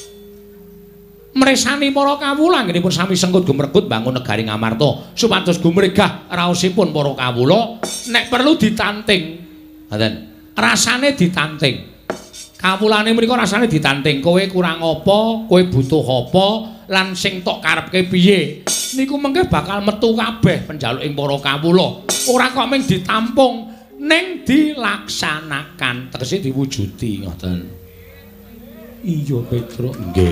Mresani para kawula anggenipun sami sengkut gumregut bangun negari Ngamarta supados gumregah raosipun para kawula nek perlu ditanting. Ngoten. Rasane ditanting. Kawulane mriku rasane ditanting. Kowe kurang apa, kowe butuh apa, lan sing tok karepke piye. Niku mengke bakal metu kabeh penjaluking para kawula. Ora kok mung ditampung ning dilaksanakan tegese diwujudi ngoten. Iya Petruk nggih.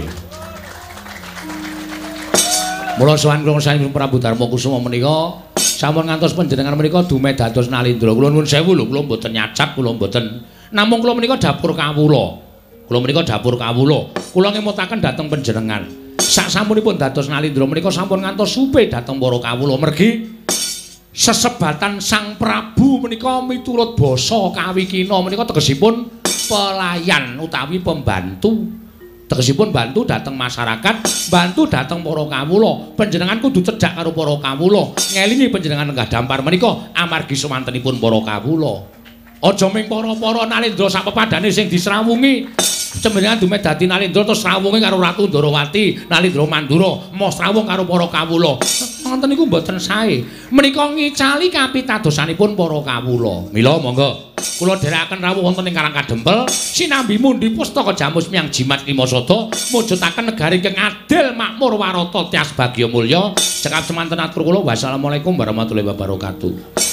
Mula sowan kula saking Prabu Darma Kusuma menika sampun ngantos panjenengan menika dumeh dados nalindra. Kula nuwun sewu lho, kula mboten nyacap, kula mboten. Namung kula menika dapur kawula. Kula menika dapur kawula. Kula ngemutaken dhateng panjenengan. Sak sampunipun dados nalindra menika sampun ngantos supe dhateng para kawula mergi sesebatan Sang Prabu menika miturut basa kawikina menika tegesipun pelayan utawi pembantu. Tegesipun bantu dhateng masyarakat, bantu dhateng para kawula. Panjenengan kudu cedhak karo para kawula, ngelingi panjenengan lenggah dampar menika amargi semantenipun para kawula. Aja ming para-para nalindra sak pepadane sing disrawungi. Cembengan dumeh dadi nalindra terus srawunge karo Ratu Ndarawati, nalindra Mandura, moh srawung karo para kawula. Ngoten niku mboten sae. Menika ngicali kapitadosanipun para kawula. Mila monggo kula dherekaken rawuh wonten ing Karang Kadempel, sinambi mundi pustaka jamus miang jimat lima sada, mujudaken negari kang adil makmur warata tias bagya mulya. Cekap semanten atur kula. Wassalamualaikum warahmatullahi wabarakatuh.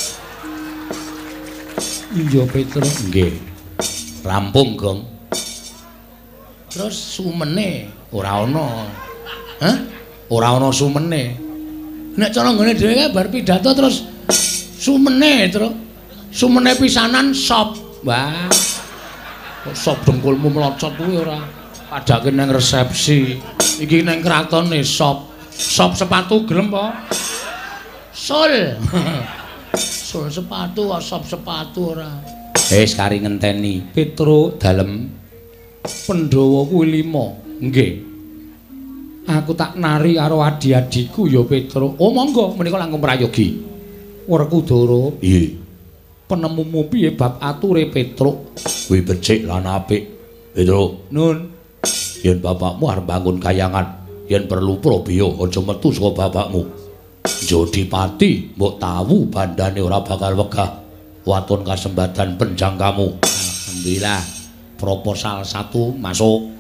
Iya Petruk nggih. Rampung, Gong. Terus sumene ora ana. Hah? Ora ana sumene. Nek cara nggone dhewe bar pidato terus sumene, Truk. Sumene pisanan sop. Wah. Kok sop dengkulmu mlocot kuwi ora padake nang resepsi. Iki nang kratone sop. Sop sepatu gelem apa? Sul. Sul sepatu, sop sepatu ora. Wis kari ngenteni. Petruk dalem. Pandhawa kuwi 5. Nggih. Aku tak nari karo adi-adiku ya Petro. Oh monggo menika langkung prayogi. Werkudara. Nggih. Penemumu piye bab ature Petro? Kuwi becik lan apik. Petro. Nun. Yen bapakmu arep bangun kayangan, yen perlu Prabiya aja metu saka bapakmu. Jodipati mbok tahu bandane ora bakal wegah. Waton kasembatan penjang kamu. Alhamdulillah. Proposal 1 masuk.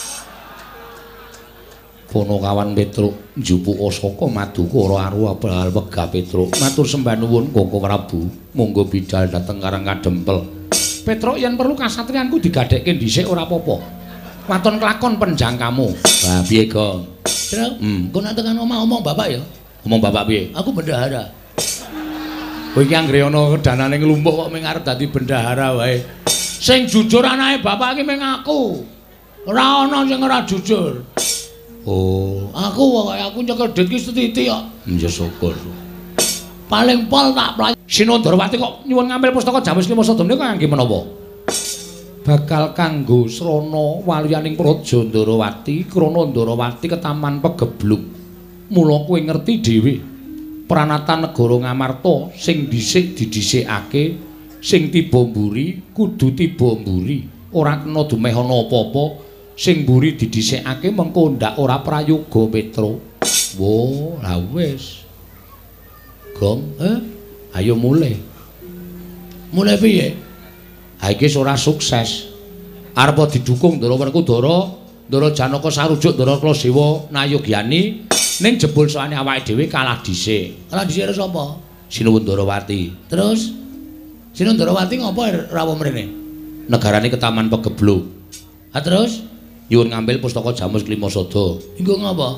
Ponokawan Petruk njupuk saka maduka ora aru bakal wegah Petruk. Matur sembah nuwun Koko Prabu, monggo bidhal dhateng Karang Kadempel. Petruk yen perlu kasatriyanku digadhekke dhisik ora apa-apa. Waton kelakon penjang kamu. Lah piye, Gong? Truk, kok nak tekan omah-omong bapak ya? Omong bapak piye? Aku bendahara. Kowe iki anggere ana danane nglumpuk kok mung arep dadi bendahara wae. Sing jujur anake bapak iki mung aku. Ora ana sing ora jujur. Oh, aku pokoke aku nyekel dit ki setitik kok. ya syukur. Paling pol tak play. Sinondrawati kok nyuwun ngambil pustaka Jamus Klima Sada menika kangge menapa? Bakal kanggo srana waliyaning Praja Ndarawati, krana Ndarawati ketaman pegebluk. Mula kowe ngerti dhewe. Pranatan negara Ngamarta sing dhisik didhisikake, sing tiba mburi kudu tiba mburi. Ora kena dumeh ana apa-apa. Sing mburi didhisikake mengko ndak ora prayoga Petro. Wo, la wis. Gong, ayo mulai. Mulai piye? Ha iki ora sukses. Arep didukung Ndara Werkudara, Ndara Janaka sarujuk Ndara Klasewa Nayogyani ning jebul soane awake dhewe kalah dhisik. Kalah dhisik karo sapa? Sinuwun Ndarawati. Terus Sinuwun Ndarawati ngopo rawuh mrene? Negarane ketaman pegebluk. Ha terus Nyuwun ngambil pustaka Jamus Klima Sada. Engko ngopo?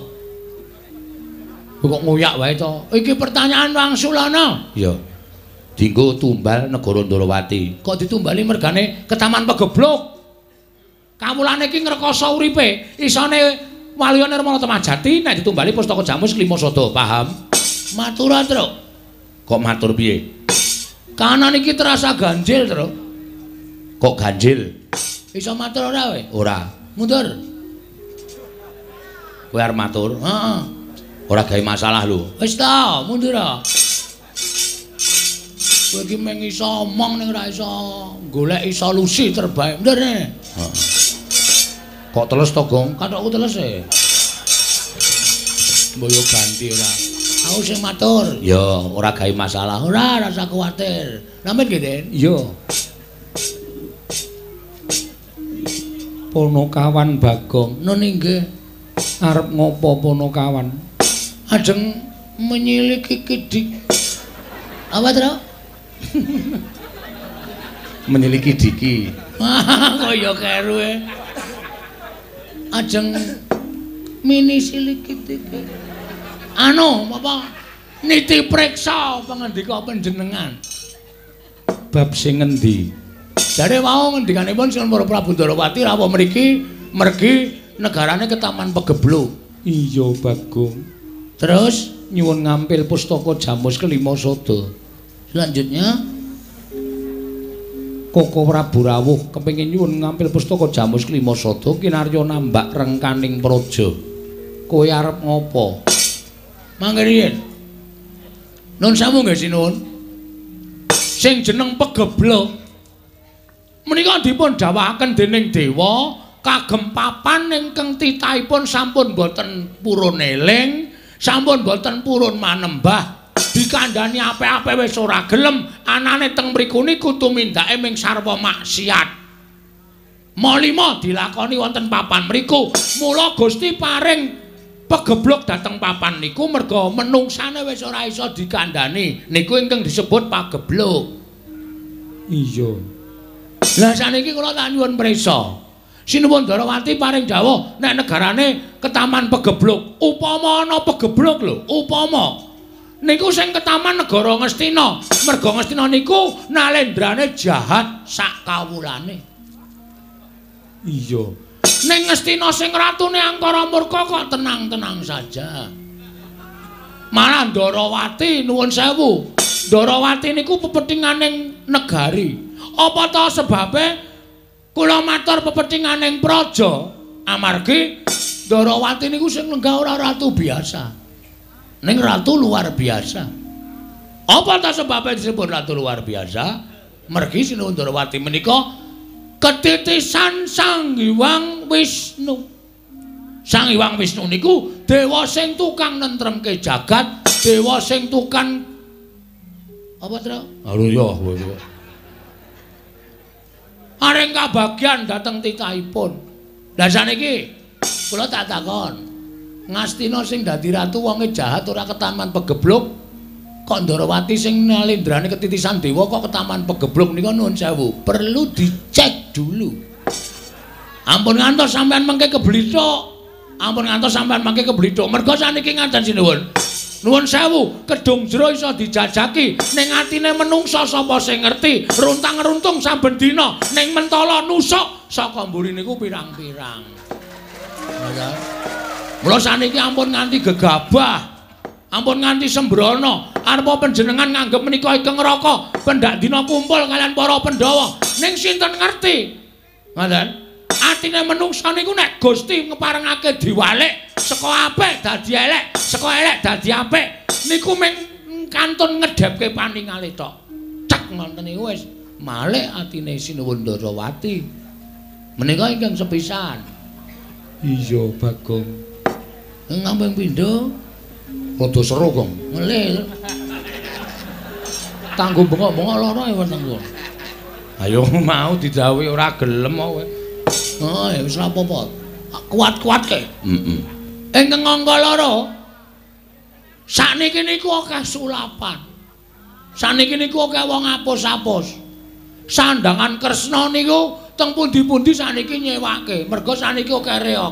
Kok ngoyak wae to? Iki pertanyaan wangsulana. Iya. Dinggo tumbal negara Ndarawati. Kok ditumbali mergane ketaman pegebluk? Kawulane iki ngrekoso uripe, isane waliyane Rama Tamajati nek ditumbali pustaka Jamus Klima Sada, paham? Matur, Truk. Kok matur piye? Kanan iki terasa ganjil, Truk. Kok ganjil? Iso matur ora kowe? Ora. Mundur. Kowe arep matur? Heeh. Ora gawe masalah lho. Wis ta, mundur ah. Kowe iki mung iso omong ning ora iso goleki solusi terbaik. Mundur ne. Heeh. Kok teles to, Gong? Kathokku teles e. Mboyo ganti ora. Aku sing matur. Ya, ora gawe masalah. Ora rasa kuwatir. Sampeyan nggih, Den? Iya. Ponokawan Bagong. Nun inggih. Arep ngopo Ponokawan? Ajeng menyiliki kidik. Apa, Tru? Menyeliki diki. Kaya keru e. Ajeng mini siliki diki. Anu, apa? Niti priksa pangendika panjenengan. Bab sing ngendi? Jare wau ngendikanipun Sinten Para Prabu Ndarawati rawuh mriki mergi negarane ketaman pegebluk. Iya, Bagong. Terus nyuwun ngampil pustaka Jamus Klima Sada. Selanjutnya Koko Prabu rawuh kepengin nyuwun ngampil pustaka Jamus Klima Sada kinarya nambak rengkaning praja. Kowe arep ngopo? Mangke riyen. Nun sawu nggih sinuwun. Sing jeneng pegebluk menika dipun dawuhaken dening dewa kagem papan ingkang titahipun sampun boten purun eling, sampun boten purun manembah. Dikandhani apik-apik wis ora gelem, anane teng mriku niku tumindake ming sarwa maksiat. Molima dilakoni wonten papan mriku. Mula Gusti paring pegebluk dhateng papan niku merga menungsane wis ora iso dikandhani. Niku ingkang disebut pagebluk. Iya. Lah saniki kula tak nyuwun prisa. Sinuwun Ndarawati paring dawuh nek negarane ketaman pegebluk. Upama ana pegebluk lho, upama niku sing ketaman negara Ngastina. Merga Ngastina niku nalendrane jahat sak kawulane. Iya. Ning Ngastina sing ratune angkara murka kok tenang-tenang saja. Malah Ndarawati nuwun sewu. Ndarawati niku pepethinganing negari. Apa ta sebabe Kula matur pepethinganing praja amargi Ndarawati niku sing lenggah ora ratu biasa. Ning ratu luar biasa. Apa ta sebabe disebut ratu luar biasa? Mergi Sinuwun Ndarawati menika ketitisan Sang Hyang Wisnu. Sang Hyang Wisnu niku dewa sing tukang nentremke jagat, dewa sing tukang apa Tru? Halo ya. Areng kabagyan dhateng titahipun. Lah saniki kula tak takon. Ngastina sing dadi ratu wonge jahat ora ketaman pegebluk. Kok Ndarawati sing nalindrane ketitisan dewa kok ketaman pegebluk nika nuwun sewu. Perlu dicek dulu. Ampun ngantos sampean mengke keblithuk. Ampun ngantos sampean mangke keblithuk. Merga saniki ngaten sinuwun. Nuwun sewu, kedung jero iso dijajaki, ning atine menungsa sapa sing ngerti, runtang-runtung saben dina ning mentala nusuk saka mburi niku pirang-pirang. Mula saniki ampun nganti gegabah. Ampun nganti sembrono, arepa panjenengan nganggep menika Igeng Raka pendak dina kumpul kalian para Pandhawa. Ning sinten ngerti? Ngoten. Atine menungsa niku nek Gusti ngeparengake diwalik saka apik dadi elek, saka elek dadi apik niku mung kantun ngedhepke paningale tok. Cek ngoten niku wis malih atine Sinuwun Ndarawati. Menika ingkang sepisan. Iya, Bagong. Ngambing pindho. Rada seru, Gong. Ngelih. Kanggo bengok-bengok lara ya wonten kula. Ayo mau didhawuhi ora gelem kowe. Oh, ya wis ora apa-apa. Kuat-kuat ke. Ingkang angka loro. Sakniki niku akeh sulapan. Sakniki niku akeh wong apus-apus. Sandangan Kresna niku teng pundi-pundi sakniki nyewake. Merga sakniki akeh reok.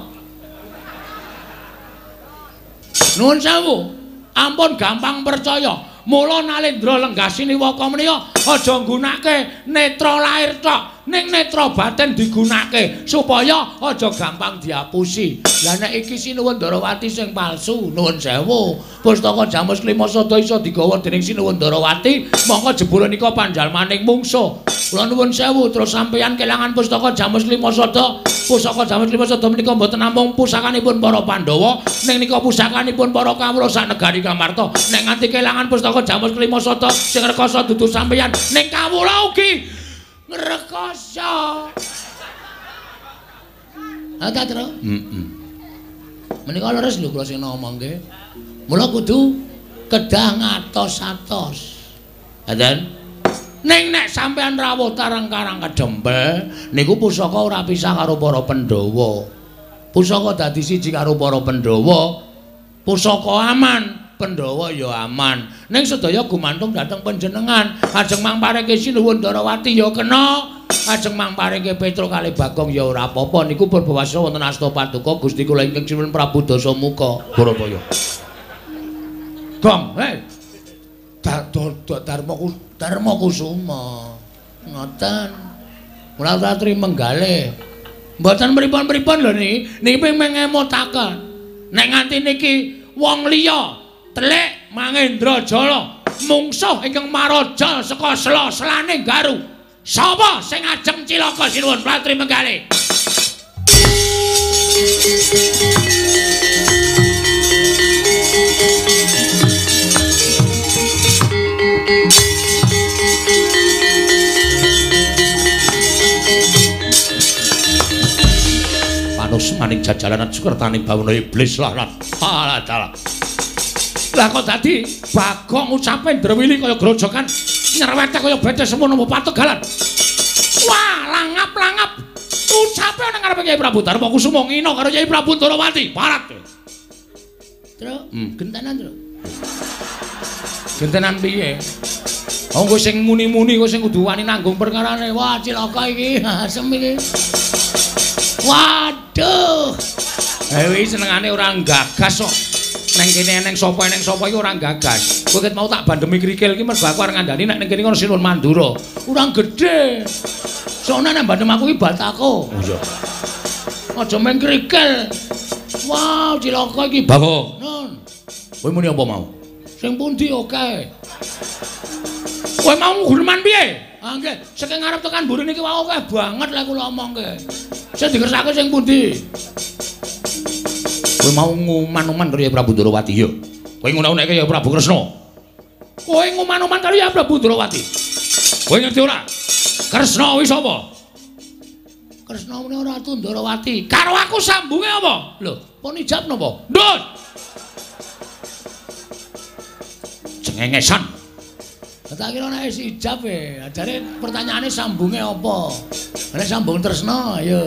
Nuwun sewu, ampun gampang percaya. Mula Nalendra Lenggasiniwaka menika aja nggunakake netra lair tok, ning netra batin digunakake supaya aja gampang diapusi. Lah nek iki Sinuwun Ndarawati sing palsu, nuwun sewu. Pustaka Jamus Klima Sada iso digawa dening Sinuwun Ndarawati, mongko jebule nika panjalmaning mungsuh. Kula nuwun sewu terus sampeyan kelangan Pustaka Jamus Klima Sada. Pusaka Jamus Klima Sada menika mboten namung pusakanipun para Pandhawa, ning nika pusakanipun para kawula sak negari Kamarta. Nek nganti kelangan Pustaka Jamus Klima Sada sing rekoso dudu sampeyan, ning kawula ugi ngrekoso. Ada terus? Menika leres lho kula sing ngomongke. Mula kudu kedah ngatos-atos. Adan. Ning nek sampean rawuh tareng-karang kedempel, niku pusaka ora pisah karo para Pandhawa. Pusaka dadi siji karo para Pandhawa. Pusaka aman, Pandhawa ya aman. Ning sedaya gumantung dhateng panjenengan. Ajeng mangparingke Sinuwun Ndarawati ya kena. Ajeng mangparingke Petruk kalih Bagong ya ora apa-apa. Niku berbawasa wonten asta paduka Gusti kula ingkang Sinuwun Prabu Dasamuka. Barapaya. Gong, Dharma Kusuma. Ngoten. Mula ratri menggalih. Mboten pripun-pripun lho niki ping ngemutaken. Nek nganti niki wong liya telik Mangendrajala mungsuh ingkang maraja saka sela-selane Garu. Sapa sing ajeng cilaka Sinuwun ratri menggalih? Panus maning jajalanan Sukertani Bawana iblis lah. Lah kok dadi Bagong ucape ndrewili kaya grojokan, nyerwete kaya betes semono pategalan. Wah, langap-langap. Ucape nang ngarepe Kyai Prabu Darma Kusuma ngina karo Kyai Prabu Ndarawati. Parat. Tru, gentenan, Tru. Gentenan piye? Wong sing muni-muni kok sing kudu wani nanggung perkarane. Wah, cilaka iki, asem iki. Waduh. Dewi senengane ora gagas kok. Neng kene eneng sapa iki ora gagas. Kowe ket mau tak bandemi krikil iki mergo aku arep ngandani nek ning kene ana Sinuwun Mandura. Urang gedhe. Soalnya nek bandem aku iki batako. Oh iya. Aja meng krikil. Wow, cilaka iki Bagong. Nun. Kowe muni apa mau? Sing pundi oke. Kowe mau guneman piye? Ah nggih, saking ngarep tekan mburi niki wau akeh banget lek kula omongke. Sing dikersake sing pundi? Kowe mau nguman-uman karo Yai Prabu Ndrawati ya. Kowe ngunak-unakke Yai Prabu Kresna. Kowe nguman-uman karo Yai Prabu Ndrawati. Kowe ngerti ora? Kresna kuwi sapa? Kresna menika Ratu Ndrawati. Karo aku sambunge apa? Lho, pun ijab napa? Ndut. Cengengesan. Tak kira nek wis ijab e, ajare pertanyaane sambunge apa? Nek sambung tresna ya.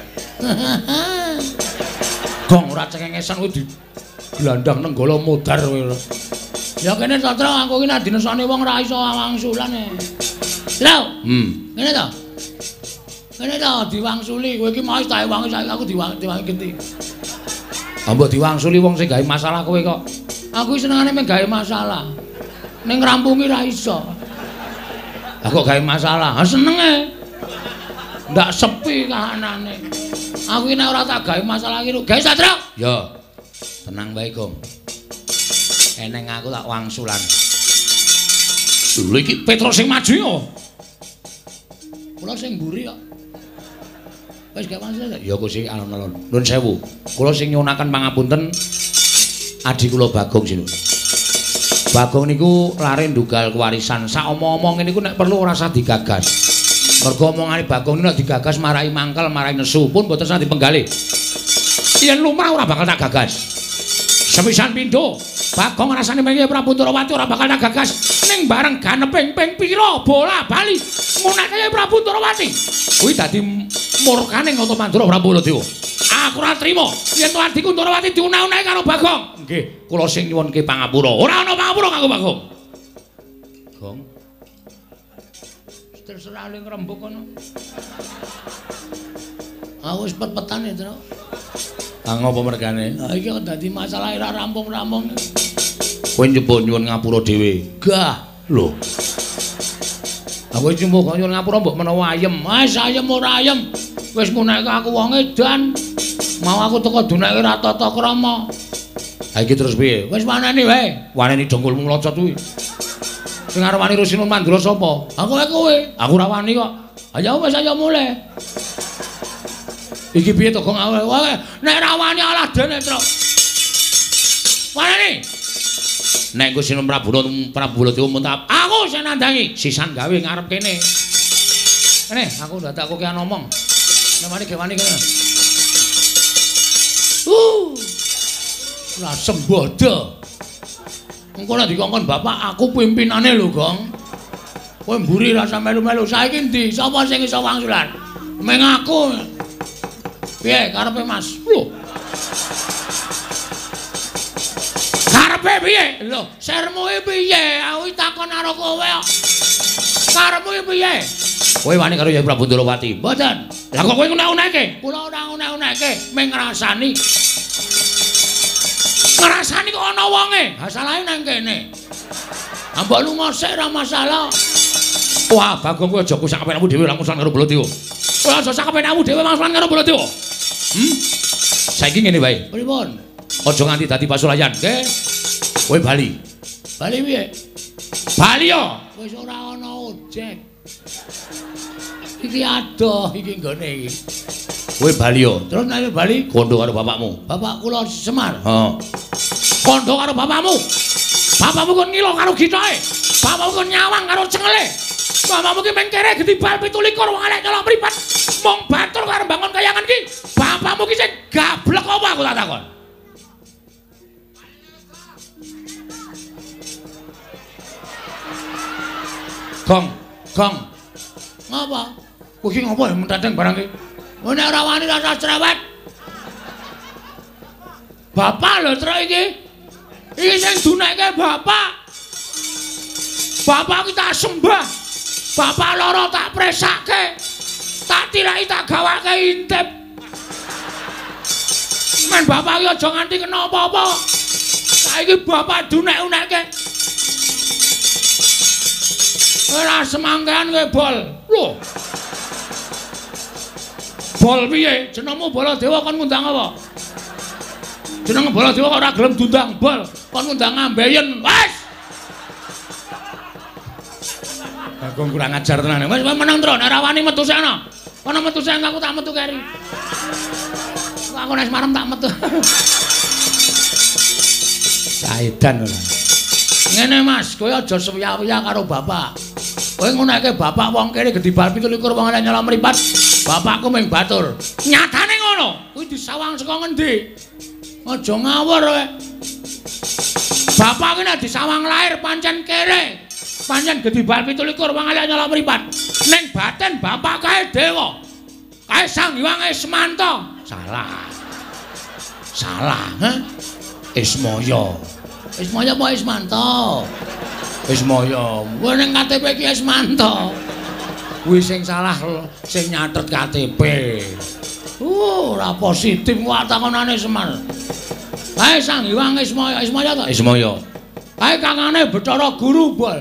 Gong ora cengengesan kowe diglandang nenggala modar kowe. Ya kene Satra aku iki nek dinesane wong ora iso wangsulan e. Lho. Kene to. Kene to diwangsuli kowe iki mau tak wangi saiki aku diwangi genti. Mbok diwangsuli wong sing gawe masalah kowe kok. Aku senengane mung gawe masalah. Ning ngrampungi ra iso. Aku gawe masalah. Ha senenge. Ndak sepi kahanane. Aku iki nek ora tak gawe masalah iki gawe Satra. Ya. Tenang bae, Gong. Eneng aku tak wangsulan. Lho iki Petrus sing maju ya. Kula sing mburi kok. Wis gawe masalah. Ya kok sing alon-alon. Nuwun sewu. Kula sing nyuwunaken pangapunten adi kula Bagong sinu. Bagong niku lare ndugal kewarisan. Sak omong-omong niku nek perlu ora usah digagas. Mergo omongane Bagong niku nek digagas marai mangkel, marai nesu pun mboten usah dipenggalih. Yen lumrah ora bakal tak gagas. Sepisan pindho, Bagong rasane mengi Prabu Ndrawati ora bakal tak gagas. Ning bareng ganeping ping pira bola bali ngunake Prabu Ndrawati. Kuwi dadi murkane Ngatamandra Prabu Baladewa. Aku ora trima yen to adhiku Ndrawati diuna-unahi karo Bagong. Nggih, kula sing nyuwunke pangapura. Ora ana pangapura kanggo Bagong. Gong. Terserah ling rembug kono. Aku wis pet-petan ya, Tru. Ah ngopo mergane? Ha iki kok dadi masalah ora rampung-rampung. Kowe njoba nyuwun ngapura dhewe. Gah, Lho. Aku wis njoba nyuwun ngapura mbok menawa ayem. Wis ayem ora ayem. Wis nguneke aku wong edan. Mau aku teko duneke ra tata krama. Ha iki terus piye? Wis waneni wae. Waneni dongkulmu nglocot kuwi. Sing arep wani Rusinun Mandra sapa? Aku wae kowe. Aku ora wani kok. Ayo wis ayo mulai. Iki piye to Gong awake? Wae nek ra wani alah dene, Tru. Waneni. Nek Gusti Prabu Baladewa muntap, Aku sing nandangi. sisan gawe ngarep kene. Kene, aku ndak tak kokean omong. Nek wani ge wani kene. Lah sembodo. Engko nek dikongkon bapak aku pimpinane lho, Gong. Kowe mburi rasa melu-melu. Saiki ndi? Sapa sing iso wangsulan? Meng aku. Piye karepe Mas? Lho. Karepe piye? Lho, sermu piye? Aku takon karo kowe kok. Karepmu piye? Kowe wani karo Yai Prabu Ndrawati? Mboten. Lah kok kowe ngunek-uneke? Kula ora ngunek-uneke, meng ngrasani. Ngrasani kok ana wonge. Ha salahe nang kene. Ambok lunga sik ora masalah. Wah, Bagong kowe aja kusak kepenakmu dhewe langsung karo Baladewa. Kowe aja sak kepenakmu dhewe langsung karo Baladewa. Saiki ngene wae. Pripun? Aja nganti dadi pasulayan, nggih. Kowe bali. Bali piye? Bali yo. Wis ora ana ojek. Iki adoh iki nggone iki. Kowe bali yo. Terus nek bali Kondo karo bapakmu. bapak kula Semar. Heeh. Kondo karo bapakmu. Bapakmu kon ngilo karo gitoke. Bapakmu kon nyawang karo cengele. Bapakmu ki mengkere gedibal 17 wong elek nyolong mripat. Mong batur karo bangun kayangan ki. Bapakmu ki sing gablek apa aku tak takon. Gong. Ngapa? Kowe iki ngopo ya mentadeng barang ki? Nek ora wani rasa cerewet. Bapak lho Tru iki. Iki sing duneke bapak. Bapak kita sembah. Bapak loro tak presake. Tak tilaki tak gawake intip. Men bapak iki aja nganti kena apa-apa. Saiki bapak dunek-uneke. Ora semangkean kowe bol. Lho. Bol piye? Jenengmu Baladewa kon ngundang apa? Jeneng Baladewa kok ora gelem diundang bol. Kon ngundang Ambeien. Wes. Bagong kurang ajar tenan. Wis meneng tro, nek ora wani metu sik ana. Ana metu sik aku tak metu keri. Aku nek marem tak metu. Saedan ora. Ngene Mas, kowe aja suwiya-wiya karo bapak. Kowe nguneke bapak wong kene gedhi bal 17 wong elek nyala mripat. Bapakku ming batur. Nyatane ngono. Kuwi disawang saka ngendi? Aja ngawur kowe. Bapak ki nek disawang lahir pancen kere. Pancen gedhi bal 17 wong elek nyala mripat. Ning baten bapak kae dewa. Kae Sang Hyang Ismanta. Salah. Salah, ha? Ismaya. Ismaya apa Ismanta? Ismaya. Kowe ning KTP ki Ismanta. Kuwi sing salah sing nyatet KTP. Ora positif kok takonane Semar. Kae Sang Hyang Ismaya, Ismaya ta? Ismaya. Kae kangane Bathara Guru bol.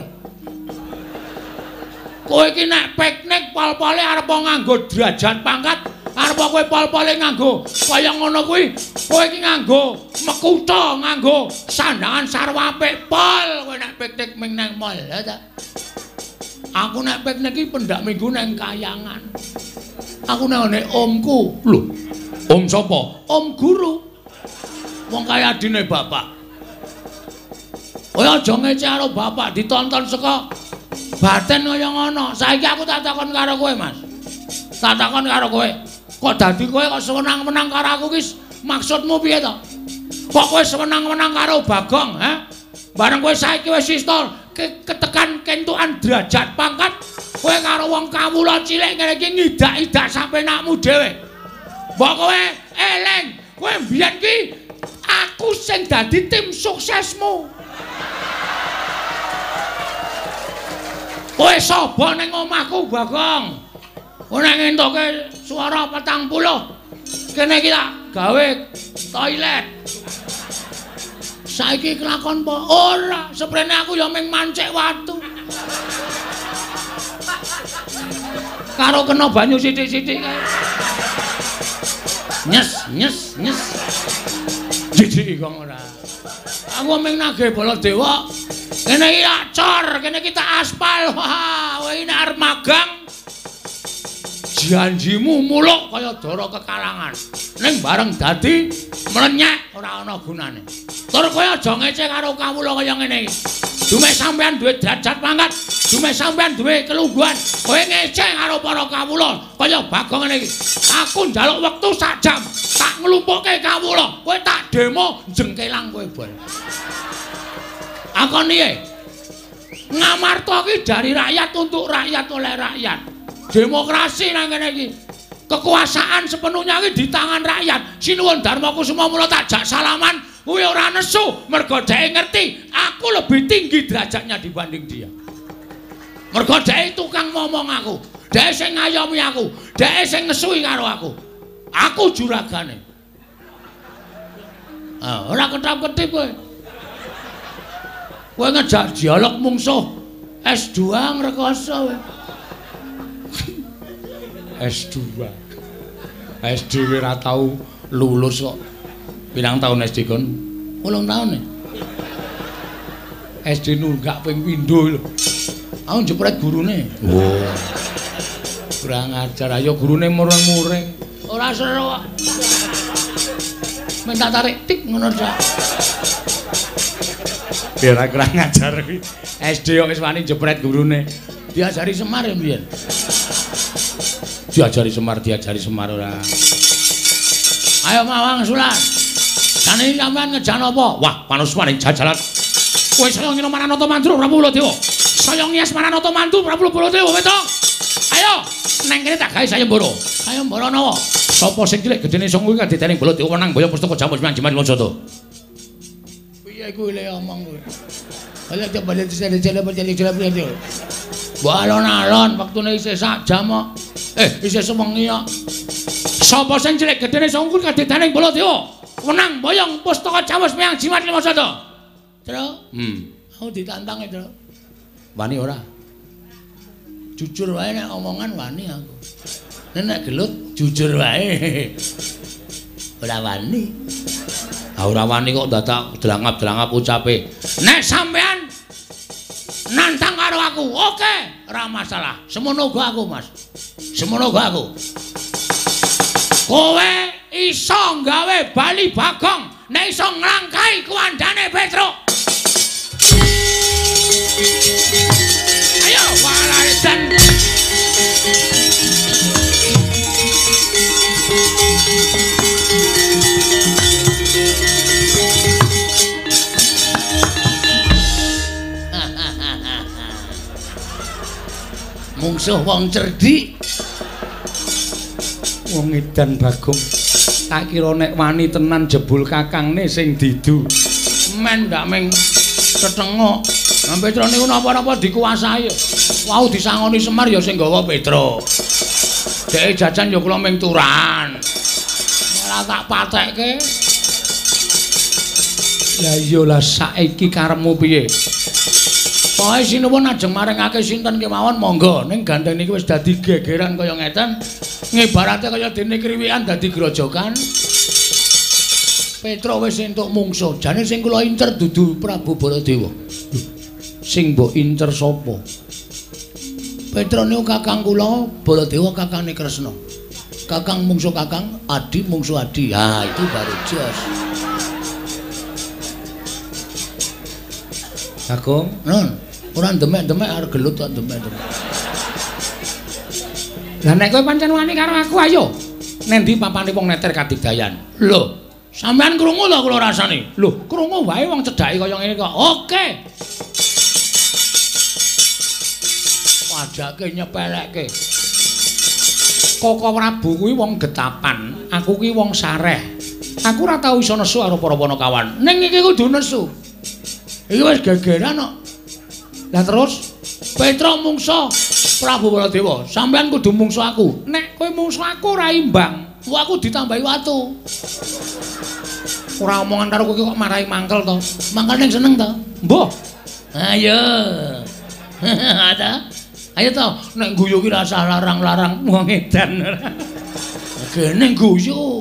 Kowe iki nek piknik pol-pole arep nganggo derajat pangkat, arep kowe pol-pole nganggo kaya ngono kuwi, kowe iki nganggo mekutha, nganggo sandangan sarwa apik pol, kowe nek piknik ming nang mall, ya ta? Aku nek piknik iki pendak minggu nang kayangan. Aku nang omku. Lho, om sapa? Om guru. Wong kaya adine bapak. Kowe aja ngece karo bapak ditonton saka baten kaya ngono. Saiki aku tak takon karo kowe, Mas. Tak takon karo kowe. Kok dadi kowe kok seneng-menang karo aku ki maksudmu piye to? Kok kowe seneng-menang karo Bagong, ha? Bareng kowe saiki wis istol ketekan kentukan derajat pangkat, kowe karo wong kawula cilik ngene iki ngidak-idak sampe nakmu dhewe. Mbok kowe eling, kowe mbiyen ki aku sing dadi tim suksesmu. Kowe sapa ning omahku, Bagong? Kowe nek ngentuke swara 40. Kene iki tak gawe toilet. Saiki kelakon apa? Ora, seprene aku ya ming mancik watu. Karo kena banyu sithik-sithik kae. Nyes. Jijik kok ora. Aku ming nagih Baladewa. Kene iki tak cor, kene iki tak aspal. Wah, kowe iki nek arep magang janjimu muluk kaya dara kekalangan. Ning bareng dadi mlenyek ora ana gunane. Tur kowe aja ngece karo kawula kaya ngene iki. Dume sampean duwe derajat pangkat, dume sampean duwe kelungguhan. Kowe ngece karo para kawula kaya Bagong ngene iki. Aku njaluk wektu sak jam, tak nglumpukke kawula. Kowe tak demo jengkelang kowe bol. Akon piye? Ngamarta ki dari rakyat untuk rakyat oleh rakyat. Demokrasi nang kene iki. Kekuasaan sepenuhnya iki di tangan rakyat. Sinuwun Darmaku semua mula tak jak salaman, kuwi ora nesu mergo dhek ngerti aku lebih tinggi derajatnya dibanding dia. Mergo dhek tukang ngomong aku, dhek sing ngayomi aku, dhek sing nesui karo aku. Aku juragane. Ora ketap-ketip kowe. Kowe ngejak dialog mungsuh S2 ngrekoso kowe. S2. SD ora tau lulus kok. Pirang tahun SD kon? 8 tahun nih. SD nunggak ping pindho lho. Aku jepret gurune. Oh. Kurang ajar ayo gurune mureng-mureng. Ora seru kok. Minta tarik tik ngono sak. Biar kurang ajar kuwi. SD kok wis wani jepret gurune. Diajari Semar ya mbiyen. Diajari Semar ora. Ayo Mawang Sulan. Kan iki sampean ngejan apa? Wah, panuswaning jajalan. Kowe saya ngino Maranata Mantu Prabu Baladewa. Saya ngias Maranata Mantu Prabu Baladewa, weto. Ayo, neng kene tak gawe sayembara. Sayembara napa? Sapa sing cilik gedene sing kuwi kaditening Baladewa nang boyo pustaka jamus Hyang Jimat Losoto. Piye kuwi le omong kuwi? Ala tak balik sele-sele berjeli-jeli. Mbok alon-alon wektune isih sak jam kok. Isih sewengi kok. Sapa sing cilik gedene sing kuwi kaditening Baladewa? Wenang boyong pustaka jamus Hyang Jimat Losoto. Tru? Aku ditantang itu. Wani ora? Jujur wae nek omongan wani aku. Nek gelut jujur wae. Ora wani. Ora wani kok dadak delangap-delangap ucape. Nek sampean nantang karo aku. Oke, ora masalah. Semono uga aku, Mas. Semono uga aku. Kowe iso gawe bali Bagong, nek iso nglangkai kuandane Petruk. Ayo, walarisan. Mungsuh wong cerdik. Wong edan Bagong. Tak kira nek wani tenan jebul kakangne sing didu. Men ndak meng ketengok. Nah, Petruk niku napa-napa dikuasai. Wau disangoni Semar ya sing gawa Petruk. Dek jajan ya kula ming turan. Ora tak patekke. Lah iya lah saiki karepmu piye? Pokoke sinuwun ajeng maringake sinten kemawon monggo ning gandeng niki wis dadi gegeran kaya ngeten. Ngibarate kaya dene kriwikan dadi grojokan. Petruk wis entuk mungsuh. Jane sing kula incer dudu Prabu Baladewa. Sing mbok incer sapa? Petruk niku kakang kula, Baladewa kakange Kresna. Kakang mungsuh kakang, Adi mungsuh Adi. Ha, itu baru jos. Bagong, nun, ora demek-demek arep gelut kok demek-demek. Lah nek kowe pancen wani karo aku ayo. Nek ndi papane wong neter kadigdayan. Lho, sampean krungu lho kula rasane. Lho, krungu wae wong cedhake kaya ngene kok. Oke. Wajake nyepelekke. Koko Prabu kuwi wong getapan, aku kuwi wong sareh. Aku ora tau iso nesu karo para Panakawan. Ning iki kudu nesu. Iki wis gegeran kok. Lah terus Petruk mungsuh Prabu Baladewa, sampean kudu mungsuh aku. Nek kowe mungsuh aku ora imbang, aku ditambahi watu. Ora omongan karo kowe kok marahi mangkel to. Mangkel ning seneng to? Mbah. Ayo. Ada. Ayo to, nek guyu ki rasa larang-larang wong edan. Kene guyu.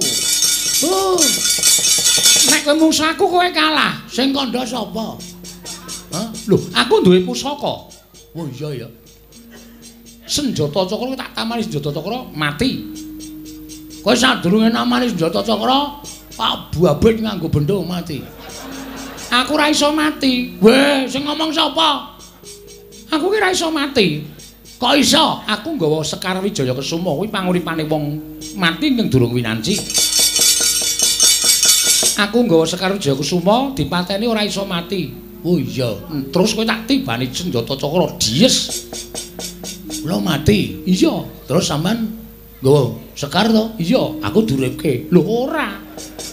Nek kowe mungsuh aku kowe kalah, sing kandha sapa? Hah? Lho, aku duwe pusaka. Oh iya ya. Senjata cakra tak tamani senjata cakra mati. Kowe sadurunge namani senjata cakra, tak babit nganggo bendha mati. Aku ora iso mati. Weh, sing ngomong sapa? Aku ki ora iso mati. Kok iso? Aku nggawa Sekar Wijaya Kesuma kuwi panguripane wong mati ning durung winanci. Aku nggawa Sekar Wijaya Kesuma dipateni ora iso mati. Oh iya, terus kowe tak tibani senjata cakra dies. Lho mati. Iya, terus sampean nggawa Sekar to? Iya, aku duripke. Lho ora.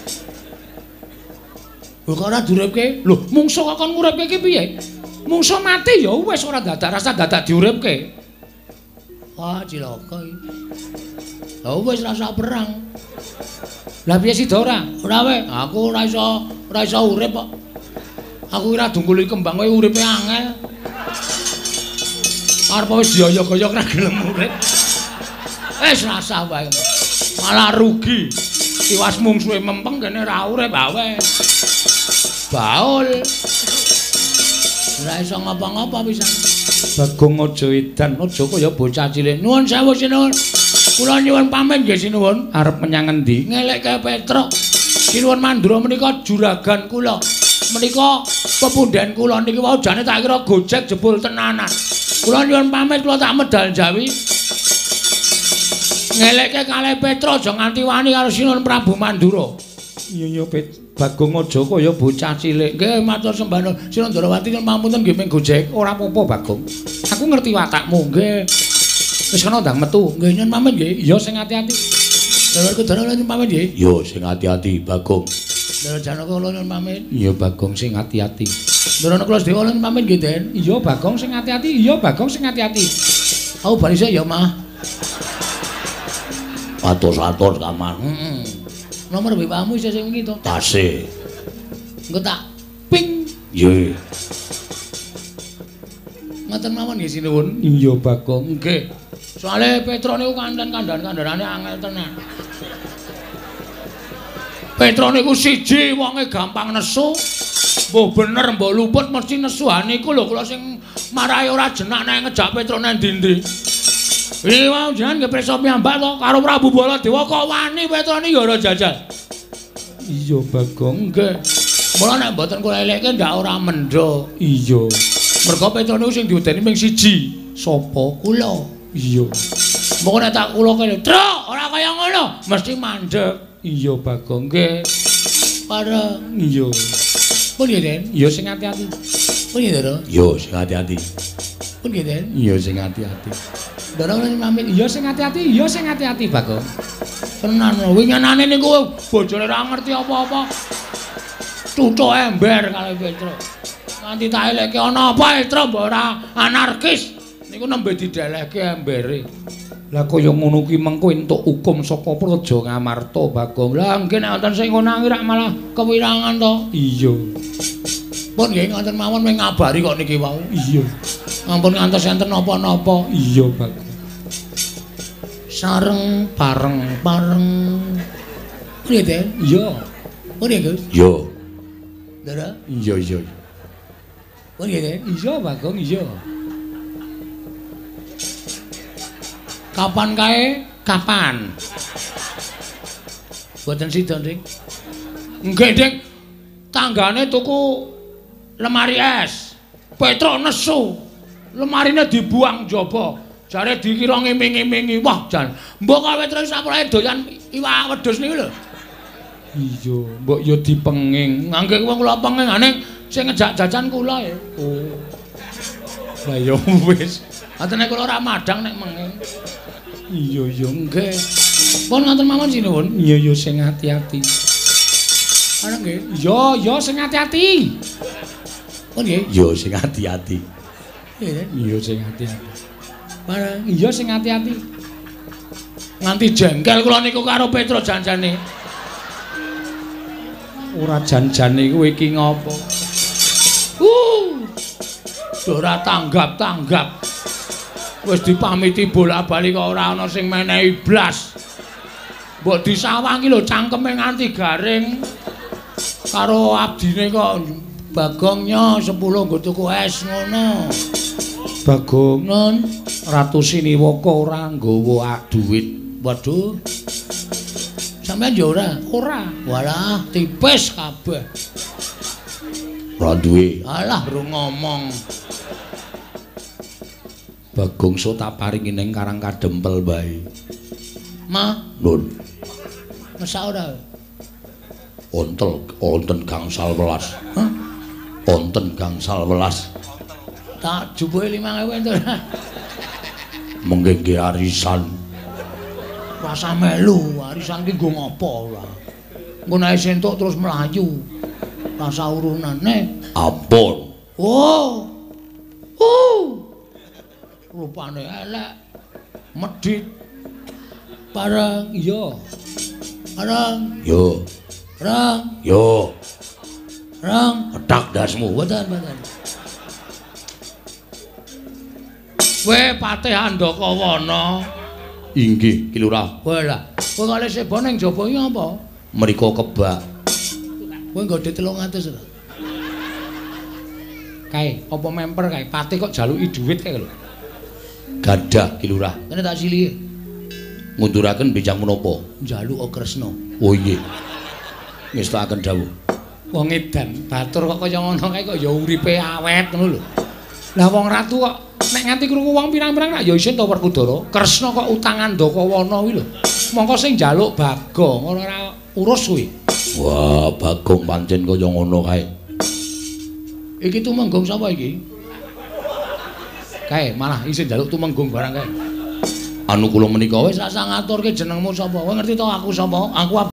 Lho kok ora duripke? Lho mungsuh kok kon nguripke ki piye? Mungsuh mati ya wis ora dadak rasa dadak diuripke. Wah, cilaka iki. Lah wis rasa perang. Lah piye sida ora? Ora wae, aku ora iso urip kok. Aku kira dungkuli kembang kowe uripe angel. Arep wis dioyok-oyok ra gelem urip. Wis rasa wae. Malah rugi. Iwas mungsuhe mempeng kene ra urip awe. Baul. Ora iso ngapa-ngapa pisan. Bagong aja edan, aja kaya bocah cilik. Nuwun sewu sinuwun. Kula nyuwun pamit nggih sinuwun. Arep menyang endi? Ngelekke Petruk. Sinuwun Mandura menika juragan kula. Menika pepundhen kula niki wau jane tak kira gojek jebul tenanan. Kula nyuwun pamit kula tak medal jawi. Ngelekke kalih Petruk aja nganti wani karo Sinuwun Prabu Mandura. Iya Bagong aja kaya bocah cilik. Nggih matur sembah Sinuwun Darawati nyuwun pamunten nggih ming gojek. Ora apa-apa Bagong. Aku ngerti watakmu nggih. Wis kana ndang metu. Nggih nyuwun pamit nggih. Iya sing ati-ati. Dawarku Darawati nyuwun pamit nggih. Iya sing ati-ati Bagong. Dawa Janaka kula nyuwun pamit. Iya Bagong sing ati-ati. Ndrono kula Dewa nyuwun pamit nggih, Den. Iya Bagong sing ati-ati. Iya Bagong sing ati-ati. Aku bali sik ya, Mah. Atur-atur kamar. Nomor BPA-mu isih sing iki to? Tasih. Engko tak ping. Nggih. Ngoten mawon nggih sinuwun. Iya Bagong. Nggih. Soale Petruk niku kandhan-kandhanane angel tenan. Petruk niku siji wonge gampang nesu. Mbok bener mbok luput mesti nesuhane iku lho kula sing marahi ora jenak nek ngejak Petruk nang ndi-ndi. Iki mau jenengan nggih prisa piyambak to karo Prabu Baladewa kok wani Petruk ya ora jajal. Iya Bagong nggih. Mula nek mboten kula elekke ndak ora mendho. Iya. Mergo Petruk niku sing diudeni ming siji. Sapa kula? Iya. Moko nek tak kula kene, "Truk, ora kaya ngono." Mesti mandeg. Iya Bagong nggih. Pareng. Iya. Pun nggih, Den? Ya sing ati-ati. Pun nggih, Ndara? Ya sing ati-ati. Pun nggih, Den? Ya sing ati-ati. Ndara ngene pamit. Ya sing ati-ati, ya sing ati-ati, Bagong. Tenan lho, winginane niku bojone ora ngerti apa-apa. Cucuk ember kali Petruk. Nganti tak elekke ana apa Petruk mbok ora anarkis. Niku nembe didelehke embere. Lah kaya ngono kuwi mengko entuk hukum saka Praja Ngamarta Bagong. Lah nggih nek wonten sing ngono rak malah kewirangan to. Iya. Pun nggih ngoten mawon mung ngabari kok niki wau. Iya. Ampun ngantos enten napa-napa. Iya, Bagong. Sareng pareng. Piye, Den? Iya. Pun nggih, Gus? Iya. Ndara? Iya. Pun nggih, Den? Iya, Bagong, iya. Kapan kae? Kapan? Boten sida, Dik. Nggih, Dik. Tanggane tuku lemari es. Petruk nesu. Lemarine dibuang jaba. Jare dikira ngiming-imingi. Wah, jan. Mbok kowe terus sapurae doyan iwak wedhus niku lho. Iya, mbok yo dipenging. Ngangge wong kula penging, ning sing ngejak jajan kula ya. Oh. Lah ya wis. Atene kula ora madang nek menging. Iya nggih. Pun ngoten mawon sinuwun. Iya sing ati-ati. Ana nggih. Iya sing ati-ati. Pun nggih. Iya sing ati-ati. Iya sing ati-ati. Bareng iya sing ati-ati. Nganti jengkel kula niku karo Petruk janjane. Ora janjane kowe iki ngopo? Ora tanggap-tanggap. Wis dipamiti bolak-balik kok ora ana sing menehi blas. Mbok disawangi lho cangkeme nganti garing. Karo abdine kok Bagongnya 10 nggo tuku es ngono. Bagong non Ratu Siniwaka ora nggawa duit. Waduh. Sampeyan yo ora? Ora. Walah, tipis kabeh. Ora duwe. Alah, rung ngomong. Bagong so tak paringi ning Karang Kadempel bae. Ma, Nun. Masa ora? Wonten gangsal welas. Hah? Wonten gangsal welas. Tak jupuke 5.000 entuk. Mengke nggih arisan. Rasa melu, arisan ki nggo ngopo ora. Engko nek entuk terus mlayu. Rasa urunan ampun. Oh. Rupane elek. Medhit. Bareng iya. Bareng. Yo. Bareng. Yo. Bareng. Kedak dasmu. Mboten. Kowe Patih Andakawana. Inggih, Ki Lurah. Walah, kowe kok lek sebo ning jaba iki apa? Mriko kebak. Kowe nggodhe 300 lho. Kae, apa memper kae? Patih kok jaluki dhuwit kae lho. Gadah, Ki Lurah. Kene tak silih. Ngunduraken benjang menapa? Njaluk Kresna. Oh nggih. Ngestakaken dawuh. Wong edan, batur kok kaya ngono kae kok ya uripe awet ngono lho. Lah wong ratu kok nek nganti krungu wong pirang-pirang rak ya isin to Werkudara. Kresna kok utangan Ndakawana kuwi lho. Mongko sing njaluk Bagong ora urus kuwi. Wah, Bagong pancen kaya ngono kae. Iki tumenggung sapa iki? Kae malah isin njaluk tumenggung barang kae. Anu kula menika wis rasa ngaturke jenengmu sapa? Kowe ngerti to aku sapa? Aku